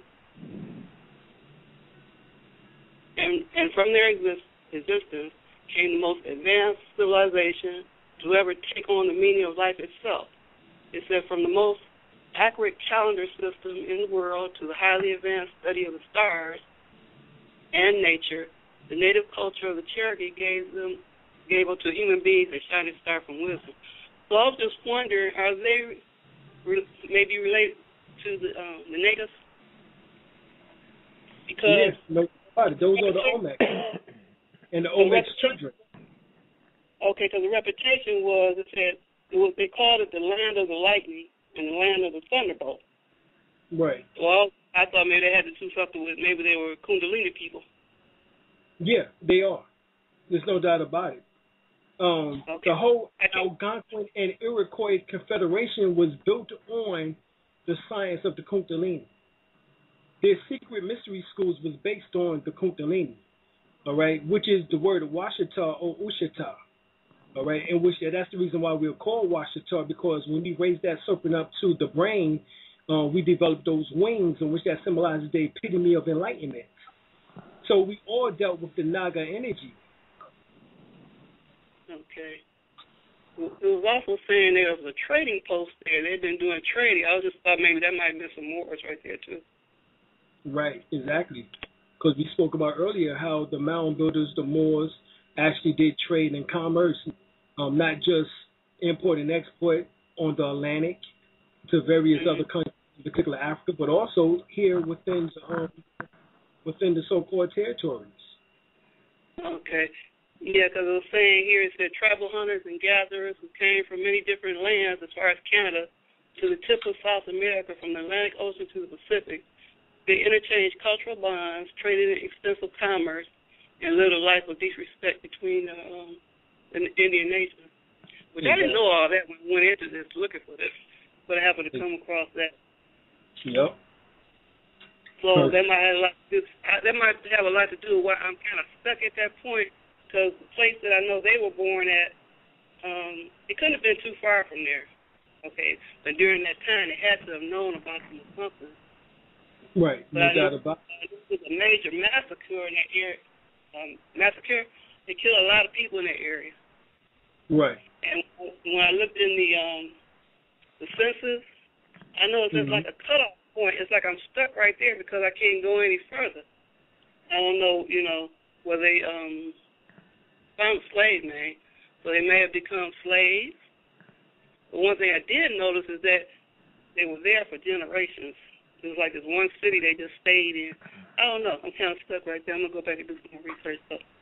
Speaker 7: and from their existence, came the most advanced civilization to ever take on the meaning of life itself. It said from the most accurate calendar system in the world to the highly advanced study of the stars and nature, the native culture of the Cherokee gave unto human beings a shining star from wisdom. So I was just wondering, are they maybe related to the natives? Because
Speaker 1: those are the Olmecs. And the Olmec's children.
Speaker 7: Okay, because the reputation was, they called it the land of the lightning and the land of the thunderbolt.
Speaker 1: Right.
Speaker 7: Well, I thought maybe they had to do something with, maybe they were Kundalini people.
Speaker 1: Yeah, they are. There's no doubt about it. The whole Algonquin and Iroquois Confederation was built on the science of the Kundalini. Their secret mystery schools was based on the Kundalini. All right, which is the word Washita or Ushita. All right, in which that's the reason why we're called Washita, because when we raise that serpent up to the brain, we develop those wings, in which that symbolizes the epitome of enlightenment. So we all dealt with the Naga energy.
Speaker 7: Okay. It was also saying there was a trading post there. They've been doing trading. I just thought maybe that might have been some Moors right there, too.
Speaker 1: Right, exactly. Because we spoke about earlier how the mound builders, the Moors, actually did trade and commerce, not just import and export on the Atlantic to various other countries, in particular Africa, but also here within the so-called territories.
Speaker 7: Okay. Yeah, because it was saying here, it said tribal hunters and gatherers who came from many different lands as far as Canada to the tip of South America from the Atlantic Ocean to the Pacific. They interchanged cultural bonds, traded in extensive commerce, and lived a life of disrespect between the Indian nation. Which I didn't know all that when we went into this looking for this, but I happened to come across that.
Speaker 1: Yep.
Speaker 7: So that might have a lot to do with why I'm kind of stuck at that point, because the place that I know they were born at, it couldn't have been too far from there. Okay, but during that time, they had to have known about them or something.
Speaker 1: Right, no doubt about
Speaker 7: it. It was a major massacre in that area. They killed a lot of people in that area.
Speaker 1: Right.
Speaker 7: And when I looked in the census, I know it's like a cutoff point. It's like I'm stuck right there because I can't go any further. I don't know, where they found slave name, so they may have become slaves. But one thing I did notice is that they were there for generations. It was like this one city they just stayed in. I don't know. I'm kind of stuck right there. I'm going to go back and do some more research.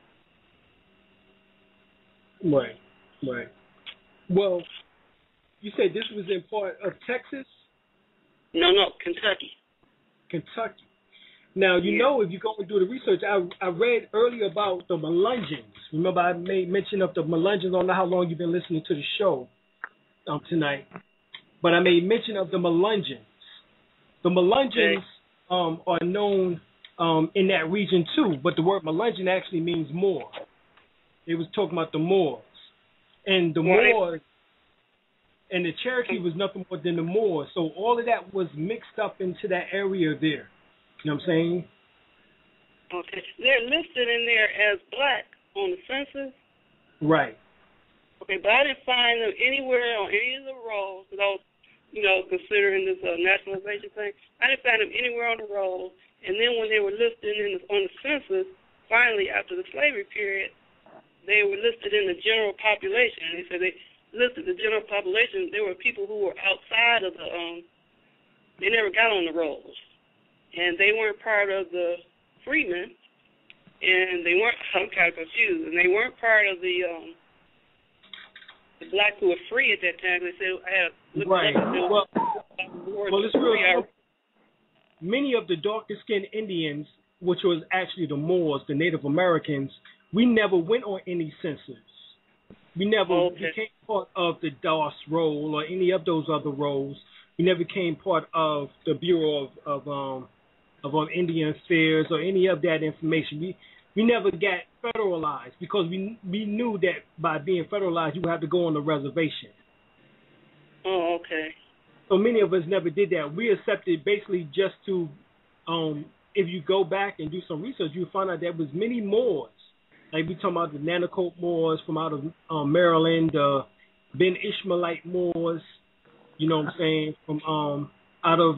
Speaker 1: Right, right. Well, you said this was in part of Texas?
Speaker 7: No, Kentucky.
Speaker 1: Kentucky. Now, you know, if you go and do the research, I read earlier about the Melungeons. Remember, I made mention of the Melungeons. I don't know how long you've been listening to the show tonight, but I made mention of the Melungeons. The Melungeons are known in that region too, but the word Melungeon actually means Moor. It was talking about the Moors. And the Moors and the Cherokee was nothing more than the Moors. So all of that was mixed up into that area there. You know what I'm saying?
Speaker 7: Okay. They're listed in there as black on the census.
Speaker 1: Right.
Speaker 7: Okay, but I didn't find them anywhere on any of the rolls, because I was, considering this nationalization thing. I didn't find them anywhere on the rolls. And then when they were listed on the census, finally after the slavery period, they were listed in the general population. And they said they listed the general population. There were people who were outside of the, they never got on the rolls. And they weren't part of the freedmen, and they weren't, I'm kind of confused, and they weren't part of the blacks who were free at that time. They said, I had
Speaker 1: right. Well, it's real. Many of the darker-skinned Indians, which was actually the Moors, the Native Americans, we never went on any census. We never became part of the DOS roll or any of those other rolls. We never became part of the Bureau of Indian Affairs or any of that information. We never got federalized because we knew that by being federalized, you would have to go on the reservation.
Speaker 7: Oh, okay.
Speaker 1: So many of us never did that. We accepted basically just to, if you go back and do some research, you'll find out there was many Moors. Like we talking about the Nanacoke Moors from out of Maryland, the Ben Ishmaelite Moors, you know what I'm saying, from out of,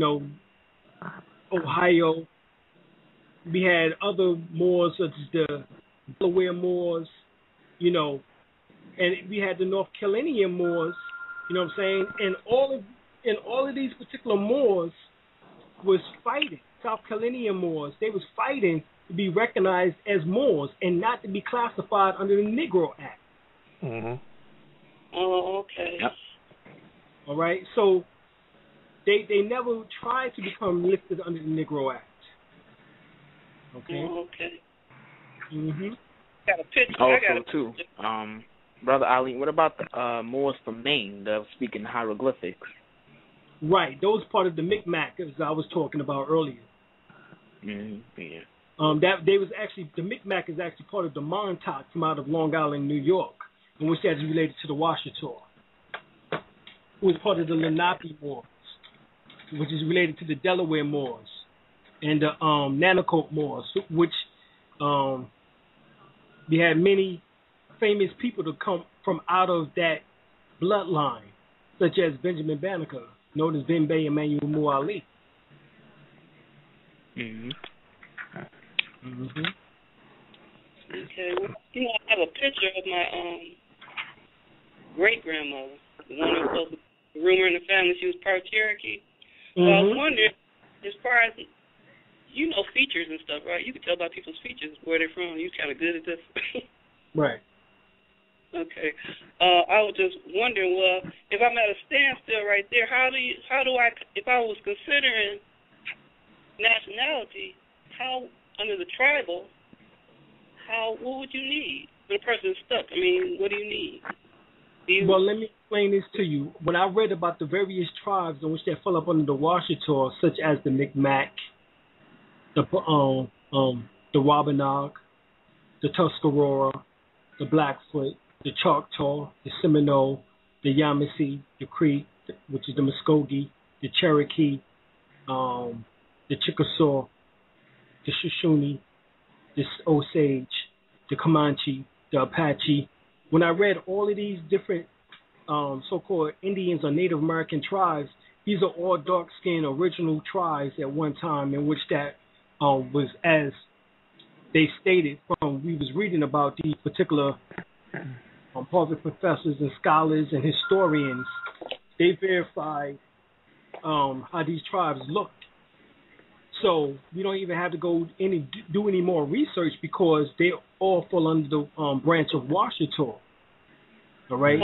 Speaker 1: Ohio. We had other Moors such as the Delaware Moors, and we had the North Carolinian Moors, you know what I'm saying? And all of these particular Moors was fighting, South Carolinian Moors, they was fighting to be recognized as Moors and not to be classified under the Negro Act.
Speaker 7: Mm-hmm. Oh, okay.
Speaker 1: Yep. All right, so they never tried to become listed under the Negro Act. Okay.
Speaker 7: Oh, okay.
Speaker 1: Mhm.
Speaker 7: Got a picture.
Speaker 6: Also, too, Brother Ali, what about the Moors from Maine that was speaking hieroglyphics?
Speaker 1: Right, those part of the Micmac, as I was talking about earlier.
Speaker 6: Mm-hmm. Yeah.
Speaker 1: That they was actually, the Micmac is actually part of the Montauk from out of Long Island, New York, in which that is related to the Washita, who is part of the Lenape Moors, which is related to the Delaware Moors, and the Nanacoke Moors, which we had many famous people to come from out of that bloodline, such as Benjamin Banneker, known as Ben Bay Emmanuel Mu Ali.
Speaker 6: Mm-hmm.
Speaker 1: Mm-hmm.
Speaker 7: Okay. Well, I have a picture of my great-grandmother, the one who was the rumor in the family she was part Cherokee. So I was wondering, as far as, features and stuff, right? You can tell by people's features where they're from. You're kind of good at this.
Speaker 1: Right.
Speaker 7: Okay. I was just wondering, well, if I'm at a standstill right there, how do I, if I was considering nationality, how, under the tribal, what would you need when a person is stuck? I mean, what do you need?
Speaker 1: Well, let me explain this to you. When I read about the various tribes in which they fell up under the Washita, such as the Micmac, the Wabanag, the Tuscarora, the Blackfoot, the Choctaw, the Seminole, the Yamasee, the Creek, which is the Muskogee, the Cherokee, the Chickasaw, the Shoshone, the Osage, the Comanche, the Apache. When I read all of these different so-called Indians or Native American tribes, these are all dark-skinned original tribes at one time in which that was as they stated from, we was reading about these particular Harvard professors and scholars and historians, they verified how these tribes looked. So we don't even have to do any more research because they all fall under the branch of Washita. All right?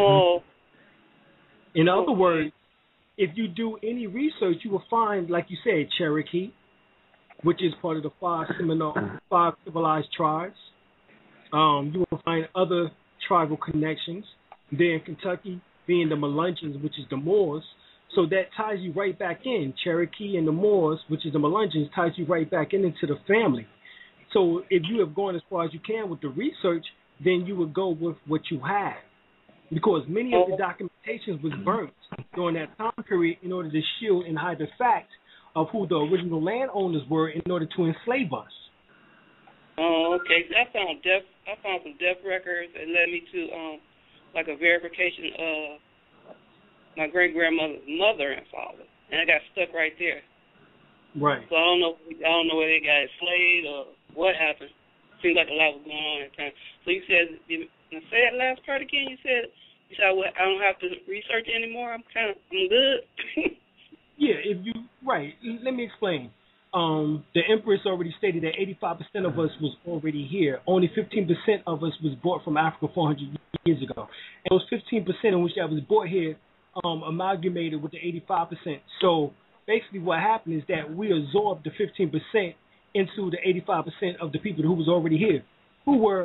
Speaker 1: In other words, if you do any research, you will find, like you said, Cherokee, which is part of the five civilized tribes. You will find other tribal connections. There in Kentucky, being the Melungeons, which is the Moors. So that ties you right back in. Cherokee and the Moors, which is the Melungeons, ties you right back into the family. So if you have gone as far as you can with the research, then you would go with what you have. Because many of the documentations was burnt during that time period in order to shield and hide the fact of who the original landowners were in order to enslave us.
Speaker 7: Oh, okay. I found some death records and led me to like a verification of my great grandmother's mother and father, and I got stuck right there.
Speaker 1: Right.
Speaker 7: So I don't know whether they got enslaved or what happened. Seems like a lot was going on at the time. So you said, say that last part again. You said I don't have to research anymore. I'm good.
Speaker 1: Yeah, right. Let me explain. The Empress already stated that 85% of us was already here. Only 15% of us was brought from Africa 400 years ago. And those 15% in which that was brought here amalgamated with the 85%. So basically what happened is that we absorbed the 15% into the 85% of the people who was already here, who was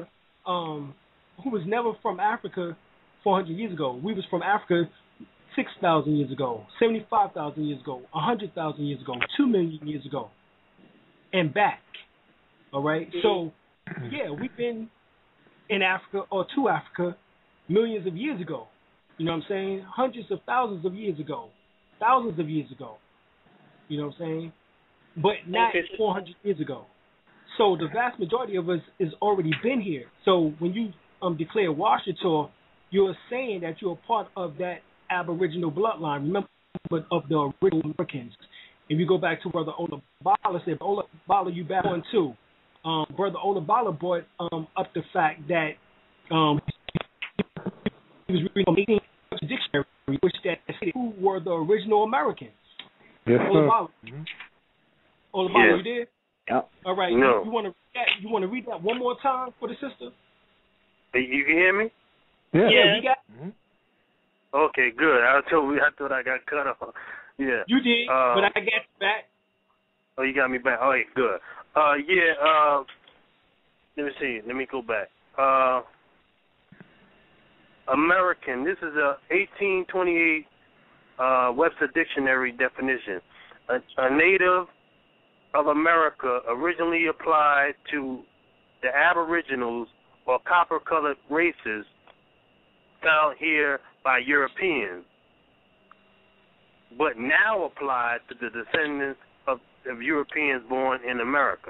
Speaker 1: never from Africa 400 years ago. We was from Africa 6,000 years ago, 75,000 years ago, 100,000 years ago, 2 million years ago, and back. All right? So, yeah, we've been in Africa or to Africa millions of years ago. You know what I'm saying? Hundreds of thousands of years ago, thousands of years ago. You know what I'm saying? But not 400 years ago. So the vast majority of us has already been here. So when you declare Washita, you're saying that you're a part of that Aboriginal bloodline. Remember, of the original Americans. If you go back to Brother Ola Bala said, Ola Bala, you back on too. Brother Ola Bala brought up the fact that he was reading a dictionary which that stated who were the original Americans.
Speaker 4: Yes,
Speaker 1: Ola
Speaker 4: sir.
Speaker 1: Bala. Ola Bala, you there?
Speaker 6: Yep.
Speaker 1: All right.
Speaker 5: No.
Speaker 1: You want to read that one more time for the sister?
Speaker 5: You can hear me?
Speaker 1: Yeah, we got.
Speaker 4: Mm-hmm.
Speaker 5: Okay, good. I thought I got cut off. Yeah.
Speaker 1: You did, but I got you back.
Speaker 5: Oh, you got me back. All right, good. Let me see. Let me go back. American. This is a 1828 Webster Dictionary definition. A native of America, originally applied to the Aboriginals or copper-colored races found here by Europeans, but now applied to the descendants of Europeans born in America.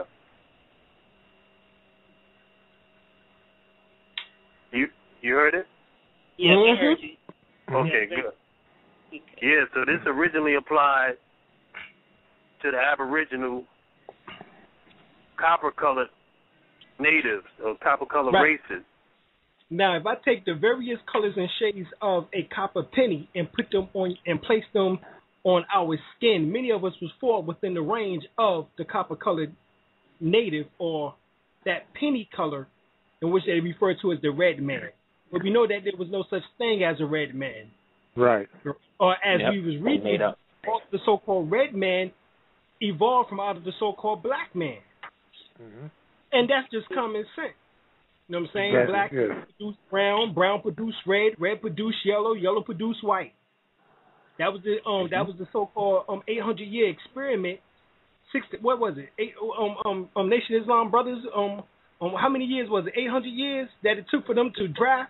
Speaker 5: You heard it?
Speaker 7: Yes, I heard you.
Speaker 5: Okay, good. Okay. Yeah, so this originally applied to the Aboriginal copper-colored natives or copper-colored races.
Speaker 1: Now, if I take the various colors and shades of a copper penny and put them on and place them on our skin, many of us would fall within the range of the copper-colored native or that penny color in which they refer to as the red man. But we know that there was no such thing as a red man.
Speaker 4: Right.
Speaker 1: Or as we was reading, the so-called red man evolved from out of the so-called black man.
Speaker 4: Mm-hmm.
Speaker 1: And that's just common sense. You know what I'm saying?
Speaker 4: Exactly.
Speaker 1: Black produced brown, brown produced red, red produced yellow, yellow produced white. That was the so-called 800-year experiment. What was it? Nation Islam Brothers. How many years was it? 800 years that it took for them to draft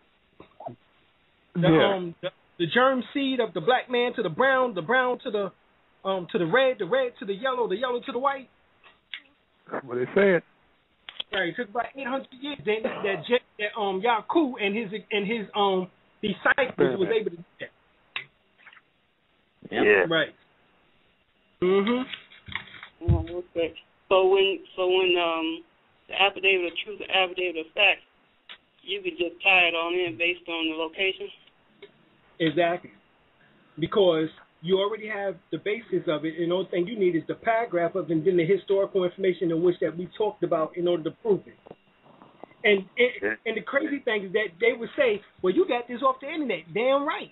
Speaker 1: the germ seed of the black man to the brown to the red to the yellow to the white.
Speaker 4: That's what they said.
Speaker 1: Right, it took about 800 years. That Yaku and his disciples was able to do that.
Speaker 5: Yeah.
Speaker 1: Right. Mhm.
Speaker 7: Oh, okay. So when the affidavit of truth, the affidavit of fact, you could just tie it on in based on the location.
Speaker 1: Exactly. Because you already have the basis of it, and the only thing you need is the paragraph of it and then the historical information in which that we talked about in order to prove it. And the crazy thing is that they would say, well, you got this off the internet. Damn right.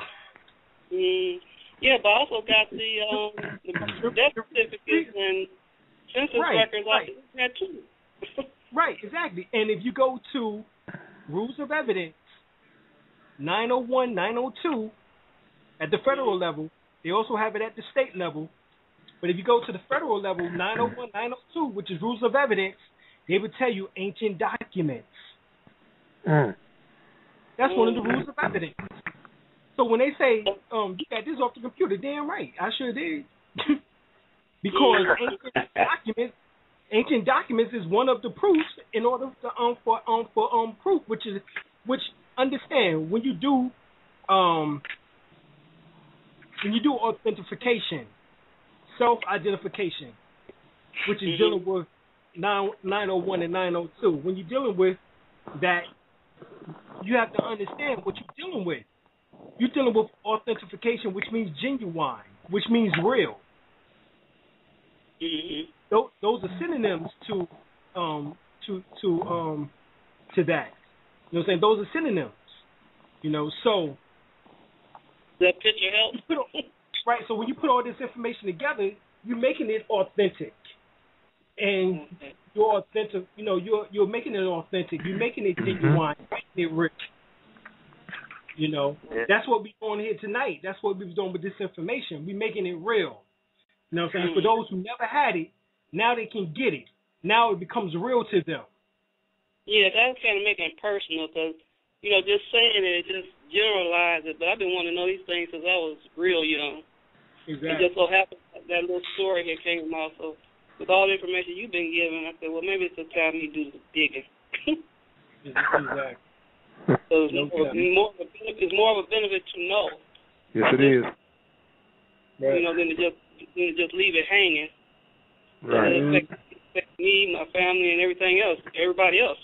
Speaker 7: Yeah, but I also got the death certificates and census records off the internet too.
Speaker 1: Right, exactly. And if you go to Rules of Evidence 901, 902 at the federal level, they also have it at the state level. But if you go to the federal level, 901, 902, which is Rules of Evidence, they would tell you ancient documents. That's one of the Rules of Evidence. So when they say, you got this off the computer, damn right, I sure did. Because ancient documents is one of the proofs in order to for proof, which understand when you do authentication, self-identification, which is dealing with 901 and 902. When you're dealing with that, you have to understand what you're dealing with. You're dealing with authentication, which means genuine, which means real. Those are synonyms to that. You know what I'm saying? Those are synonyms. You know, so
Speaker 7: that picture helps.
Speaker 1: Right. So when you put all this information together, you're making it authentic, and you're authentic. You know, you're making it authentic. You're making it genuine, making it rich. You know, that's what we're doing here tonight. That's what we're doing with this information. We're making it real. You know what I'm saying? For those who never had it, now they can get it. Now it becomes real to them.
Speaker 7: Yeah, that's kind of making it personal because, you know, just saying it, just generalize it. But I've been wanting to know these things since I was real young.
Speaker 1: Exactly.
Speaker 7: It just so happened that little story here came out. So with all the information you've been given, I said, well, maybe it's the time you do the digging.
Speaker 1: Exactly.
Speaker 7: So it's more of a benefit to know.
Speaker 4: Yes, it is.
Speaker 7: Right. You know, than to just leave it hanging.
Speaker 4: Right.
Speaker 7: It affects me, my family, and everybody else.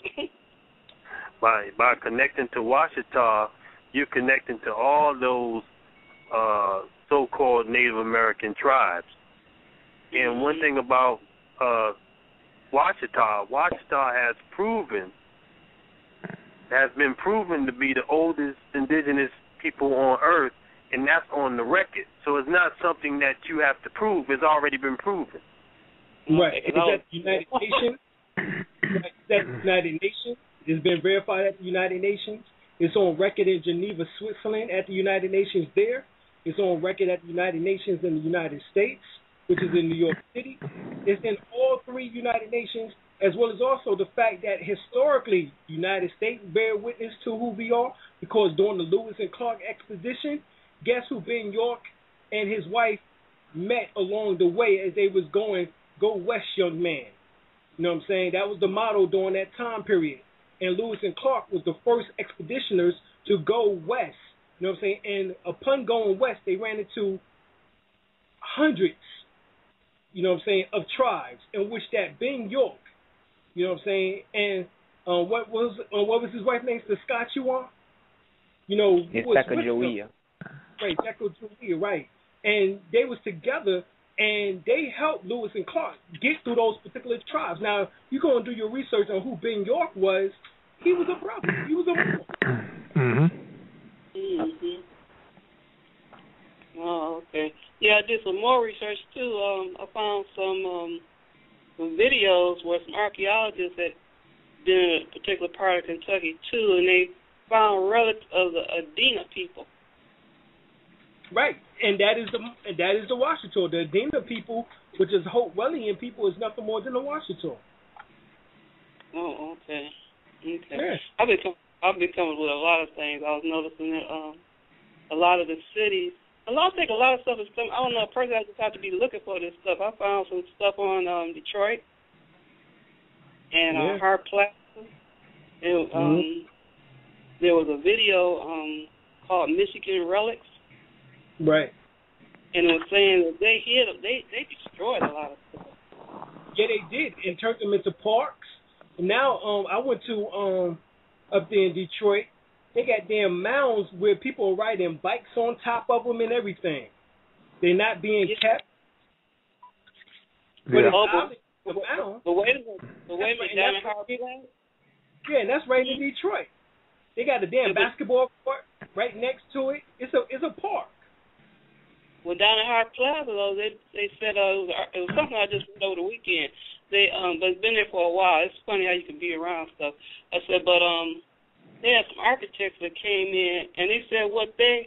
Speaker 5: By connecting to Ouachita, you're connecting to all those so-called Native American tribes. And one thing about Ouachita has been proven to be the oldest indigenous people on Earth, and that's on the record. So it's not something that you have to prove. It's already been proven.
Speaker 1: Right. Is that the United Nations? That's the United Nations. It's been verified at the United Nations. It's on record in Geneva, Switzerland at the United Nations there. It's on record at the United Nations in the United States, which is in New York City. It's in all three United Nations, as well as also the fact that historically the United States bear witness to who we are, because during the Lewis and Clark expedition, guess who Ben York and his wife met along the way as they was going, go west, young man. You know what I'm saying? That was the motto during that time period. And Lewis and Clark was the first expeditioners to go west. You know what I'm saying? And upon going west, they ran into hundreds, you know what I'm saying, of tribes, in which that Ben York, you know what I'm saying, and what was his wife's name? Saskatchewan? You know,
Speaker 6: it's Sacagawea.
Speaker 1: Right, Sacagawea, right. And they was together, and they helped Lewis and Clark get through those particular tribes. Now, you go and do your research on who Ben York was. He was a brother. He was a
Speaker 7: Oh, okay. Yeah, I did some more research too. I found some videos where some archaeologists had been in a particular part of Kentucky too, and they found relics of the Adena people.
Speaker 1: Right, and that is the Ouachita. The Adena people, which is Hopewellian people, is nothing more than the Ouachita.
Speaker 7: Oh, okay.
Speaker 1: Yeah.
Speaker 7: I've been coming with a lot of things. I was noticing that a lot of the cities. I think a lot of stuff is coming. I don't know. Personally, I just have to be looking for this stuff. I found some stuff on Detroit and Hart Plaza. And there was a video called Michigan Relics.
Speaker 1: Right.
Speaker 7: And it was saying that they destroyed a lot of stuff.
Speaker 1: Yeah, they did, and turned them into parks. Now, I went to up there in Detroit. They got damn mounds where people are riding bikes on top of them and everything. They're not being kept. But it's obviously a mound.
Speaker 7: But wait a minute, down in Harvey Lane?
Speaker 1: Yeah, and that's right in Detroit. They got a damn basketball court right next to it. It's a park.
Speaker 7: Well, down at Hart Plaza, though, they said it was something I just read over the weekend. But it's been there for a while. It's funny how you can be around stuff. I said, but they had some architects that came in, and they said what they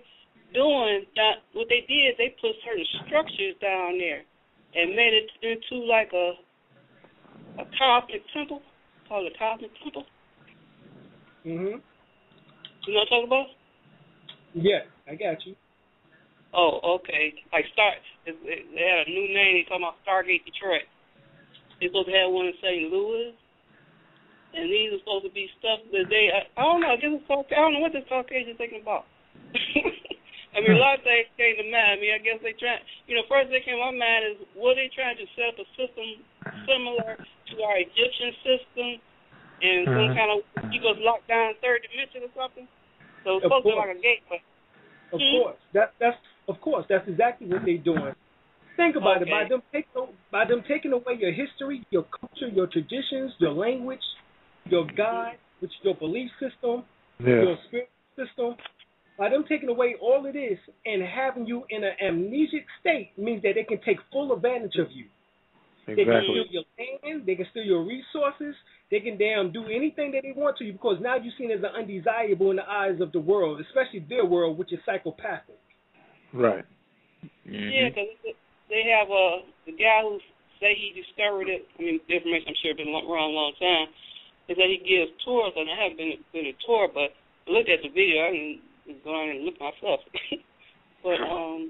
Speaker 7: did, they put certain structures down there and made it into like a cosmic temple, called a cosmic temple.
Speaker 1: Mhm.
Speaker 7: You know what I'm talking about?
Speaker 1: Yeah, I got you.
Speaker 7: Oh, okay. Like they had a new name. They talking about Stargate Detroit. They're supposed to have one in St. Louis, and these are supposed to be stuff that I don't know. I don't know what this Caucasian is thinking about. I mean, a lot of things came to mind. I mean, I guess they trying. First thing came to my mind is, were they trying to set up a system similar to our Egyptian system, and some kind of keep us locked down in third dimension or something? So it's supposed to be like a gateway.
Speaker 1: Of course, that's exactly what they're doing. Think about it. By them taking away your history, your culture, your traditions, your language, your God, which is your belief system, your spirit system. By them taking away all of this and having you in an amnesic state means that they can take full advantage of you. Exactly. They can steal your land. They can steal your resources. They can do anything that they want to you because now you're seen as an undesirable in the eyes of the world, especially their world, which is psychopathic.
Speaker 4: Right.
Speaker 6: Mm-hmm.
Speaker 7: Yeah, because they have the guy who say he discovered it. I mean, the information I'm sure been around a long time. Is that he gives tours, and I haven't been a tour, but I looked at the video. I can go on and look myself. but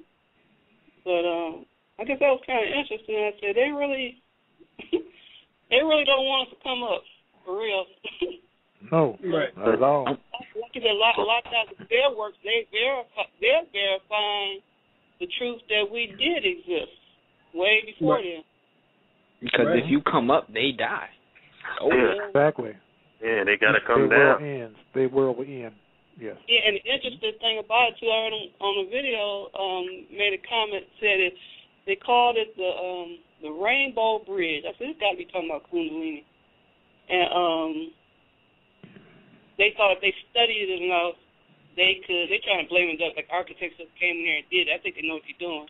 Speaker 7: I guess that was kind of interesting. I said they really don't want us to come up for real.
Speaker 4: No, right, not at all.
Speaker 7: Like you said, a lot of times their work, they're verifying the truth that we did exist way before then.
Speaker 6: Because if you come up, they die.
Speaker 5: Oh,
Speaker 4: yeah. Exactly.
Speaker 5: Yeah, they got to come down.
Speaker 4: Their world will end. Yes.
Speaker 7: Yeah, and the interesting thing about it too, I heard on the video, made a comment, said it. They called it the Rainbow Bridge. I said it's got to be talking about Kundalini, and they thought if they studied it enough, they could. They're trying to blame it like architects that came in there and did it. I think they know what they're doing.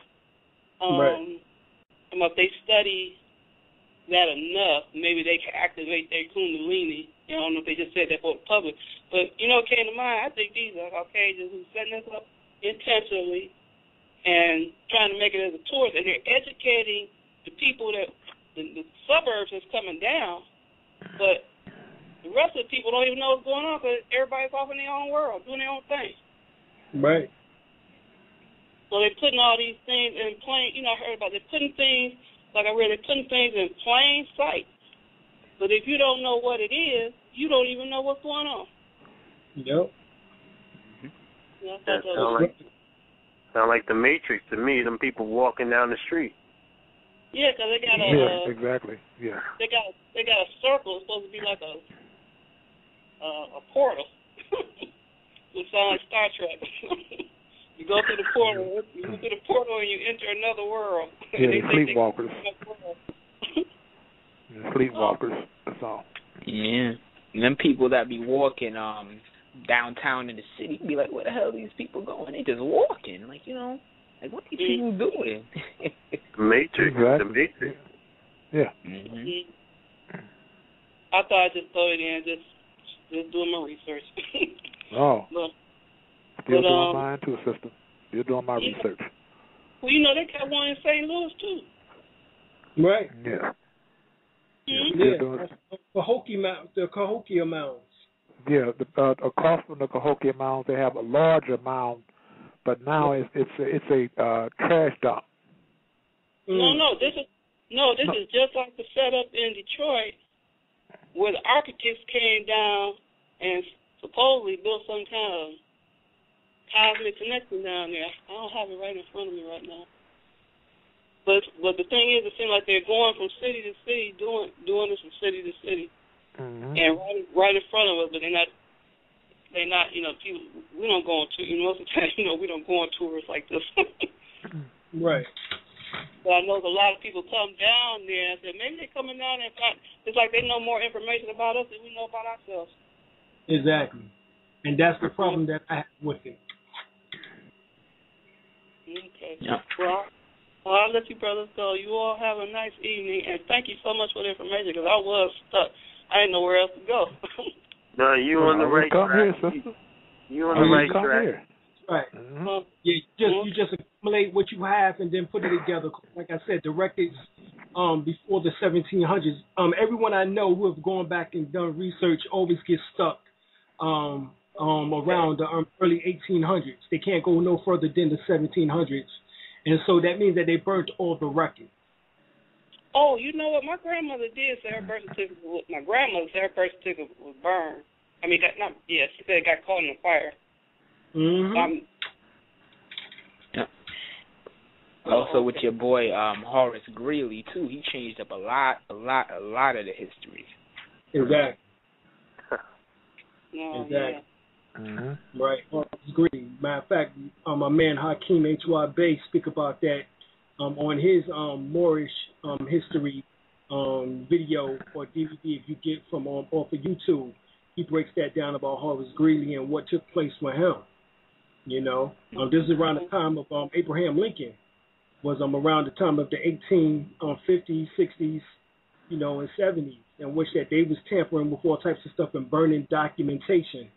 Speaker 7: If they study that enough, maybe they can activate their Kundalini. I don't know if they just said that for the public. But, what came to mind, I think these are Caucasians who setting this up intentionally and trying to make it as a tourist. And they're educating the people that, the suburbs that's coming down. But the rest of the people don't even know what's going on because everybody's off in their own world, doing their own thing.
Speaker 1: Right.
Speaker 7: So they're putting all these things in plain, I heard about they're putting things, like I read, they're putting things in plain sight. But if you don't know what it is, you don't even know what's going on.
Speaker 1: Yep.
Speaker 7: Yeah,
Speaker 5: sound like the Matrix to me. Them people walking down the street.
Speaker 7: Yeah, because they got
Speaker 4: exactly. Yeah.
Speaker 7: They got a circle. It's supposed to be like a portal. It sounds like Star Trek. You go through the portal. You go through the portal and you enter another world.
Speaker 4: Yeah, sleepwalkers. Sleepwalkers. That's all.
Speaker 6: Yeah. And them people that be walking downtown in the city be like, where the hell are these people going? They just walking. Like, what are these people doing?
Speaker 5: Matrix.
Speaker 4: Exactly.
Speaker 5: The Matrix.
Speaker 4: Yeah.
Speaker 7: Mm-hmm. I thought I just throw it in, just doing my research.
Speaker 4: Still doing mine too, sister. Still doing my research.
Speaker 7: Well, they got one in St. Louis too.
Speaker 1: Right.
Speaker 4: Yeah.
Speaker 1: The Cahokia Mounds.
Speaker 4: Yeah, across from the Cahokia Mounds, they have a larger mound, but now it's a trash dump.
Speaker 7: No, this is just like the setup in Detroit, where the architects came down and supposedly built some kind of cosmic connection down there. I don't have it right in front of me right now. But the thing is, it seems like they're going from city to city, doing this from city to city. and right in front of us, but they're not, people, we don't go on tours, most of the time, we don't go on tours like this.
Speaker 1: Right.
Speaker 7: But I know a lot of people come down there and say, maybe they're coming down there, it's like they know more information about us than we know about ourselves.
Speaker 1: Exactly. And that's the problem that I have with it.
Speaker 7: Okay.
Speaker 6: Yeah.
Speaker 7: Well, I'll let you brothers go. You all have a nice evening, and thank you so much for the information, because I was stuck. I didn't know where else to go.
Speaker 5: No, you on the right track.
Speaker 4: Here, sister.
Speaker 5: You on the right track.
Speaker 4: Here.
Speaker 1: Right. Yeah, you just accumulate what you have and then put it together. Like I said, the records before the 1700s. Everyone I know who have gone back and done research always gets stuck around the early 1800s. They can't go no further than the 1700s, and so that means that they burnt all the records.
Speaker 7: Oh, you know what? My grandmother did say her birth certificate. My grandmother said her birth certificate was burned. I mean, she said it got caught in the fire.
Speaker 6: Also, with your boy Horace Greeley too, he changed up a lot of the history.
Speaker 1: Exactly.
Speaker 7: Exactly.
Speaker 1: Yeah. Right. Horace Greeley. Matter of fact, my man Hakeem H.Y. Bey speak about that on his Moorish history video or DVD if you get from off of YouTube. He breaks that down about Horace Greeley and what took place with him. This is around the time of Abraham Lincoln. Was around the time of the 1850s, 60s, and 70s, in which that they was tampering with all types of stuff and burning documentation.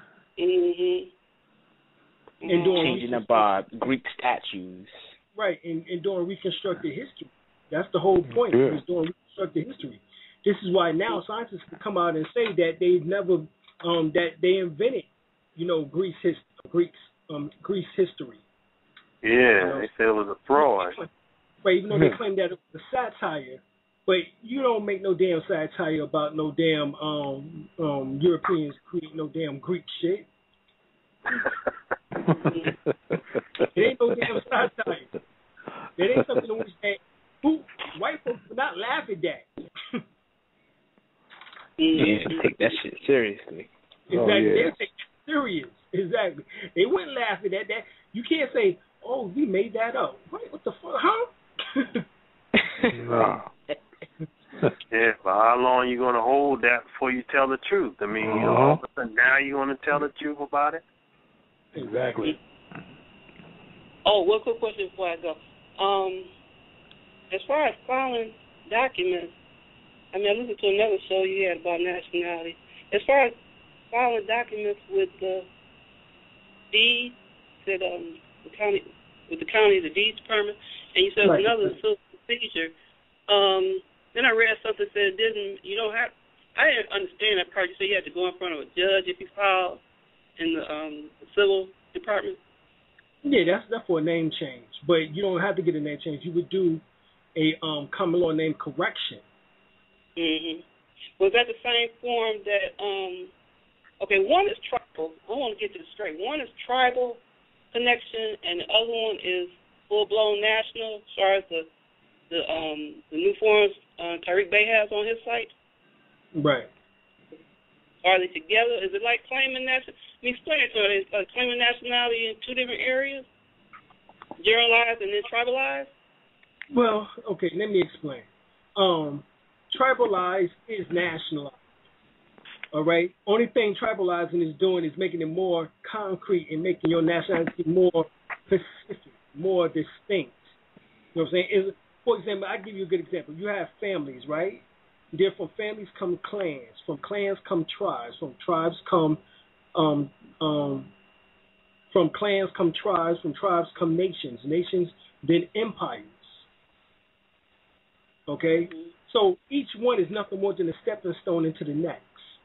Speaker 1: And doing
Speaker 6: changing up Greek statues.
Speaker 1: Right, and doing reconstructed history. That's the whole point. Is doing reconstructed history. This is why now scientists can come out and say that they've never that they invented, Greece history.
Speaker 5: Yeah, they said it was a fraud.
Speaker 1: But even though they claim that it was a satire, but you don't make no damn satire about no damn Europeans create no damn Greek shit. It ain't no damn satire. It ain't something in which white folks would not laugh at that.
Speaker 6: Take that shit seriously.
Speaker 1: Exactly. They take it serious. Exactly. They wouldn't laugh at that. You can't say, "Oh, we made that up." What the fuck, huh?
Speaker 4: No.
Speaker 5: Yeah, for how long you gonna hold that before you tell the truth? I mean, all of a sudden now you want to tell the truth about it?
Speaker 1: Exactly.
Speaker 7: Oh, one quick question before I go. As far as filing documents, I listened to another show you had about nationality. As far as filing documents with the deed, said the county, the deeds permit, and you said another procedure. Then I read something that said I didn't understand that part. You said you had to go in front of a judge if you filed in the civil department. Yeah, that's for a name change, but you don't have to get a name change. You would do a common law name correction. Was that the same form that? Okay, one is tribal. I want to get this straight. One is tribal connection, and the other one is full-blown national, as far as the new forms Tariq Bey has on his site. Right. Are they together? Is it like claiming national? Explain it to me. Claiming nationality in two different areas, generalized and then tribalized. Well, okay. Let me explain. Tribalized is nationalized. All right. Only thing tribalizing is doing is making it more concrete and making your nationality more specific, more distinct. You know what I'm saying? For example, I'll give you a good example. You have families, right? Therefore, families come clans. From clans come tribes. From tribes come, from clans come tribes. From tribes come nations. Nations then empires. Okay? So each one is nothing more than a stepping stone into the next.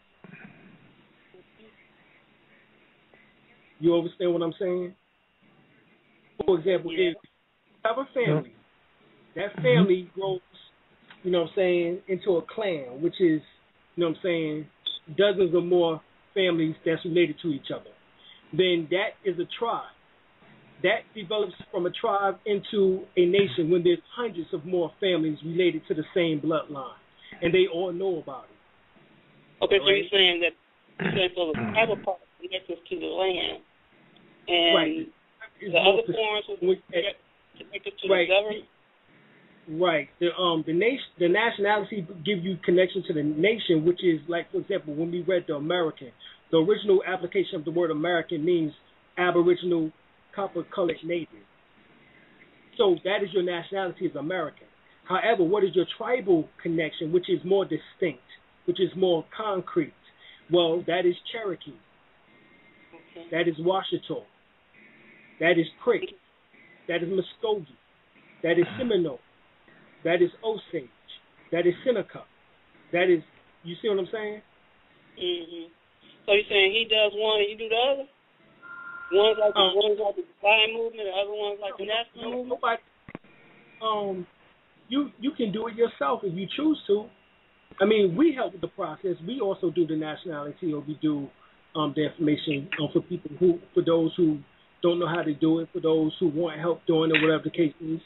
Speaker 7: You understand what I'm saying? For example, if you have a family, that family grows, you know what I'm saying, into a clan, which is, you know what I'm saying, dozens or more families that's related to each other. Then that is a tribe. That develops from a tribe into a nation when there's hundreds of more families related to the same bloodline, and they all know about it. Okay, so you're saying that so the tribal part connects us to the land, and the other forms will connect us to the government.
Speaker 1: Right. The nationality gives you connection to the nation, which is like, for example, when we read the American, the original application of the word American means Aboriginal, copper-colored native. So that is your nationality is American. However, what is your tribal connection, which is more distinct, which is more concrete? Well, that is Cherokee. Okay. That is Washita. That is Creek. That is Muskogee. That is Seminole. That is Osage. That is Seneca. That is, you see what I'm saying?
Speaker 7: Mm-hmm. So you're saying he does one and you do the other? One's like the Zion movement, the other one's like the national movement?
Speaker 1: Nobody. You can do it yourself if you choose to. I mean, we help with the process. We also do the nationality, or we do the information for people for those who don't know how to do it, for those who want help doing it, whatever the case is.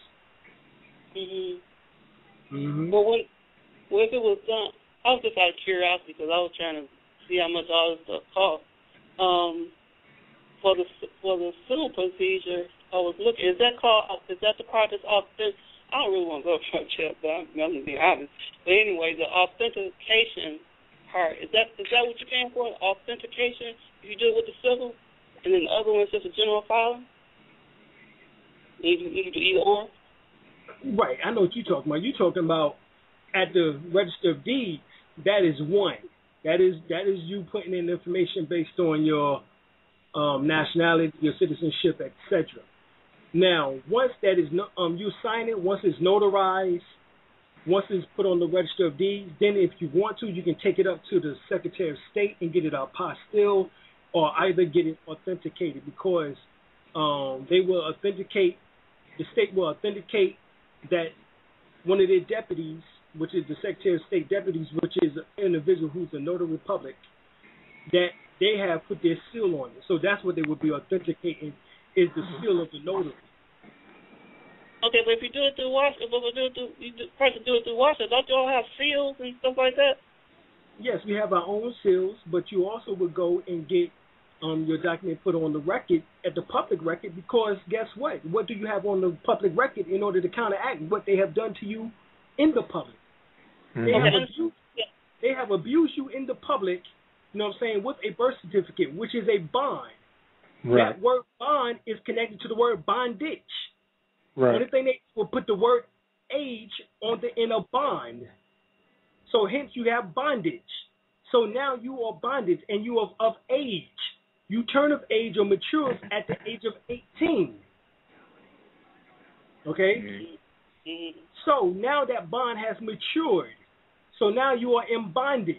Speaker 7: But when if it was done, I was just out of curiosity because I was trying to see how much all this stuff cost. For the civil procedure, I was looking. Is that the part that's authentic? I don't really want to go for a check, but I'm going to be honest. But anyway, the authentication part, is that what you're paying for? Authentication? You do it with the civil, and then the other one is just a general filing? You can do either or?
Speaker 1: Right, I know what you're talking about. You're talking about at the Register of Deeds, that is one. That is you putting in information based on your nationality, your citizenship, etc. Now, once that is you sign it, once it's notarized, once it's put on the Register of Deeds, then if you want to, you can take it up to the Secretary of State and get it apostilled, or either get it authenticated, because they will authenticate. The state will authenticate that one of their deputies, which is the Secretary of State deputies, which is an individual who's a notary public, that they have put their seal on it. So that's what they would be authenticating, is the seal of the notary.
Speaker 7: Okay, but if you do it through Washington, the person do it through Washington, don't you all have seals and stuff like that?
Speaker 1: Yes, we have our own seals, but you also would go and get your document put on the record, at the public record, because guess what? What do you have on the public record in order to counteract what they have done to you in the public? They have abused you in the public, you know what I'm saying, with a birth certificate, which is a bond.
Speaker 4: Right.
Speaker 1: That word bond is connected to the word bondage.
Speaker 4: Right.
Speaker 1: Only thing they will put the word age in a bond. So hence you have bondage. So now you are bondage and you are of age. You turn of age or mature at the age of 18. Okay? So now that bond has matured. So now you are in bondage.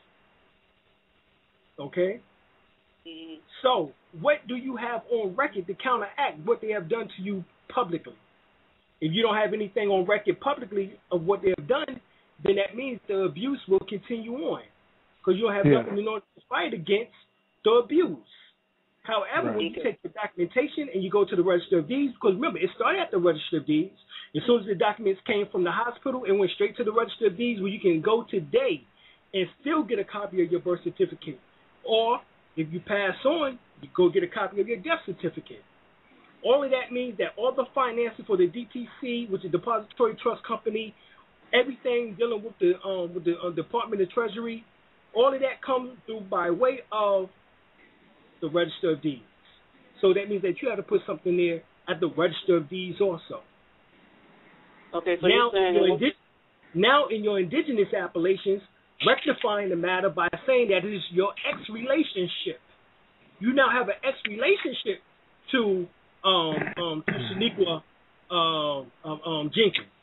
Speaker 1: Okay? So what do you have on record to counteract what they have done to you publicly? If you don't have anything on record publicly of what they have done, then that means the abuse will continue on, because you don't have nothing in order to fight against the abuse. However, when you take the documentation and you go to the Register of Deeds, because remember, it started at the Register of Deeds. As soon as the documents came from the hospital, it went straight to the Register of Deeds, where you can go today and still get a copy of your birth certificate. Or if you pass on, you go get a copy of your death certificate. All of that means that all the financing for the DTC, which is Depository Trust Company, everything dealing with the Department of Treasury, all of that comes through by way of the Register of Deeds. So that means that you have to put something there at the Register of Deeds also.
Speaker 7: Okay, so
Speaker 1: now,
Speaker 7: you're saying
Speaker 1: now in your indigenous appellations, rectifying the matter by saying that it is your ex-relationship. You now have an ex-relationship to Shaniqua Jenkins.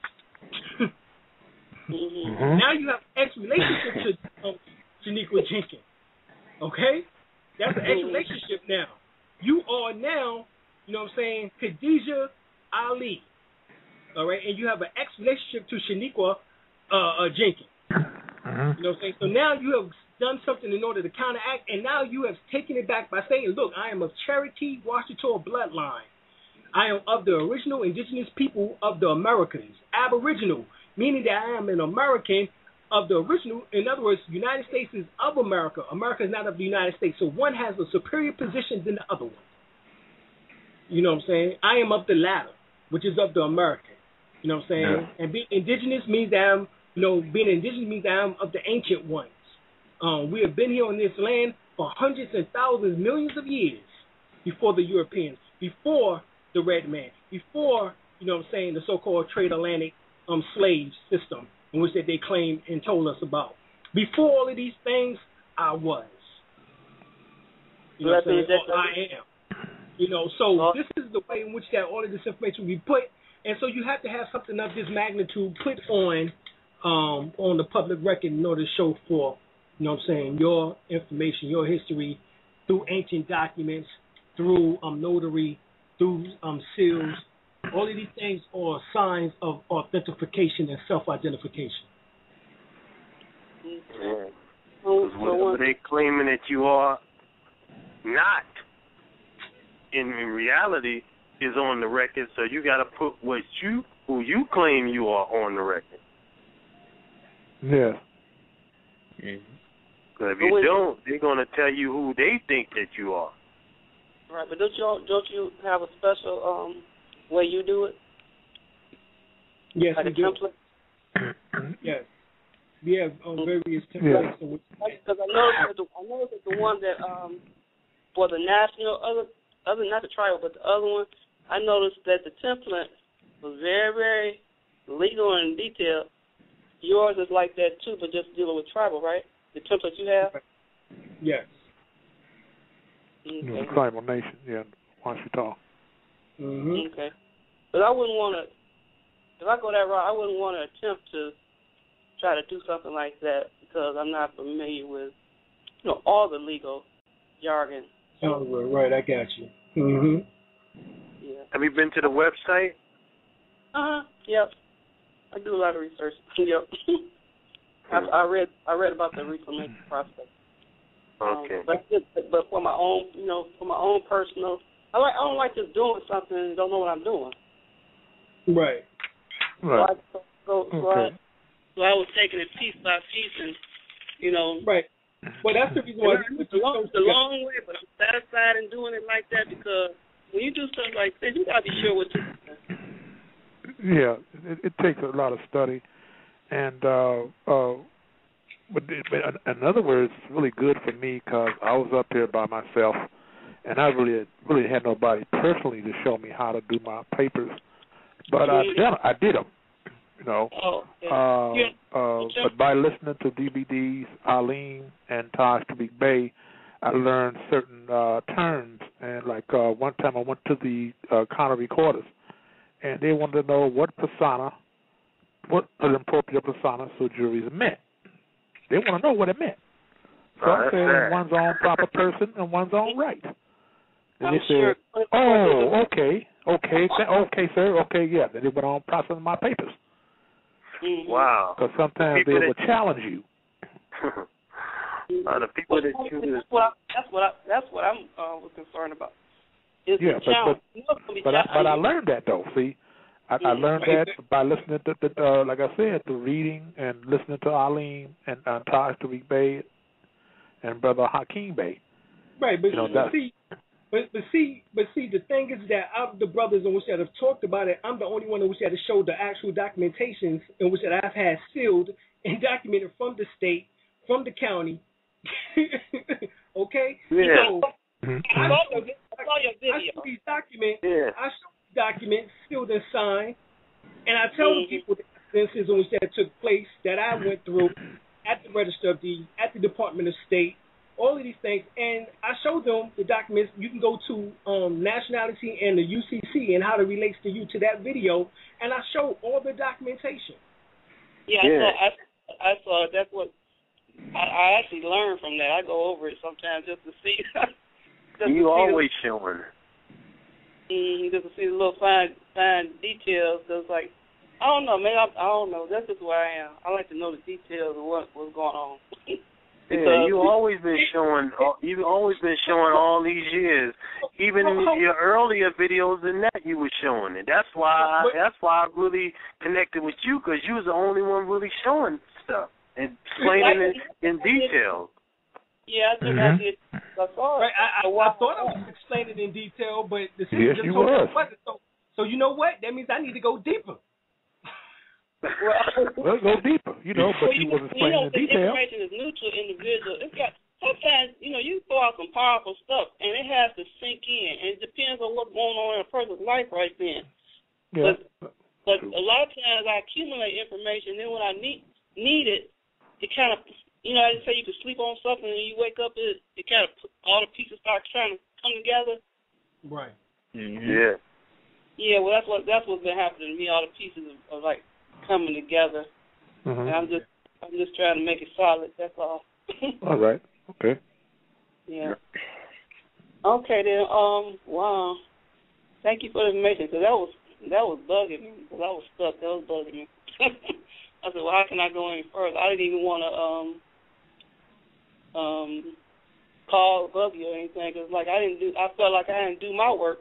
Speaker 1: Now you have ex-relationship to Shaniqua Jenkins. Okay? That's an ex-relationship now. You are now, you know what I'm saying, Khadijah Ali. All right? And you have an ex-relationship to Shaniqua Jenkins. You know what I'm saying? So now you have done something in order to counteract, and now you have taken it back by saying, look, I am of Cherokee, Washita bloodline. I am of the original indigenous people of the Americas, Aboriginal, meaning that I am an American of the original. In other words, the United States is of America. America is not of the United States. So one has a superior position than the other one. You know what I'm saying? I am of the latter, which is of the American. You know what I'm saying? Yeah. And being indigenous means that I'm, being indigenous means that I'm of the ancient ones. We have been here on this land for hundreds and thousands, millions of years before the Europeans, before the red man, before, the so-called transatlantic slave system in which that they claimed and told us about. Before all of these things, I was. You know what I'm saying? Or I am. So this is the way in which that all of this information will be put. And so you have to have something of this magnitude put on the public record in order to show forth, your information, your history through ancient documents, through notary, through seals. All of these things are signs of authentication and self-identification.
Speaker 5: Yeah. Whatever they claiming that you are not, in reality, is on the record. So you got to put who you claim you are on the record.
Speaker 4: Yeah.
Speaker 5: Because if you don't, they're going to tell you who they think that you are.
Speaker 7: Right, but don't you have a special way you do it?
Speaker 1: Yes,
Speaker 7: like
Speaker 1: we do.
Speaker 7: Template?
Speaker 1: Yes. We have various templates.
Speaker 7: Because I noticed that the one that for the national, other not the tribal, but the other one, I noticed that the template was very, very legal and detailed. Yours is like that too, but just dealing with tribal, right? The template you have?
Speaker 1: Yes.
Speaker 7: Okay.
Speaker 4: Tribal nation, yeah, Washita.
Speaker 1: Mm-hmm.
Speaker 7: Okay. But I wouldn't want to, if I go that route, I wouldn't want to attempt to try to do something like that because I'm not familiar with, all the legal jargon.
Speaker 1: Oh, right, I got you. Mm-hmm.
Speaker 7: Yeah.
Speaker 5: Have you been to the website?
Speaker 7: Yep. I do a lot of research. Yep. I read about the reclamation process.
Speaker 5: Okay.
Speaker 7: But for my own, for my own personal, I don't like just doing something and don't know what I'm doing.
Speaker 1: Right.
Speaker 4: Right.
Speaker 7: So I was taking it piece by piece and,
Speaker 1: Right. Well, that's the reason why.
Speaker 7: It's a long way, but I'm satisfied in doing it like that because when you do stuff like this, you got to be sure what you're doing.
Speaker 4: Yeah, it takes a lot of study. And, but in other words, it's really good for me because I was up here by myself, and I really had nobody personally to show me how to do my papers. But I did them, But by listening to DVDs, Alim and Taj Tariq Bey, I learned certain terms. And like one time I went to the counter recorders, and they wanted to know what an appropriate persona so juries meant. They want to know what it meant. So I said one's own proper person and one's own right. And they said, okay, sir, okay, yeah. Then they went on processing my papers.
Speaker 5: Wow.
Speaker 4: Because sometimes they will challenge you.
Speaker 5: The people that you
Speaker 7: that's what I'm was concerned about.
Speaker 4: But I learned that though. See, I learned that by listening to like I said, to reading and listening to Alim and Taj Tariq Bey and Brother Hakeem Bey.
Speaker 1: Right, but see, the thing is that out of the brothers in which that have talked about it, I'm the only one in which that has showed the actual documentations in which that I've had sealed and documented from the state, from the county. Okay?
Speaker 5: Yeah.
Speaker 1: So, I saw your video. I show these documents sealed and signed, and I tell the people the instances in which that took place that I went through at the Register of Deeds, at the Department of State, all of these things, and I show them the documents. You can go to nationality and the UCC and how it relates to you to that video, and I show all the documentation.
Speaker 7: Yeah. I saw it. That's what I actually learned from that. I go over it sometimes just to see.
Speaker 5: You always showing.
Speaker 7: Just to see the little fine details. Just like, I don't know, man. I don't know. That's just where I am. I like to know the details of what's going on.
Speaker 5: Yeah, you've always been showing. You've always been showing all these years. Even in your earlier videos than that, you were showing it. That's why I really connected with you because you was the only one really showing stuff. explaining it in detail.
Speaker 7: Yeah, I think I did. I saw it.
Speaker 1: Right, I thought I was explaining it in detail, but the sister
Speaker 4: Yes,
Speaker 1: just
Speaker 4: you
Speaker 1: told me
Speaker 4: was.
Speaker 1: I wasn't. So you know what? That means I need to go deeper.
Speaker 4: Well, go deeper, but you wasn't explaining the detail.
Speaker 7: Information is new to an individual. It's got sometimes, you throw out some powerful stuff, and it has to sink in, and it depends on what's going on in a person's life right then.
Speaker 4: Yeah.
Speaker 7: But a lot of times I accumulate information, then when I need it, it kind of, I just say you can sleep on something, and you wake up, it kind of all the pieces start trying to come together.
Speaker 1: Right.
Speaker 6: Mm-hmm.
Speaker 5: Yeah.
Speaker 7: Yeah, well, that's what's been happening to me. All the pieces are like coming together, and I'm just trying to make it solid. That's all.
Speaker 4: All right. Okay.
Speaker 7: Yeah. Okay then. Wow. Thank you for the information, because that was bugging me. Because I was stuck. That was bugging me. I said, well, how can I go any further? I didn't even want to call bug you or anything, because I felt like I didn't do my work.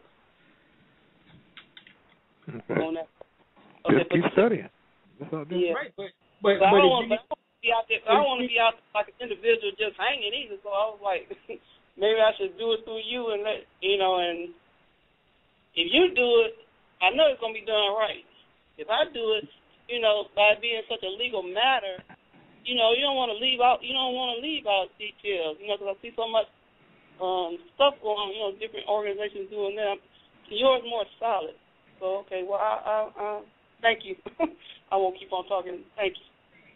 Speaker 4: Okay.
Speaker 7: On that.
Speaker 4: Just keep studying. That's all.
Speaker 7: Yeah.
Speaker 1: Right, but
Speaker 7: I don't want to be out there. I don't want to be out like an individual just hanging either. So I was like, maybe I should do it through you and let and if you do it, I know it's gonna be done right. If I do it, by being such a legal matter, you don't want to leave out. You don't want to leave out details. Because I see so much stuff going on. Different organizations doing that. Yours more solid. So okay, well I thank you. I won't keep on talking. Thank you.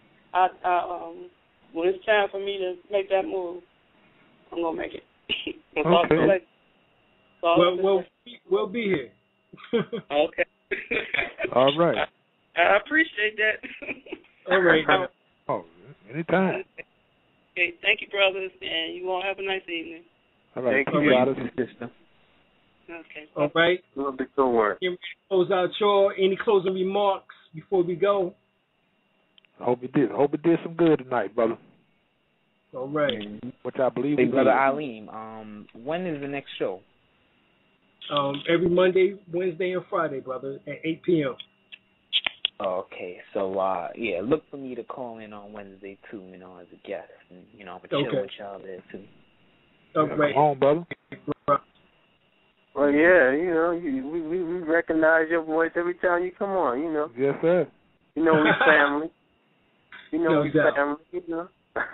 Speaker 7: When it's time for me to make that move, I'm gonna make it.
Speaker 4: Okay.
Speaker 1: We'll be here.
Speaker 7: Okay.
Speaker 4: All right.
Speaker 7: I appreciate that.
Speaker 1: All right.
Speaker 4: Oh, anytime.
Speaker 7: Okay, thank you, brothers, and you all have a nice evening.
Speaker 4: All right.
Speaker 5: Thank you,
Speaker 4: brothers.
Speaker 7: Okay.
Speaker 1: All right.
Speaker 5: Good work.
Speaker 1: Close out, y'all. Any closing remarks before we go?
Speaker 4: I hope it did some good tonight, brother.
Speaker 1: All right.
Speaker 4: Which I believe.
Speaker 6: Hey, Brother Aleem, when is the next show?
Speaker 1: Every Monday, Wednesday, and Friday, brother, at 8 p.m.
Speaker 6: Okay, so look for me to call in on Wednesday too, as a guest, and I'm gonna chill with y'all there too.
Speaker 1: All right.
Speaker 4: Come on, brother.
Speaker 5: Well, yeah, we recognize your voice every time you come on.
Speaker 4: Yes, sir.
Speaker 5: We family. We family.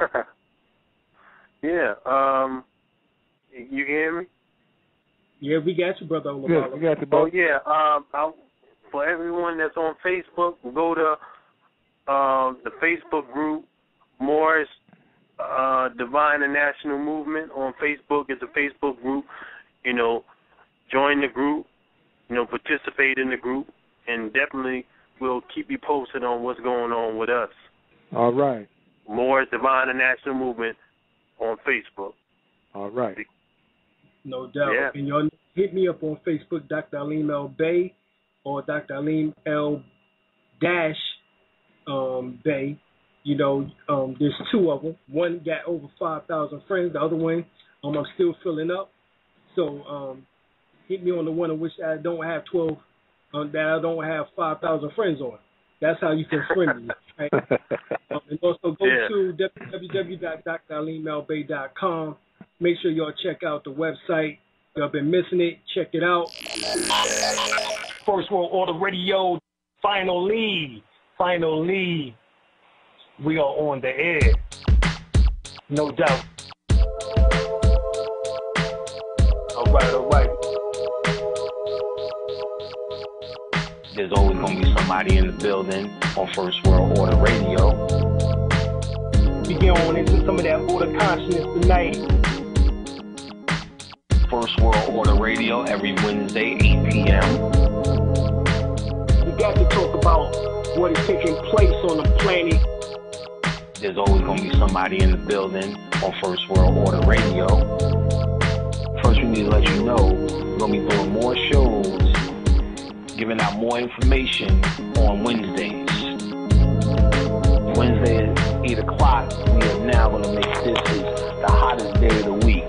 Speaker 5: Yeah. You hear me?
Speaker 1: Yeah, we got you, brother.
Speaker 4: Yes, we got you, brother.
Speaker 5: Oh yeah. For everyone that's on Facebook, go to the Facebook group, Morris Divine and National Movement on Facebook. It's a Facebook group. Join the group. Participate in the group, and definitely we'll keep you posted on what's going on with us.
Speaker 4: All right.
Speaker 5: Morris Divine and National Movement on Facebook.
Speaker 4: All right.
Speaker 1: No doubt.
Speaker 5: Yeah.
Speaker 1: And y'all hit me up on Facebook, Dr. Aleem L. Bay, or Dr. Aleem L. Bay. There's two of them. One got over 5,000 friends. The other one, I'm still filling up. So hit me on the one in which I don't have 12, that I don't have 5,000 friends on. That's how you can friend me. Right? And also go to www.draleemlbay.com. Make sure y'all check out the website. Y'all been missing it. Check it out. First World Order Radio. Finally, we are on the air. No doubt. All right.
Speaker 2: There's always going to be somebody in the building on First World Order Radio.
Speaker 1: We get on into some of that order consciousness tonight.
Speaker 2: First World Order Radio every Wednesday, 8 p.m.
Speaker 1: We got to talk about what is taking place on the planet.
Speaker 2: There's always going to be somebody in the building on First World Order Radio. First, we need to let you know we're going to be doing more shows, giving out more information on Wednesdays. Wednesday at 8 o'clock, we are now going to make this the hottest day of the week.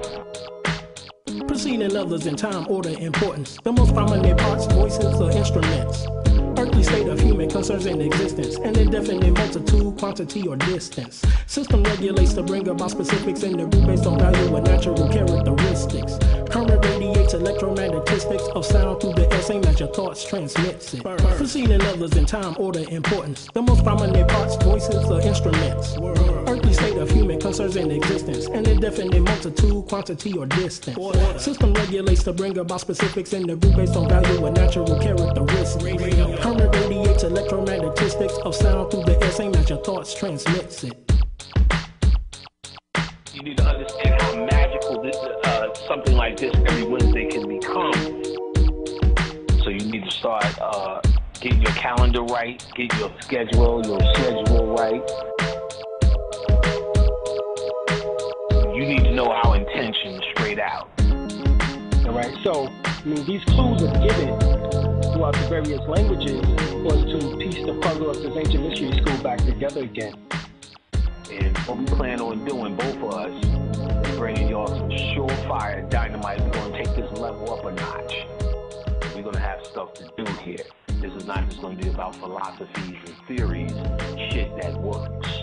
Speaker 3: Preceding others in time, order, importance. The most prominent parts, voices, or instruments. earthly state of human concerns in existence, an indefinite multitude, quantity, or distance. System regulates to bring about specifics in the group based on value and natural characteristics. Current radiates electromagnetistics of sound through the air, same as your thoughts transmits it. Preceding others in time, order, importance. The most prominent parts, voices, or instruments. Earthly state of human concerns in existence, an indefinite multitude, quantity, or distance. System regulates to bring about specifics in the group based on value and natural characteristics. Current radiates electromagnetistics of sound through the air, same as your thoughts transmits it.
Speaker 2: You need to understand how magical this, something like this every Wednesday can become. So you need to start getting your calendar right, get your schedule right. You need to know our intention straight out.
Speaker 1: All right, so, I mean, these clues are given throughout the various languages was to piece the puzzle of this ancient mystery school back together again.
Speaker 2: And what we plan on doing, both of us, is bringing y'all some surefire dynamite. We're going to take this level up a notch. We're going to have stuff to do here. This is not just going to be about philosophies and theories, shit that works.